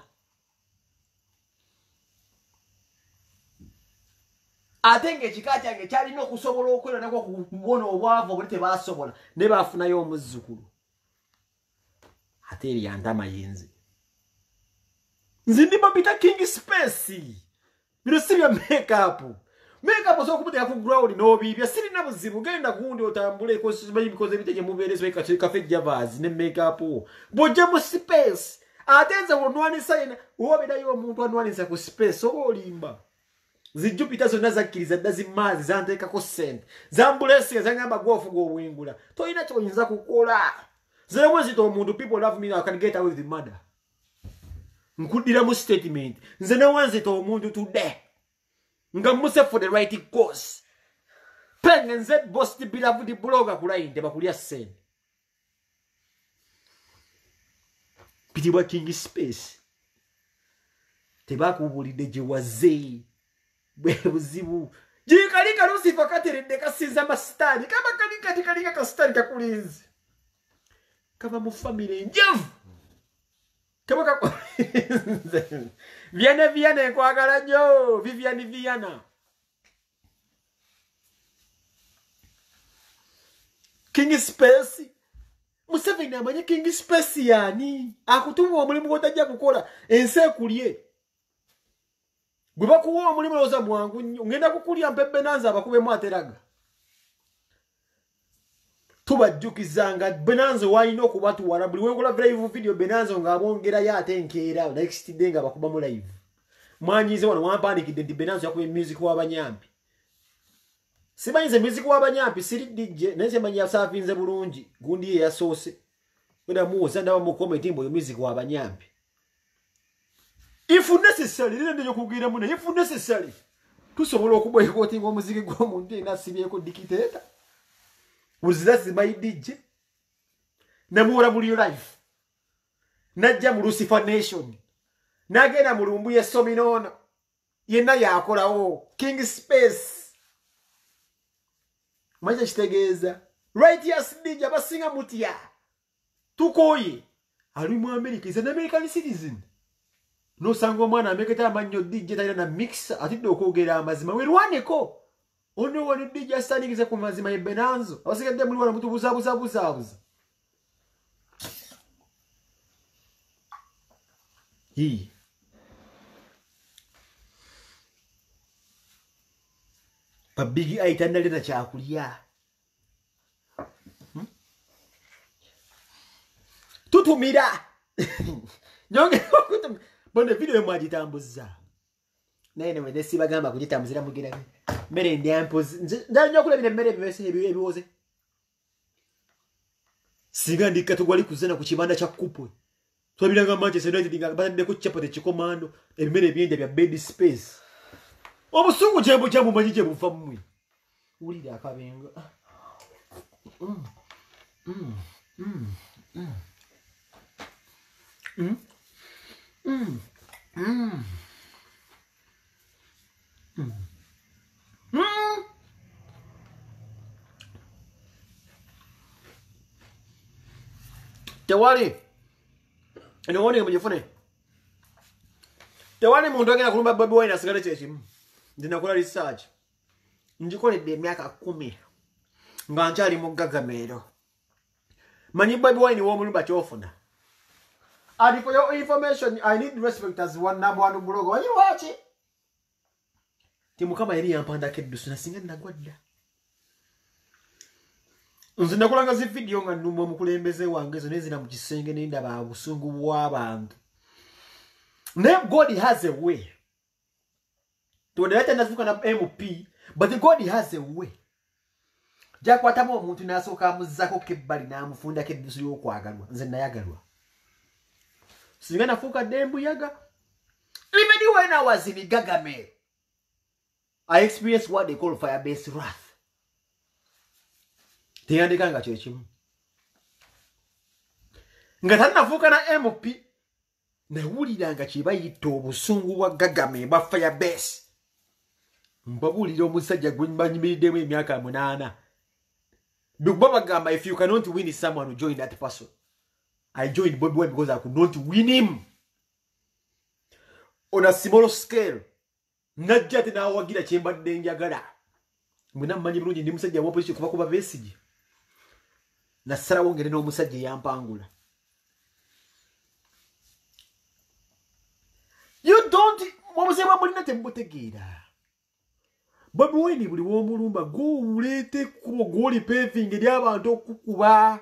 Atenge kika kyange kyalina okusobola okwera nako kubona obwavu obuli tebasobola ne baafunayo omuzzukulu. Ate eri yandama yenze. Nze ndi Babita King Space. Bino si bya make-up. Make-up so kumuteka ku ground n'obibya sirina buzibu genda gundi otambule ko simanyi bikoze biteje muberezo eka cafe Javas ne make-up. Bojja mu space. Atenze wonwanisa ina wobedayo omuntu anwanisa ku space oba olimba. Zijupita zonna zakkiriza dda zimaazi zanteekako ssente zambulesi ezangamba gwofu gw'obwengula toyina kyoyinza kukola zere mwezita omuntu people love me I can get away with the murder nkuddira mu statement nze ne wanzita omuntu today nga muse for the right cause Penge nze boss the beloved blogger kulayinde bakulya ssente pitibwa King Space tebakubulidde gye wazee buzibu jikalika Lucifer katerende kasinza masitani kama kalika tikalika kasitani kakulinzi kama mu family njevu kama kako Viana Viana kwagala nyo Viviani Viana King Space Museveni amanye King Space yani akutumwa omulimu gotajja kukola ense kulye Gwe bakuwa omulimu loza mwangu ngenda kukulya mpebbe nanza abakube mwateraga tubajjukizanga Benanzo walina okubatuwala buli wenkola live video Benanzo ng'abongera yate enkeera next day nga bakuba mu live mwanyize wano wampandikidde nti Benanzo yakuba music w'abanyampi simanyize music w'abanyampi siri D J naye simanyi yasafinze bulungi gundi ye yasoose wena muwoza ndaba mu comment mbo music w'abanyampi If necessary, nende yokugira mune. If necessary, tusobola okuboycotting omuziki gw'omuntu enasibyeko dictator. Uzirasi my D J. Namura muri life. Najja mu Lucifer Nation. Nagenda mu lumbu ye sominono. Yenna yakolawo King Space. Maja kitegeeza. Right yes D J abasinga mutya. Tukoye. Ali mu America is an American citizen. No sango mwana ameketa amanyo D J tayina na mix atidde okwogera amazima werwaneko ono wano D J asandikize ku mazima ye Benanzo abasigadde muli wano mutubuza buza buza buza Hii pa bigi aitanda leta kyakulya hmm? tutumira nyonge kutum bonne video mwajitambuza nene wende sibagamba kujitambuzira mugira mere ndi ampozi ndanyo kule bine mere bimese ebiwoze siga ndikatugwali kuzena ku kibanda kya kupwe twabiranga Manchester United ngabande ku chapote chikomando ebimere byende bya bed space obusungu jembo jambo manyije bufa mumwe ulira akabenga mm mm mm mm mm mm mm mm tewali eno wone mujifune tewali muntu agenda kulumba Bobi Wine asigale kyekimu ndinakola research njikoledde emyaka kumi nga nkyali mu ggagamero manyi Bobi Wine w'omulumba kyofuna and for your information I need respect as one number one blog wanyi lwaki timukama yali yampandako eddusu nasinga nagwadda nze nakolanga zi video nga nnumba omukulembeze wange zo nezina mu kisenge nendaba obusungu bw'abantu naye God has a way tuondelete nazuka na M P but God has a way jakwatamu omuntu nasooka amuzzako kebbali n'amufundako eddusu y'okwagalwa nze nayagalwa singa nafuuka dembu yaga even when I was in Gagame I experienced what they call fire-based wrath. Teyandikanga kyekimu. Nga tannafuuka na M P nawuliranga kye bayita obusungu bwa Gagame bwa fire-base. Mbabuulira omusajja gwe mbanyimiriddemu emyaka munaana. Bigwa bagamba if you cannot win someone who join that person. I joined Bobi Wine because I could not win him. On a smaller scale. Najja ate nawagira kyembadde njagala mwena mmanyi bulungi ndi musajja wa police kuba kuba Besigye nasalawo ngere n'omusajja yampangula you don't mwamusema mulina tembutegeera Bobi Wine buli w'omulumba gw'owuleete kubo gw'oli paving eri abantu okukuba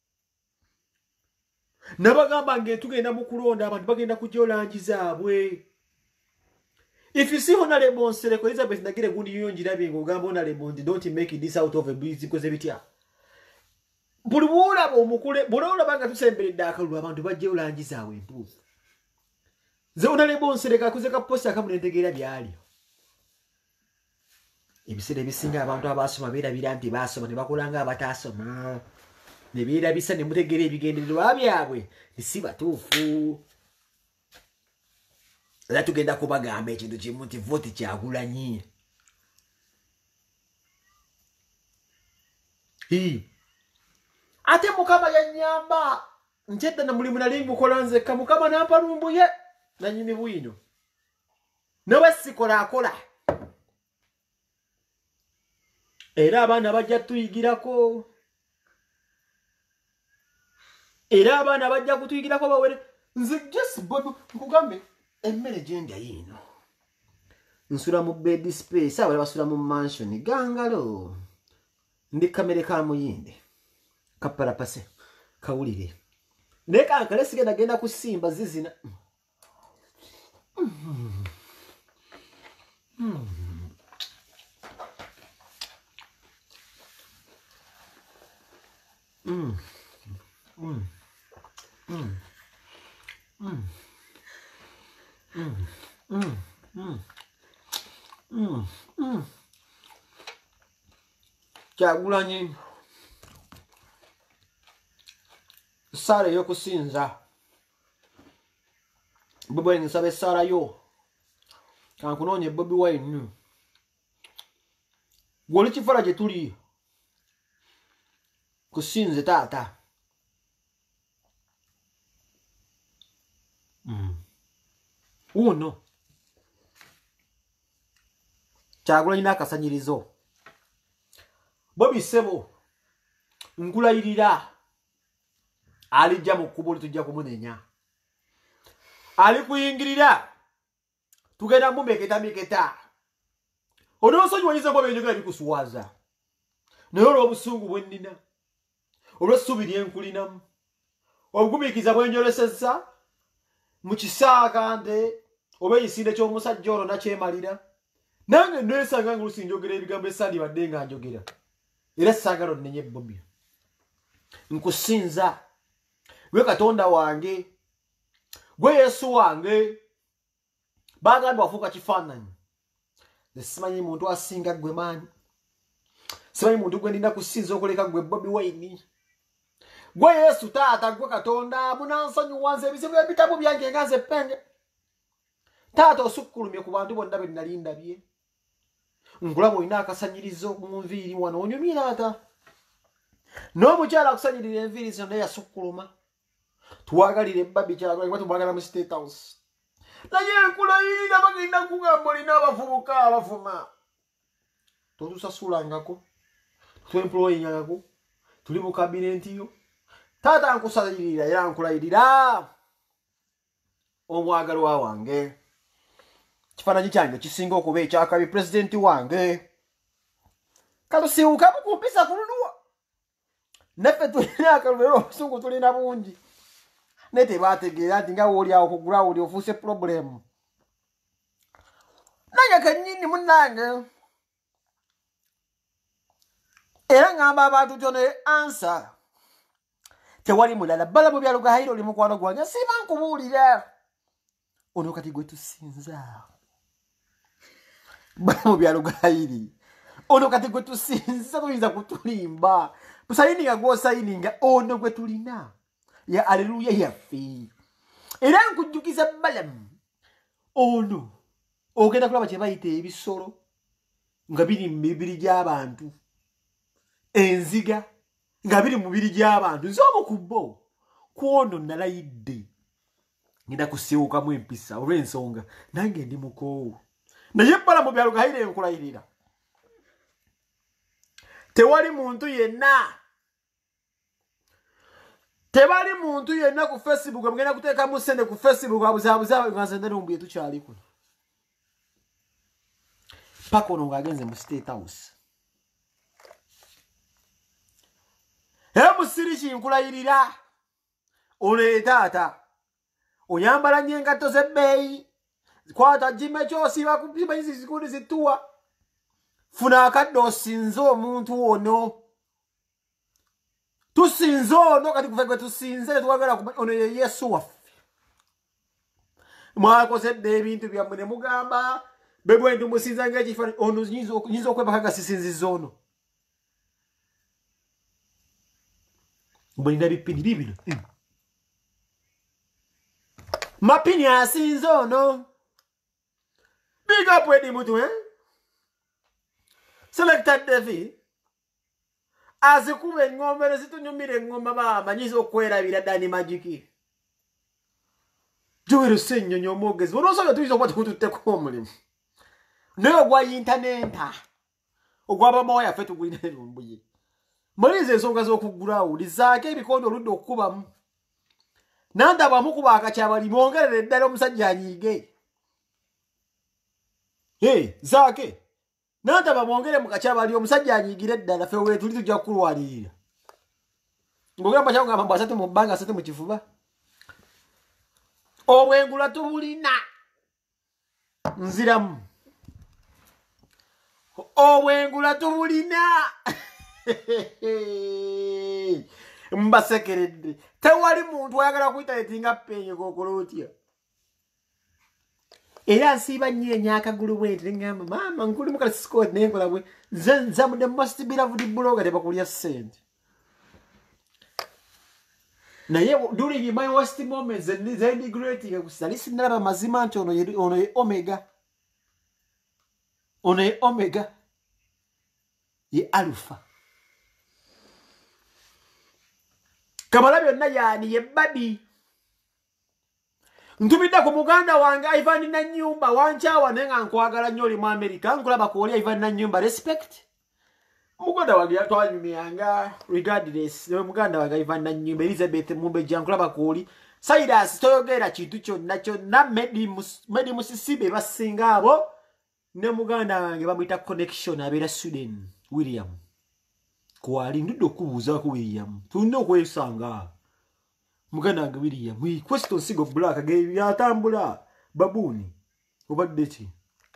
nabagamba ng'etugenda mu kulonda abantu bagenda kujja langi zaabwe. If you see Honorable Nsereko Elizabeth Nagire gundi yonjira bingo gamba Honorable don't make this out of a business because ebitya. Buli wula omukule buli banga tusembere akalulu abantu bajje ulangiza awe improve. Ze Honorable Nsereko akuze ka post akamunentegeera byali. Ebisere bisinga abantu abasoma bera biranti basoma ne bakolanga abatasoma. Ne bera bisa ne mutegeera ebigendererwa byabwe bisiba tufu. La tugenda kubagamba ekintu kimu nti vote Kyagulanyi. Hii. Ate mukama yanyamba. Ncheta na mulimu na lingu kolanze kamukama na hapa rumbuye. Na nyimi bwino. Nawe sikola akola. Era abana bajja tuyigirako. Era abana bajja kutuyigirako bawere. Nze just Bobi nkugambe. Emmere gyendya yino nsula mu bed space abali basula mu mansion gangalo ndi kamere ka muyinde kapala pase kawulire neka ankale sigenda genda kusimba zizina mm. Mm. Mm. Mm. Mm. Mm. Mm, mm, mm, mm, mm. Kyagulanyi sare yo kusinza Bobi Wine nsabe sara yo kankunonye Bobi Wine gwoli kifala gye tuli kusinze tata mm. Uno Kyagulanyi n'akasanyirizo Bobi Sebo nkulayirira alijja mu kkubo litujja kumunenya ali kuyingirira tugenda mumeketa miketa onosonyiwa oyinza kuba byenjogera bikusuwaza naye olw'obusungu bwe nnina olw'essubi lye nkulinamu obugumiikiza bwe njolesezza mu kisaaka nte oba ekisinde ky'omusajja ono nakyemalira nange neesanga nga olusi njogera ebigambo esandibadde nga njogera era saagala onnenye Bobi nkusinza gwe Katonda wange gwe Yesu wange bagamba wafuuka kifaananyi nze simanyi muntu asinga gwe maani simanyi muntu gwe ndina kusinza okuleka gwe Bobi Wine gwe Yesu taata gwe Katonda munansonyiwa nze ebizibu ebitabu byange nga nze penge taata osukkulumye ku bantu bonna be nnali ndabye nkulaba olina akasanyirizo mu nviiri wano onyumira ata n'omukyala akusanyirira enviiri zino naye yasukkuluma tuwagalire Babi Kyagulanyi tumwagala mu State House naye enkulayirira bagenda kugamba olina abavubuka abavuma totusasulangako twemployingako tuli mu kabinenti yo taata nkusalirira era nkulayirira omwagalwa wange kifaananyi kyange kisinga okuba ekyakabi pulezidenti wange kalusiwuka bukumpisa kululuwa naffe tulina akalubera obusungu tulina bungi naye tebategeera nti nga wooli awo kugula oli ofuuse purobulemu nange kennyini munnange era ngamba abantu kyono ansa tewali mulala bala mu byalo gahayiro oli mukwano gwange siba nkubuulira ono kati gwe tusinza bala mu byalo gahayiri ono kati gwe tusinza tuyinza kutulimba busayininga gwosayininga ono gwe tulina ya aleluya yaffe era nkujjukiza balamu ono ogenda kulaba kye bayita ebisolo nga biri mu mibiri gy'abantu enziga nga biri mu mibiri gy'abantu nze omu ku bo kwono nalayidde ngenda kusiwukamu empisa olw'ensonga nange ndi mukoowu naye ebbala mu byalo gahayire enkulayirira tewali muntu yenna tebali muntu yenna ku Facebook mugenda kuteekamu sente ku Facebook abuzaabuza nga nze nderumbuye tukyali kuno paka ono ng'agenze mu State House era musiri kinkulayirira ono ye taata oyambala nnyo engatto z'ebbeeyi kwata jima kyosiiba ku bimanyizi zikundi zituwa funa akadde osinze omuntu ono tusinze ono kati kuve gwe tusinze netwagala ono ye Yesu waffe mwakozedde ebintu byammwe ne mugamba bebwe ndumusinza ng'ekifaananyi ono nyinza okwebaka nga sisinziza ono mbulina bipini bibino mapini asinze ono big up wedi mutu eh Selected Devi azikuba engombe nezitunyumira engomba bamanyiza okwerabira Dani Magiki Joero Ssennyonyi omwogezi olwosooka tuyinza okuba tukututteko omulimu naye ogwa intanenta ogw'abamawa yaffe tugulina erumbuye maliriza ensonga z'okuggulawo lizaako ebikondo oludde okukubamu nandabamu kuba akakyabali mwongerere eddala omusajja anyiige e zaake nandaba mwongere mu kakyabali omusajja anyiigire eddala ffe weetuli tujja kukulwalirira ng'ogamba kyangamba mbu asatu mu bbanga asatu mu kifuba obwengula tubulina nziramu obwengula tubulina mbasekeredde tewali muntu ayagala kuyitayetinga penye kokola otya era nsiiba nnyo enyakagulu bwenti neŋŋamba maama nkuli mukala Scott nenkola bwe nze nzamu the most beloved blogger tebakulya ssente naye during my worst moments zendigrating kusali sinalaba mazima nti ono ye omega ono ye omega ye alpha kamala byonna yaani ye Babi ntubidde ku muganda wange Ivan Nanyumba wankyawa naye nga nkwagala nnyo oli mu America nkulaba kuoli Ivan Nanyumba respect muganda wange twanyumyanga regardless ne muganda wange Ivan Nanyumba Elizabeth Mumbeja nkulaba kuoli Cyrus toyogera kintu kyonna kyonna Medi Medi Musisibe basinga abo ne muganda wange bamuyita connection abeera Sweden William kwali ndudde okubuuzaako William tulina okwesanga muganda wange William wi question sigo black ge yatambula babuuni obadde ki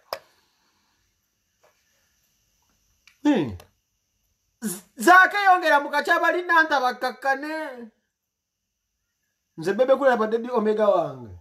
hmm. Zaake yongera mukacha bali nanta bakakkane nze bebe kula badedi omega wange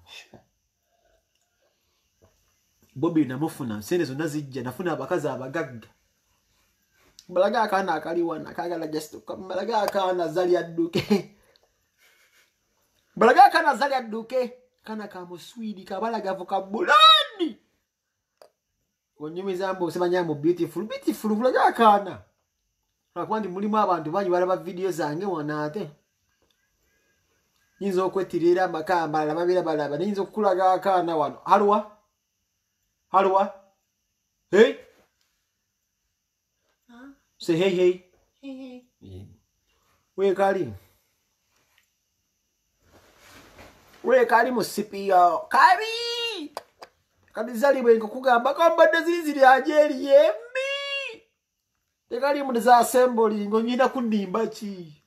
Bobby namufuna sente zonna zijja nafuna abakazi abagagga balaga akana akaliwana akagala just balaga akana zali adduke balaga akana zali adduke kana ka muswidi kabalaga vuka bulani onyumiza mbo semanya mu beautiful beautiful balaga akana akwandi mulimu abantu banyi balaba video zange wanaate yinzo okwetirira makamba lababira balaba ninzo kulaga akana wano halwa halwa hey Huh? say hey hey Hey, hey. yeah. We kali we kali musipia kali kadizali bwe nkugamba kambadde ziri ziri ajeri yembi tekali mu za assembly ngo nyina kundimba ki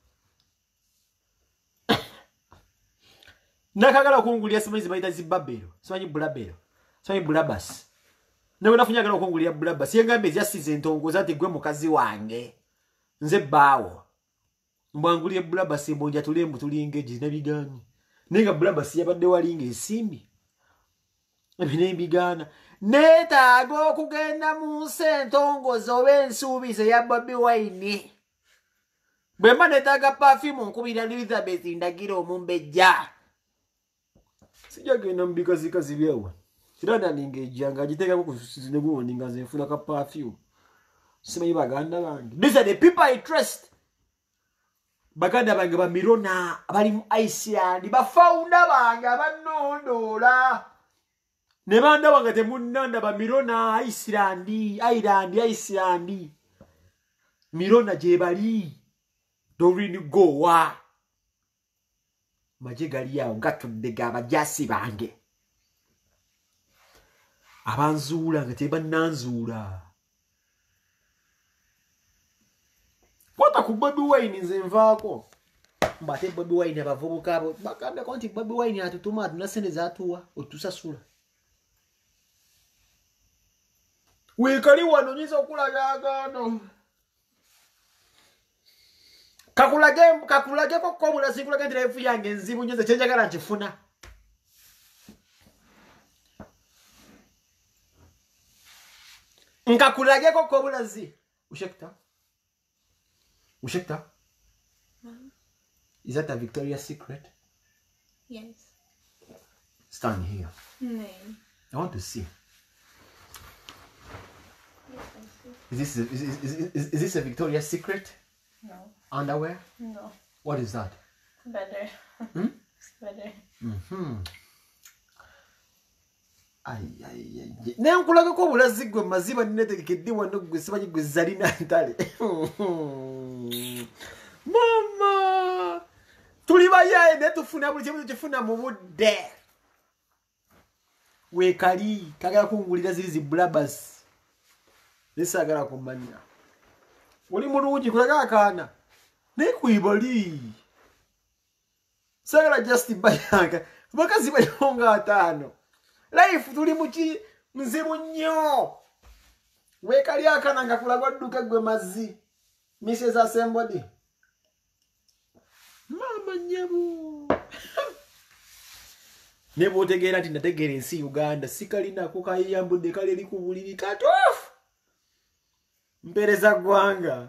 nakagala kungulya simanyi bayita zibabero simanyi bulabero simanyi bulabas nawe nafunya gala kungulya bulabas yengambe ya season ntongo zati gwe mukazi wange nze bawo mbangulye bulabas mbonja tulembu tulingeji nabigani ninga bulabas yabadde walinga esimbi ebine bigana netaaga okugenda mu nsentongo zobe ensuubize ya Bobi Wine bwemba netaaga perfume nkubira Elizabeth ndagira omumbejja sija genda mbikazikazi byawa kirada ningejanga agiteekako kusizinegwo ninga nze nfuna ka perfume simanyi baganda bange these are the people I trust baganda bange bamirona abali mu Iceland bafaunda bange abanondoola ne banda bange temunnanda bamirona Iceland Ireland Iceland mirona gye bali dorini gowa maje gali yawo gatudde gabajasi bange abanzuula nga tebannanzuula kwata ku Bobi Wine nze nvaako mbate Bobi Wine abavubuka abo bagambeko nti Bobi Wine atutuma atuna sente zatuwa otusasula weekali wano nyinza okulaga agano kakulage kakulage ko bula sikulage drive yange nzibu nyenze kyenjagala nkifuna nkakulage ko bulazi ushekta ushekta Mom? Is that a Victoria's Secret? Yes. Stand here. No. I want to see. Yes, I see. Is this a, is, is, is, is this a Victoria's Secret No. underwear? No. What is that? Better. Hmm? It's better. Mm-hmm. Ay, ay, ay. Nenkulaga ko bulazi gwe maziba netegekedde wano gwe simanyi gwe zalina ntale. Mama! Tuli bayaye ne tufuna buli kimu kifuna mu budde. We kali kagala kungulira ziri zi blabas. Lisagala kumanya. Oli mulungi kulaga akaana. Ne kuibali. Sagala just bayanga. Bakazi bayonga atano. Life tuli muki mzibu nnyo. Wekali akana nga kulagwa dduka gwe mazi. Misses Assembly. Mama nyabu. Nebo otegeera nti nategeera ensi Uganda sikalina kukayambudde kale likubuliri katofu. Mpereza gwanga.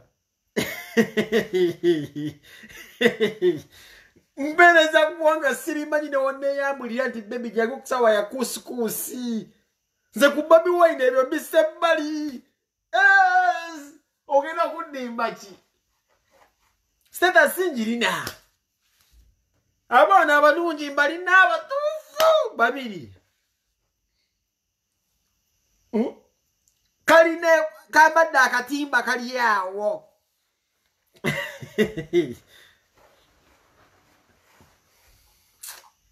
Mpereza gwanga sirimanyi ne wonne yambulira nti baby jangu kusawa ya kusikusi. Nze ku Bobi Wine ebyo bisembali. Yes! Ogenda kundimba ki? Status njirina. Abaana abalungi mbali n'abatuufu babiri. Hmm? Kaline kabadde akatimba kali awo.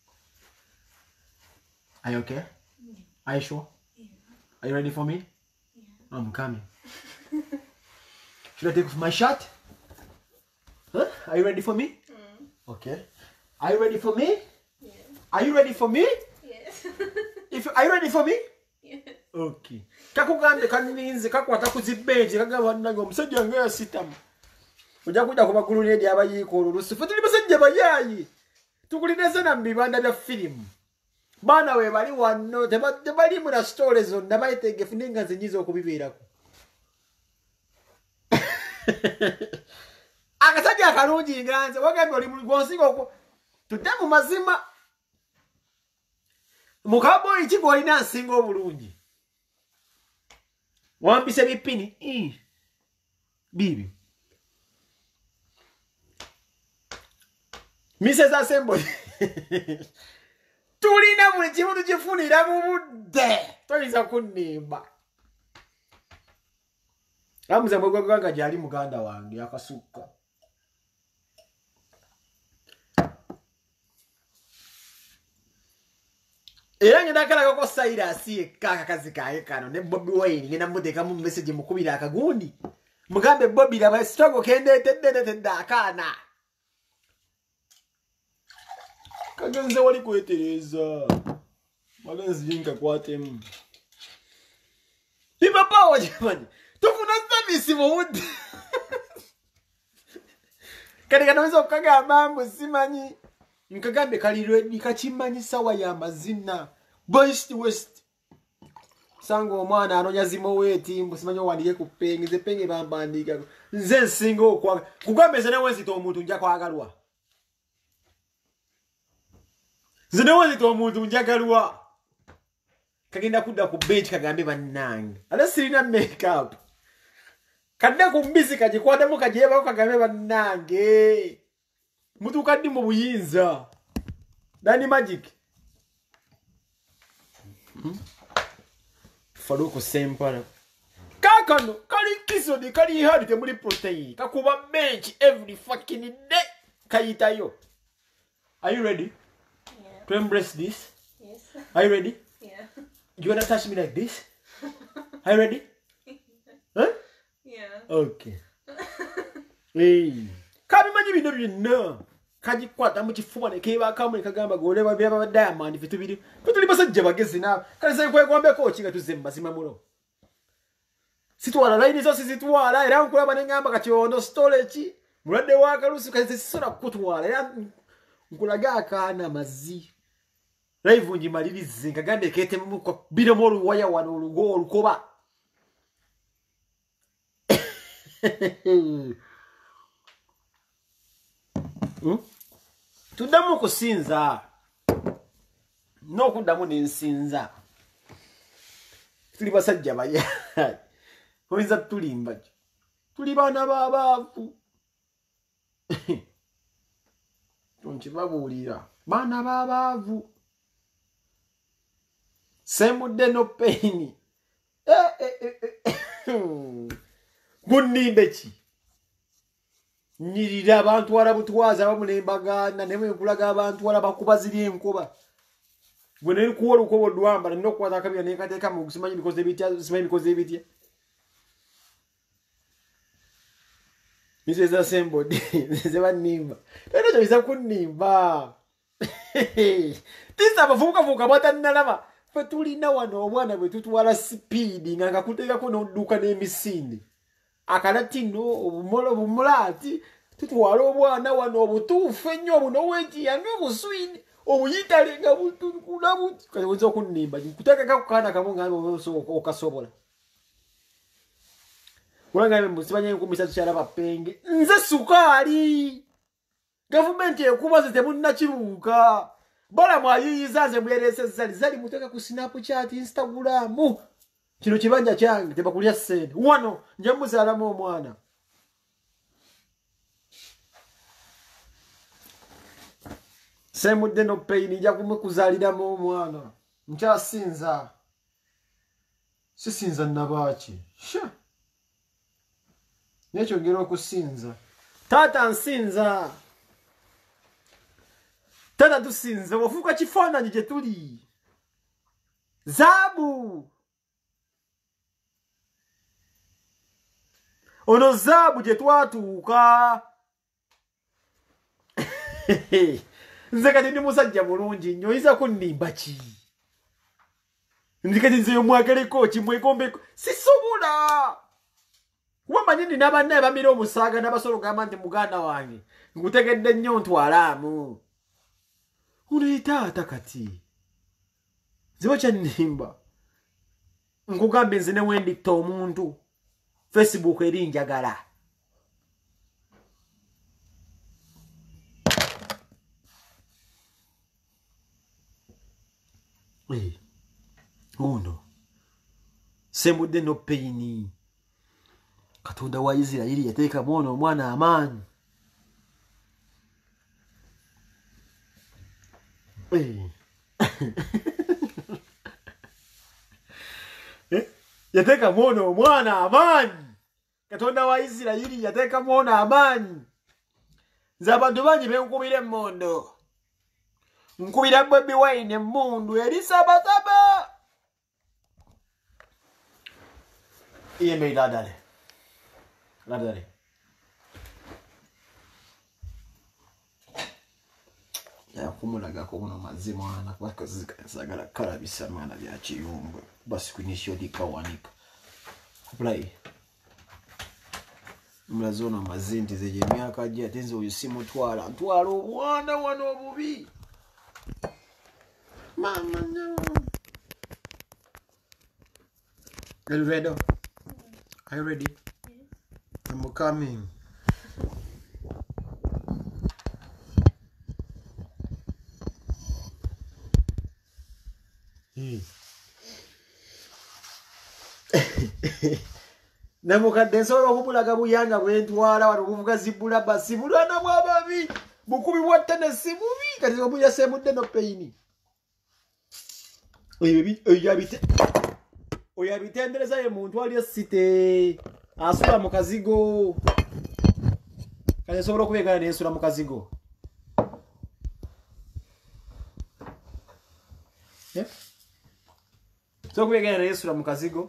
Are you okay? Are you sure? Yeah. Are you ready for me? I'm coming. Should I take off my shirt? Huh? Are you ready for me? Mm. Okay. Are you ready for me? Yes. Are you ready for me? Yes. If are you ready for me? Yes. Okay. Kakugambe kaninze kakwata kuzibenje kagamba nange omusajja nga yasitamu. Ojja kuja ku bagulu nedi abayiiko olulusi. Ffe tuli basajja bayayi. Tukulineze na mbibanda bya firimu. Baana we bali wano tebali mu na stories zonna bayitegefu nenga nze nyiza okubibeerako. Akasajja akalungi nga nze wagambye oli gonsinga okwo. Tudde mu mazima. Mukaboyi ki gw'olina nsinga obulungi? Wampise bipini? Mm. Bibi. Missus Assembly. Tulina buli kimu tukifunira mu budde. Toyinza kunnimba. Amuze mwegwaganga gyali muganda wange akasukka. Era ngenda kala ko Cyrus yekka kazi kaye kano ne Bobby Wine ngenda mudeka mu message mukubira akagundi. Mugambe Bobby laba struggle kende tedde tedde akana. Kagenze wali kwetereza. Magenzi jinka kwatemu. Pipa pawa jamani. Tufuna service mu wudi. Kali kanaweza okugamba mambo simanyi. Nkagambe kali ready kachimanyi sawa ya mazina. West West. Sango omwana anonya zimo weti mbusimanyi wandike ku penge ze penge bambandika. Nze nsingo kwa kugambe zene wenzi to omuntu nja kwagalwa. Zene wenzi to omuntu njagalwa. Kagenda kudda ku bench kagambe bannange. Ala sirina makeup. Kadda ku mbisi kajikwata mu kajeba kagambe bannange. Mutu kaddi mu buyinza. Dani magic. Hmm? Faruko sempana. Kakano, kali kiso di kali hard te muri protein. Kakuba bench every fucking day. Kayitayo. Are you ready? Yeah. To embrace this? Yes. Are you ready? Yeah. You wanna touch me like this? Are you ready? Huh? Yeah. Okay. Hey. Kabi manyi bino byonna. Kaji kwata mu kifuba ne keba kamwe kagamba goleba bya ba Diamond fitu biri. Tutuli basajja bagezi na. Kale sai kwe kwambe ko kinga tuze mazima mulo. Sitwala line zo sizitwala era nkulaba ne ngamba katyondo storage. Mulade wa kalusu kaze sisora kutwala era nkulaga akana mazi. Live nji malirize kagambe kete mu ko biro mo waya wano olugo olukoba. Hmm? Tudamu kusinza. No kudamu ninsinza. Tuli basajja baya. Oyinza tulimba. Tuli bana babavu. Tunkibabuulira. Bana babavu. Semudde no pain. Eh eh eh. Gunninde ki? Nyirira abantu arabutwaza bamulembagana nemwe nkulaga abantu arabakuba ziri enkuba. Bwe neri kuwolu ko bodwamba no kwata kabya ne kateka mu kusimanyi bikoze bitya simanyi bikoze bitya. Missus Assembly zeba nimba. Tena cyo biza kunimba. Tisa bafuka fuka bata nalaba. Fe tulina wano obwana bwe tutwala speed nganga kuteka ko no duka n'emisinde. Akalatino obumolo bumulati tutwala obwana wano obutuufu ennyo buno wenji yange obuswidi obuyitale nga butukula buti kale wenza okunnimba kuteekeka ku kaana kamu nga okasobola kulanga musibanye enkumisa tukyala bapenge nze sukaali gavumenti ekubaze temunnakiruuka bala mwayiyiza nze muyeresa zali muteeka ku Snapchat Instagram kino kibanja kyange tebakulya ssente wano nja muzaalamu omwana semudde no pain nja kumukuzaaliramu omwana nkyasinza sisinza nabaki sha nekyogera okusinza taata nsinza taata tusinza wafuuka kifaananyi gye tuli zaabu ono zaabu gye twatuuka. Nze kati ndi musajja mulungi nnyo oyinza kunnimba ki? Ndi kati nzeyo mwagaleko kimwegombeko sisobola. Kuba manyi nina bannaye bamira omusaaga n'abasobola okugamba nti muganda wange ngutegedde nnyo ntwalaamu. Ono ye taata kati. Nziba kyannimba. Nkugambe nze ne wenditta omuntu. Facebook eri njagala. Hey. Uno. Sembudde no paini. Katonda wa Isirayiri yateeka mwana omwana amaanyi. Hey. Eh? Yateeka mwana omwana amaanyi. Katonda wa Isirayiri yateeka mwana amaanyi. Nze abantu bangi benkubira emmondo. Nkubira Bobi Wine emmundu eri sabasaba. Iye me ladale. Ladale. Ya kumulagako buno mazima mwana kwakazika sagala kalabisa mwana bya kiyumba. Basi kunisho dikawanika. Play. Mlazona mazinti zeje myaka je atenze uyu simu twala. Twala obwana wano obubi. Mama no. Are you ready? Are you ready? Yes. I'm coming. Hmm. Namukadde nsobola okubulaga buyanga bwentwala wano buvuga zibula basi bulwana bw'ababi bukubi bwa tenesi bubi kati omuya semudde no paini. Oyabite oyabitendereza ye muntu ali esite asula mu kazigo kati nsobola okubegana n'ensula mu kazigo. Yeah. So kubegana n'ensula mu kazigo.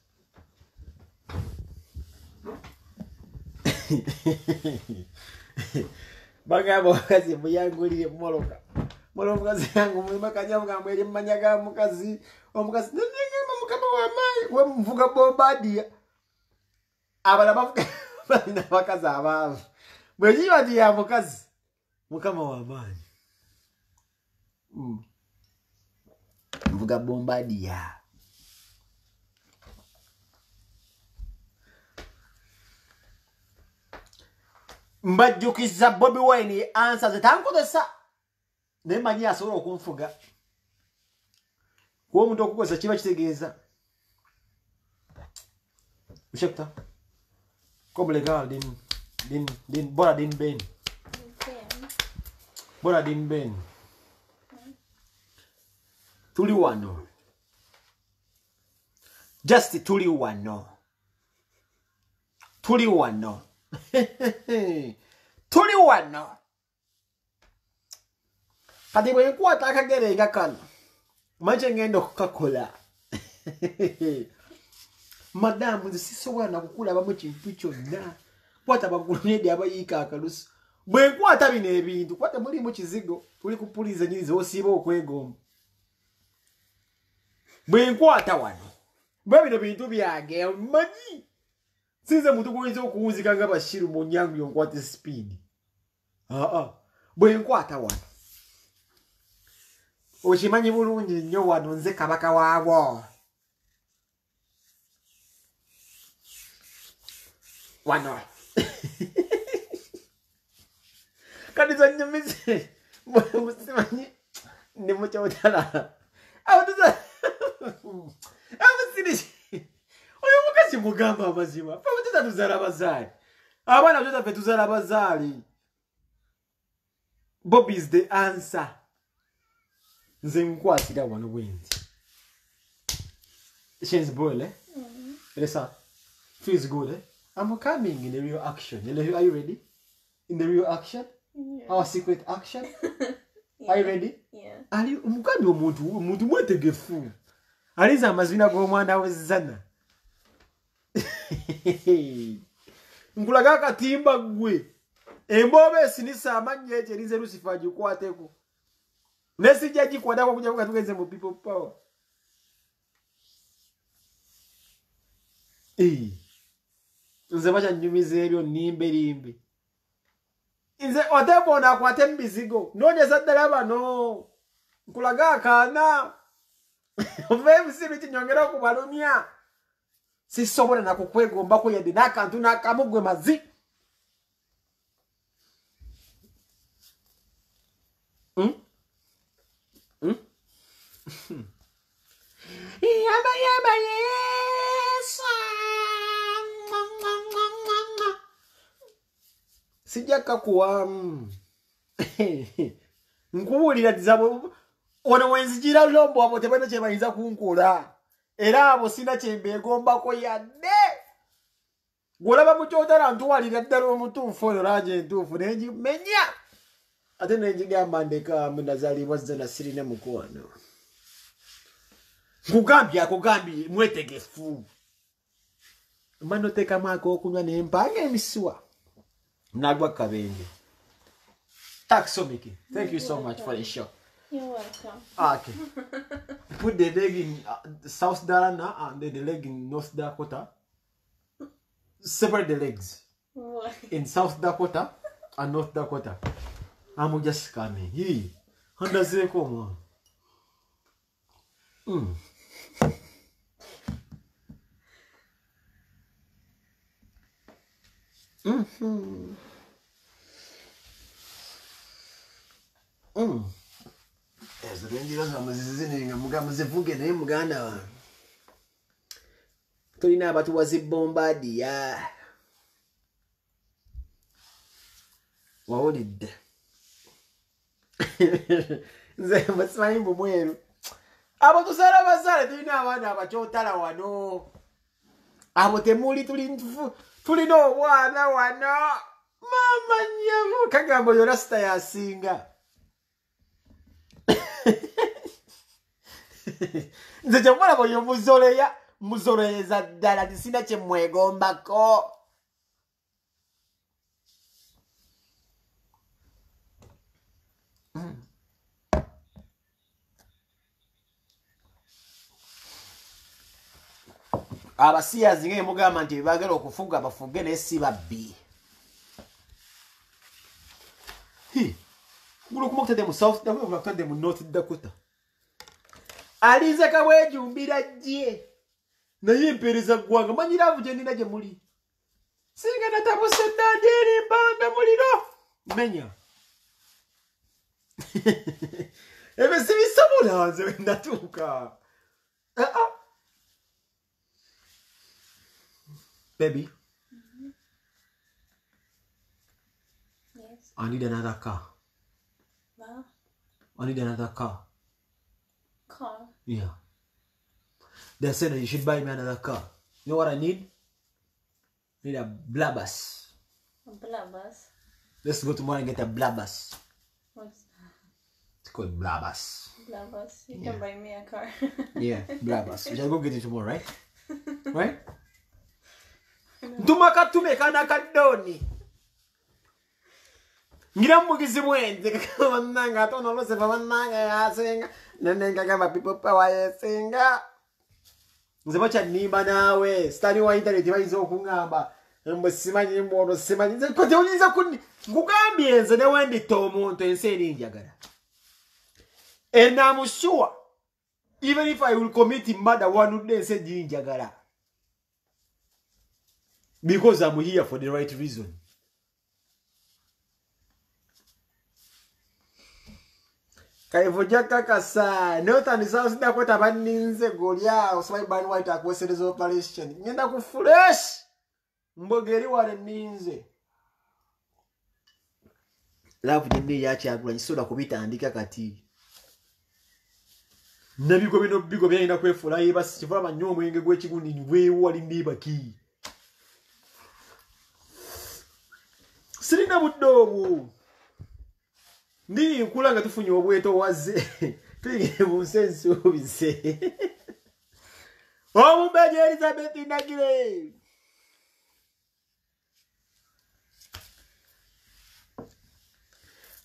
Bagamba wakazi muyangulire moloka. Molo mukazi yangu mwima kanyamuka mweli mmanyaga mukazi. Omukazi nenengema mukama wa mai. We mvuga bombadia. Abala bavuga balina bakazi abavu. Bwe bati ya mukazi. Mukama wa mai. Mm. Mvuga bombadia. Mbajjukiza Bobi Wine answer zetankozesa nemanyi asobola okunfuga kuba omuntu okukozesa kiba kitegeeza ushekta comme les gars din din din bora din ben bora din ben tuli wano just tuli wano tuli wano tuli wano kati bwe nkwata akagerenga kano manje ngendo kukakola madamu zisisobola na kukulaba mu kintu kyonna kwata bagulunedi abayika akalusu bwe nkwata bino ebintu kwata muri mu kizigo tuli kupuliza nyiriza osiba okwegomba bwe nkwata wano bwe bino bintu byage manyi sinze mutu kuyinza okuwunzika nga bashiru mu nyangu yonkwata speed ah ah bwe nkwata wano okimanyi bulungi nnyo wano nze kabaka waabo wano kati zanyumize musimanyi ndi mukyotala abutuza abusirishi oyo mukazi mugamba amazima abutuza tuzala abazaali abaana abutuza fe tuzala abazaali Bob is the answer. Nze nkwatira wano bwenzi. She's boil, eh? Mm-hmm. Lisa, feels good, eh? I'm coming in the real action. Are you ready? In the real action? Yeah. Our secret action? Yeah. Are you ready? Yeah. Are you umugambi omuntu omuntu mwetegefu. Aliza amazina g'omwana w'ezana. nkulaga akatimba gwe embobe esinisa amanya ekyo erinze Lucifer gikwateko nesijja gikwatako kujja katugenze mu people power eh nze bacha nyumize ebyo nimbe limbe nze otebona akwate mbizigo nonyeza ddala bano nkulaga akaana ove musibiti nyongera kubalumya sisobola nakukwegomba ko yadde nakantu nakamugwe mazi hmm hmm yaba yaba yes sijaka kuwa nkuwulira dizabo ono wenzijira lombo abo tebana kye bayinza kunkola era abo sina kyembeegombako yadde golaba mukyotala ntuwalira ddala omutuufu oyo lanje entuufu nenjimenya ate nenjigamba ndeka munazaalibwa zana sirina mukwano nkugambye akugambye mwetegefu manoteekamu ak'okunywa nempanga emisiwa nagwa kabenge taxomiki thank you so much for the show. You're welcome. Okay. Put the leg in uh, South Dakota and then the leg in North Dakota. Separate the legs. What? In South Dakota and North Dakota. I'm just coming. He. Honda Zeko, man. Hmm. Mm-hmm. Mm. Ezo denjira nga muzizini nga muga muzivuge naye muganda wa. Tulina abatu wazibombadi ya. Wawulidde. Nze mbasimanyi mumweru. Abo tusala basale tulina abaana abakyotala wano. Abo temuli tuli tulina obwana wano. Mama nyamu kagambo yo rasta yasinga. Nze kyemula boyo muzoleya muzoleza ddala tisina kye mwegombako. Mm. Abasiyazi ng'e mugamba nti bagala okufuga bafuge naye si babbi. Hi. Gulo kumokutadde mu South Dakota kumokutadde mu North Dakota. Alize kabwejumbira jje. Naye empeereza ggwanga manyiravu gye nina gye muli. Singa natabuse nnandyeri mbanga muliro. Menya. Ebe sibisobola nze we ndatuuka. Uh-uh. Baby. Mm-hmm. Yes. I need another car. Well, I need another car. car. Yeah. They said that you should buy me another car. You know what I need? I need a Blabus. A Blabus. Let's go tomorrow and get a Blabus. What's It's called Blabus. Blabus? You Yeah. can buy me a car. Yeah, Blabus. We shall go get it tomorrow, right? Right? Ntumaka tumekana kadoni. Ngira mugizi mwenze kama nanga atono lose baba nanga yasenga nenenga kama people power yasenga. Nze bacha nimba nawe stani wa internet bayizo okungamba mbo simanyi mbono simanyi nze kote uliza kuni ngugambye nze ne wendi to omuntu ense eri njagala. And I'm sure even if I will commit murder one would say njagala. Because I'm here for the right reason. Kaivoja kakasa North and South Dakota baninze golya osai ban white akwesereza operation ngenda ku fresh mbogeri wale ninze love dindi yachi agula nsola kubitandika kati nabigo bino bigo byalina kwefula yiba sikiva banyo omwenge gw'ekigundi nwewo wali ndibaki sirina buddobu ndi nkula nga tufunye obweto waze tuyire mu nsensi obise omubeje Elizabeth Nagire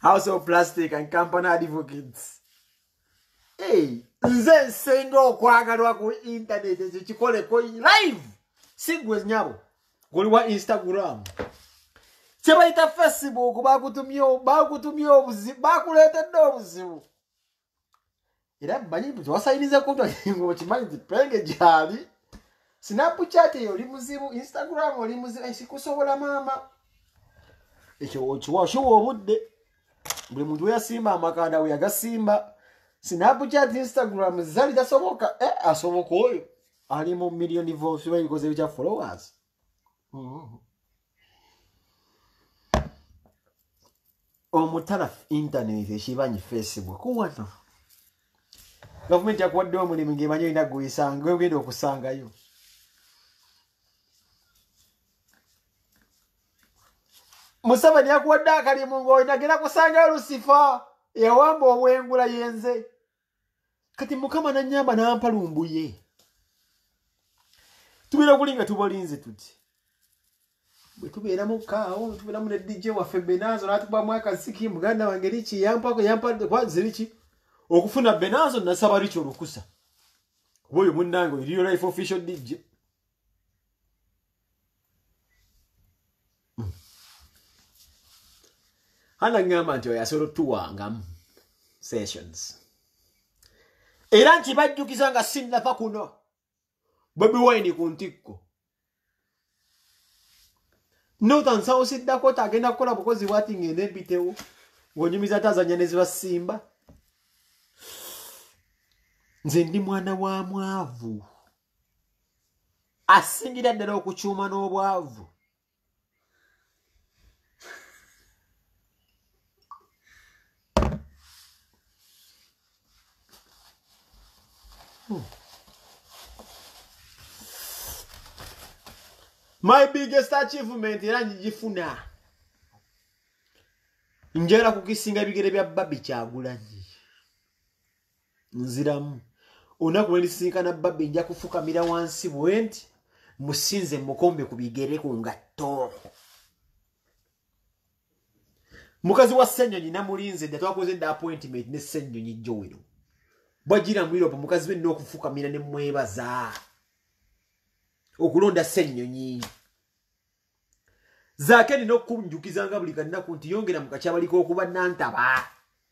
House of Plastic and Company Advocates. Hey, nze nsenga okwagalwa ku internet ekikole ko live. Sigwe nyabo. Goliwa Instagram. Chebaita Facebook bakutumyo bakutumyo obuzibu bakuletedde obuzibu. Era banyi twasayiniza konto ngo kimanyi penge jali. Snapchat oli muzibu, Instagram oli muzibu, esikusobola mama. Ekyo okiwa shuwo obudde. Buli muntu yasimba amakanda we yagasimba. Snapchat, Instagram zali tasoboka. Eh asoboka oyo. Ali mu million votes we because of your followers. Mhm. Omutala internet ekibanyi Facebook kuwano. Government yakwadde omulimu ngemanyi ina guyisanga gwe ngendo okusangayo. Musaba yakwadde akalimu ngo inagera kusanga Lucifer yawamba obwengula yenze. Kati mukama nanyamba nampa lumbuye. Tubira kulinga tubolinze tuti. Bwe tubeera mu kaawo tubeera mu D J waffe Benazo natuba mwaka siki muganda wange lichi yampako yampa kwa zirichi okufuna Benazo nasaba lichi olukusa. Boyo munnango Real Life Official D J. Mm. Hana ngamba nti oyasolo tuwanga sessions. Era nkibajjukiza nga sinnafa kuno. Bobi Wine ku ntikko. Northern South Dakota agenda kukola bukozi bwati ngende mpitewo. Ngonyumiza Tanzania nezibasimba. Nze ndi mwana wa mwavu. Asingira ddala okukyuma n'obwavu. Hmm. My biggest achievement era njifuna. Njera kukisinga bigere bya Babi Kyagulanyi. Nziramu. Onaku wendisinka na Babi nja kufukamira wansi bwenti musinze mukombe kubigere ku ngatto. Mukazi wa Ssenyonyi namulinze dda twakoze dda appointment ne Ssenyonyi Joel. Bwagira mwiro pa mukazi we n'okufukamira ne mwebaza. Okulonda Ssenyonyi. Zake nino kunjukizanga buli kannaku nti yongera mu kacyabaliko okuba nantaba.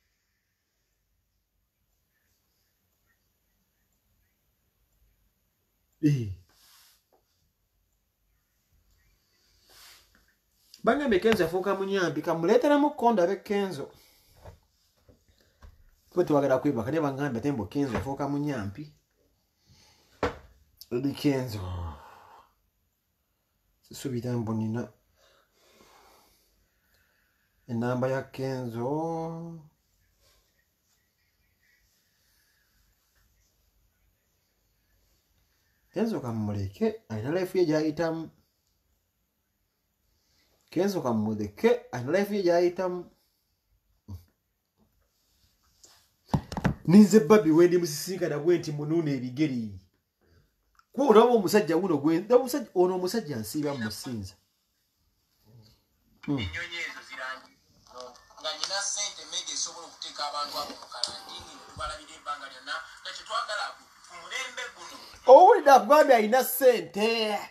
Eh. Bangambe Kenzo yafuuka munyambi kamuleeteramu konda abe Kenzo. Fwe twagala kwebaka ne bangambe tembo Kenzo yafuuka munyambi. Edi Kenzo. Subita mbonina. Enamba ya Kenzo. Kenzo kamuleke ayina life ye gyayitamu. Kenzo kamuleke ayina life ye gyayitamu. Ninze Babi wendi musisinkana bwenti munune ebigeri. Kwa olaba omusajja guno gwe omusajja ono omusajja nsiiba musinza. Ennyonyi ezo zirangi nga nyina ssente mmedi esobola okuteeka abantu abo mu karantini tubalabira ebbanga lyonna nga kyetwagala ku mulembe guno. Owulira agambye alina ssente.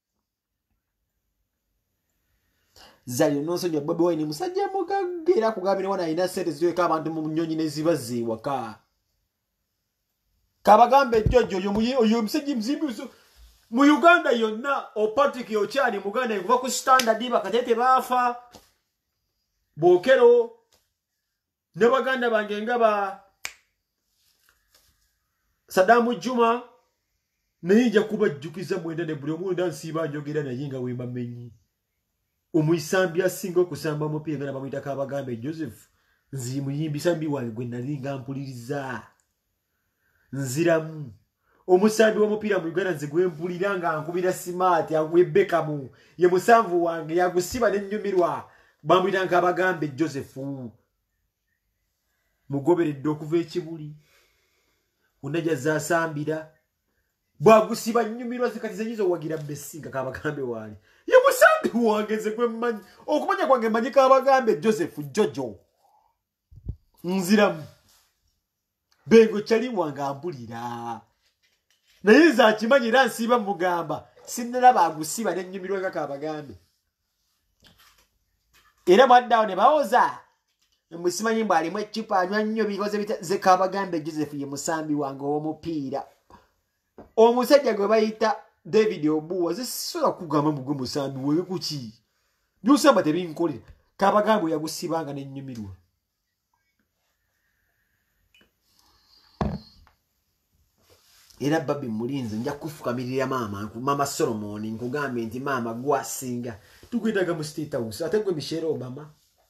Zali nonsonyi Bobi Wine musajja mugagga era kugambira wana alina ssente ziweka abantu mu nnyonyi ne ziba ziwaka. Kabagambe Jojo oyo musajja mzimbi mu Uganda yonna o Patrick Okyali muganda kuva ku standard bakatete bafa. Bokero ne baganda bange ngaba Sadamu Juma nayinja kubajjukiza mwenda ne buli omuntu nsiba njogera naye nga wemba menyi. Omuisambi asinga okusamba mupiira nga bamuyita Kabagambe Joseph nzi muyimbi sambi wange gwe nali nga mpuliriza. Nziramu. Omusambi w'omupiira mu Uganda nze gwe mpulira nga nkubira smart agwe Beckham ye musanvu wange yagusiba n'ennyumirwa bamuyita Kabagambe Joseph. Mugoberedde okuva ekibuli. Unaja zasambira. Bwagusiba nnyumirwa zikati zenyizo wagira Besinga Kabagambe wali. Ye musambi wange nze gwe mmanyi. Okumanya kwange mmanyi Kabagambe Joseph Jojo. nziramu bengo kyali wanga mpulira naye nze akimanyi era nsiiba mugamba sinnalaba agusiba n'ennyumirwa nga Kabagambe era mwaddawo ne bawoza musimanyi mbu alimu eccupa anywa nnyo bikoze bita ze Kabagambe Joseph ye musambi wange ow'omupiira omusajja gwe bayita David Obuwa zisobola kugamba mugwe musambi wewe kuki byosamba tebinkolera Kabagambe yagusibanga n'ennyumirwa era babi mulinze nja kufukamirira maama mama Solomon nkugambe nti maama gwasinga tukwetaga mu State House ate gwe Michelle Obama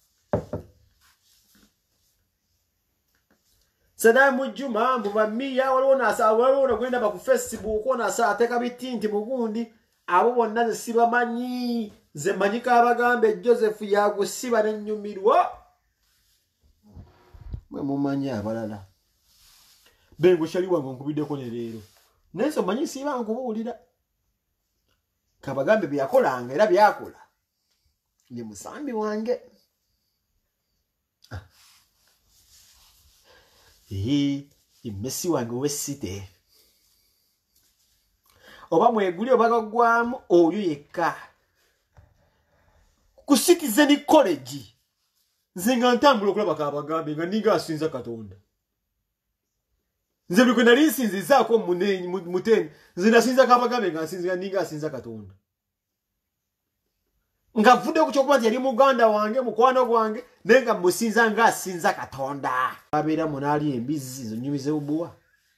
Sadamu Juma mbuva miya waliwo nasa waliwo kwenda ba ku Facebook ona sa ateka bitinti mugundi abo bonna siba manyi ze manyi Kabagambe Joseph yagusiba n'ennyumirwa mwe mumanyi abalala bengo shali wangu nkubiddeko ne leero nenso manyi siba nkubuulira Kabagambe byakolanga era byakola ndi musambi wange eee imesi wange w'essite oba mweguli oba gagwamu oyo yekka ku Citizen College nze nga ntambula okulaba Kabagambe nga ninga asinza Katonda nze buli gwe nali nsinzizaako muteni nze nasinza Kabagambe nga nsinzira ninga asinza Katonda nga vudde ku kyokuba nti yali muganda wange mukwano gwange naye nga musinza nga asinza Katonda abeera munaali embizi zo nnyumize Obuwa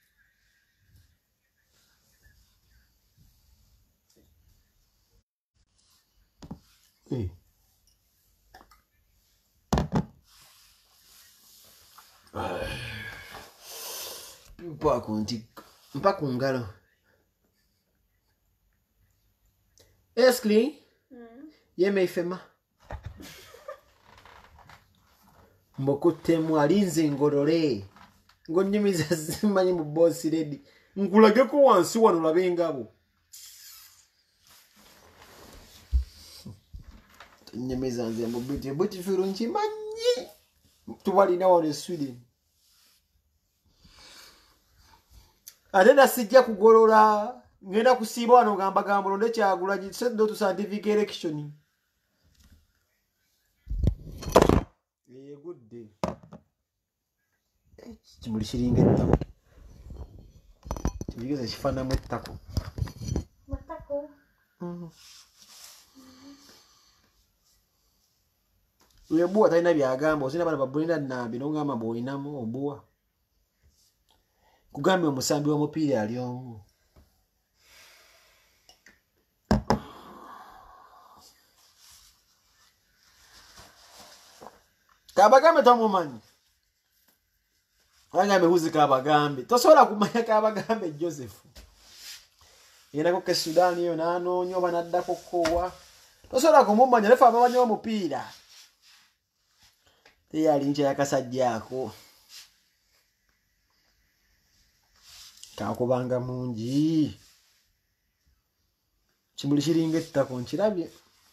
eh mpa konti mpa ku ngalo eskli yeme ifema mbokutemu alinze ngorore ngo nyimiza zimanyi mu boss lady nkulage ko wansi wano labengabo nyimiza nze mu beauty beauty firo nchimanyi tubali na wale Sweden adenda sijja kugorora ngenda kusiba wano gamba gambo londe kyagula gitse ndo tu scientific election eh good day kimuli shiringa ettako kibigeze kifana mu ettako Matako. uye Obuwa talina byagamba osina bana babulina nambi nongamba boyinamu Obuwa kugambe omusambi w'omupiira ali omu Kabagambe tomumanyi Kabagambe huzi Kabagambe tosobola kumanya Kabagambe Joseph yenako ke Sudan yo nanoonya oba naddako kowa tosobola kumumanya lefa abamanyi w'omupiira teyali nkya yakasajjaako kakubanga mungi kimuli kiringa ettako nkirabye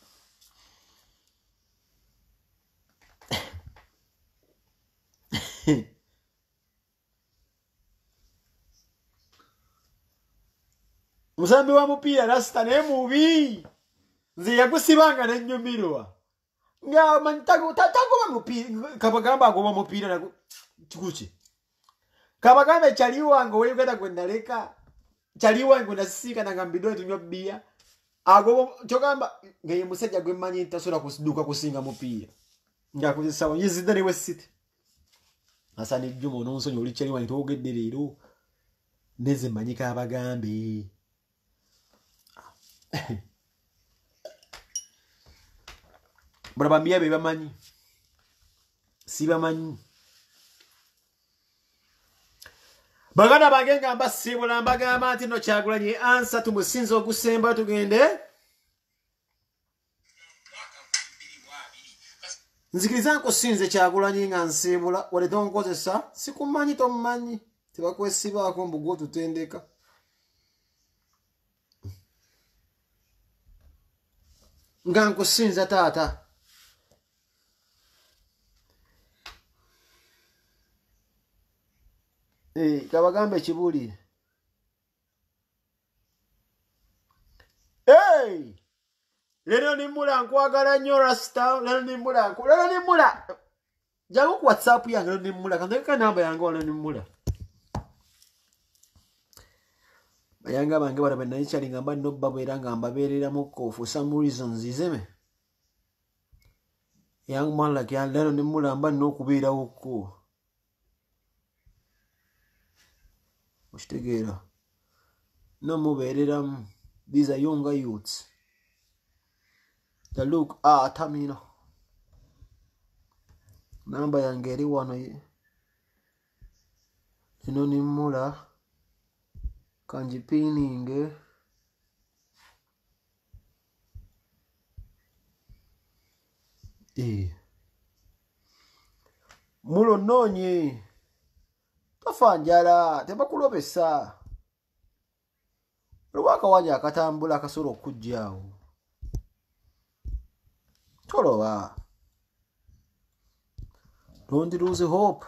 musambi wa mupiira rasita naye mubi nze yagusibanga n'ennyumirwa nga mantago tatagoba mupiira Kabagambe agoba mupiira nago kikuki Kabagambe kyali wange weyogera gwe naleka kyali wange nasisiika nangambidwa tunywa bbiya agoba kyogamba nga ye musajja gwe mmanyi tasobola kusiduka kusinga mupiira ng'akozesa yizidde ne West Asani Juma n'onsonyi oli kyali wange twogedde leero neze mmanyi Kabagambe Braba mbiya be bamanyi si bamanyi baganda bange ngamba sibula mbagamba nti no Kyagulanyi ansa tumusinza ogusemba tugende nzikiriza nkusinze Kyagulanyi nga nsibula wale tonkozesa sikumanyi tomumanyi tebakwesibaako mbu gwe tutendeka nga nkusinza taata Eh, kabagambe kibuli. Hey! Lero ni mula nkwagala nnyo Rasta, lero ni mula nku, lero ni mula. Jangu ku WhatsApp yange lero ni mula, kandeka namba yange lero ni mula. Bayanga bange bana bana ichali ngamba no babera ngamba berera moko for some reasons izeme. Young man like ya lero ni mula amba no kubira uko. Mushtegera. No muberera, these are younger youths. The look ah tamino. Namba yangeri wano ye. Ino ni mula. Kanji pininge. Eh. Mulo nonye. Tafanjala, tebakulobesa. Lwaka wanya akatambula akasoro okujjaawo. Toloba. Don't lose hope.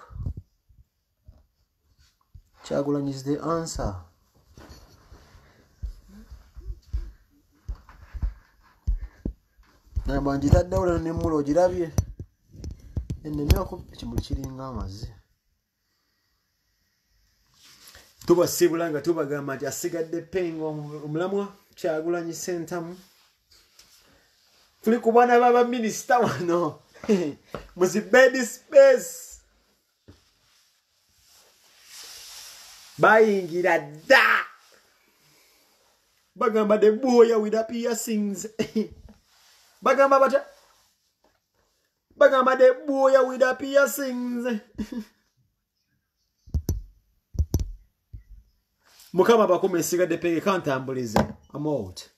Kyagulanyi is the answer. Nabanjitaddewo leno ne mulo ogirabye. Ennemyako ekimuli kiringa amazzi. Tubasibula nga tubagamba nti asigadde pengo omulamwa Kyagulanyi Ssentamu. Tuli ku bwana baba minisita wano. Muzi bed space. Bayingira da. Bagamba the boy with the piercings. Bagamba bata. Bagamba the boy with the piercings. Mukama bakome sigadde penge kantambulize. I'm out.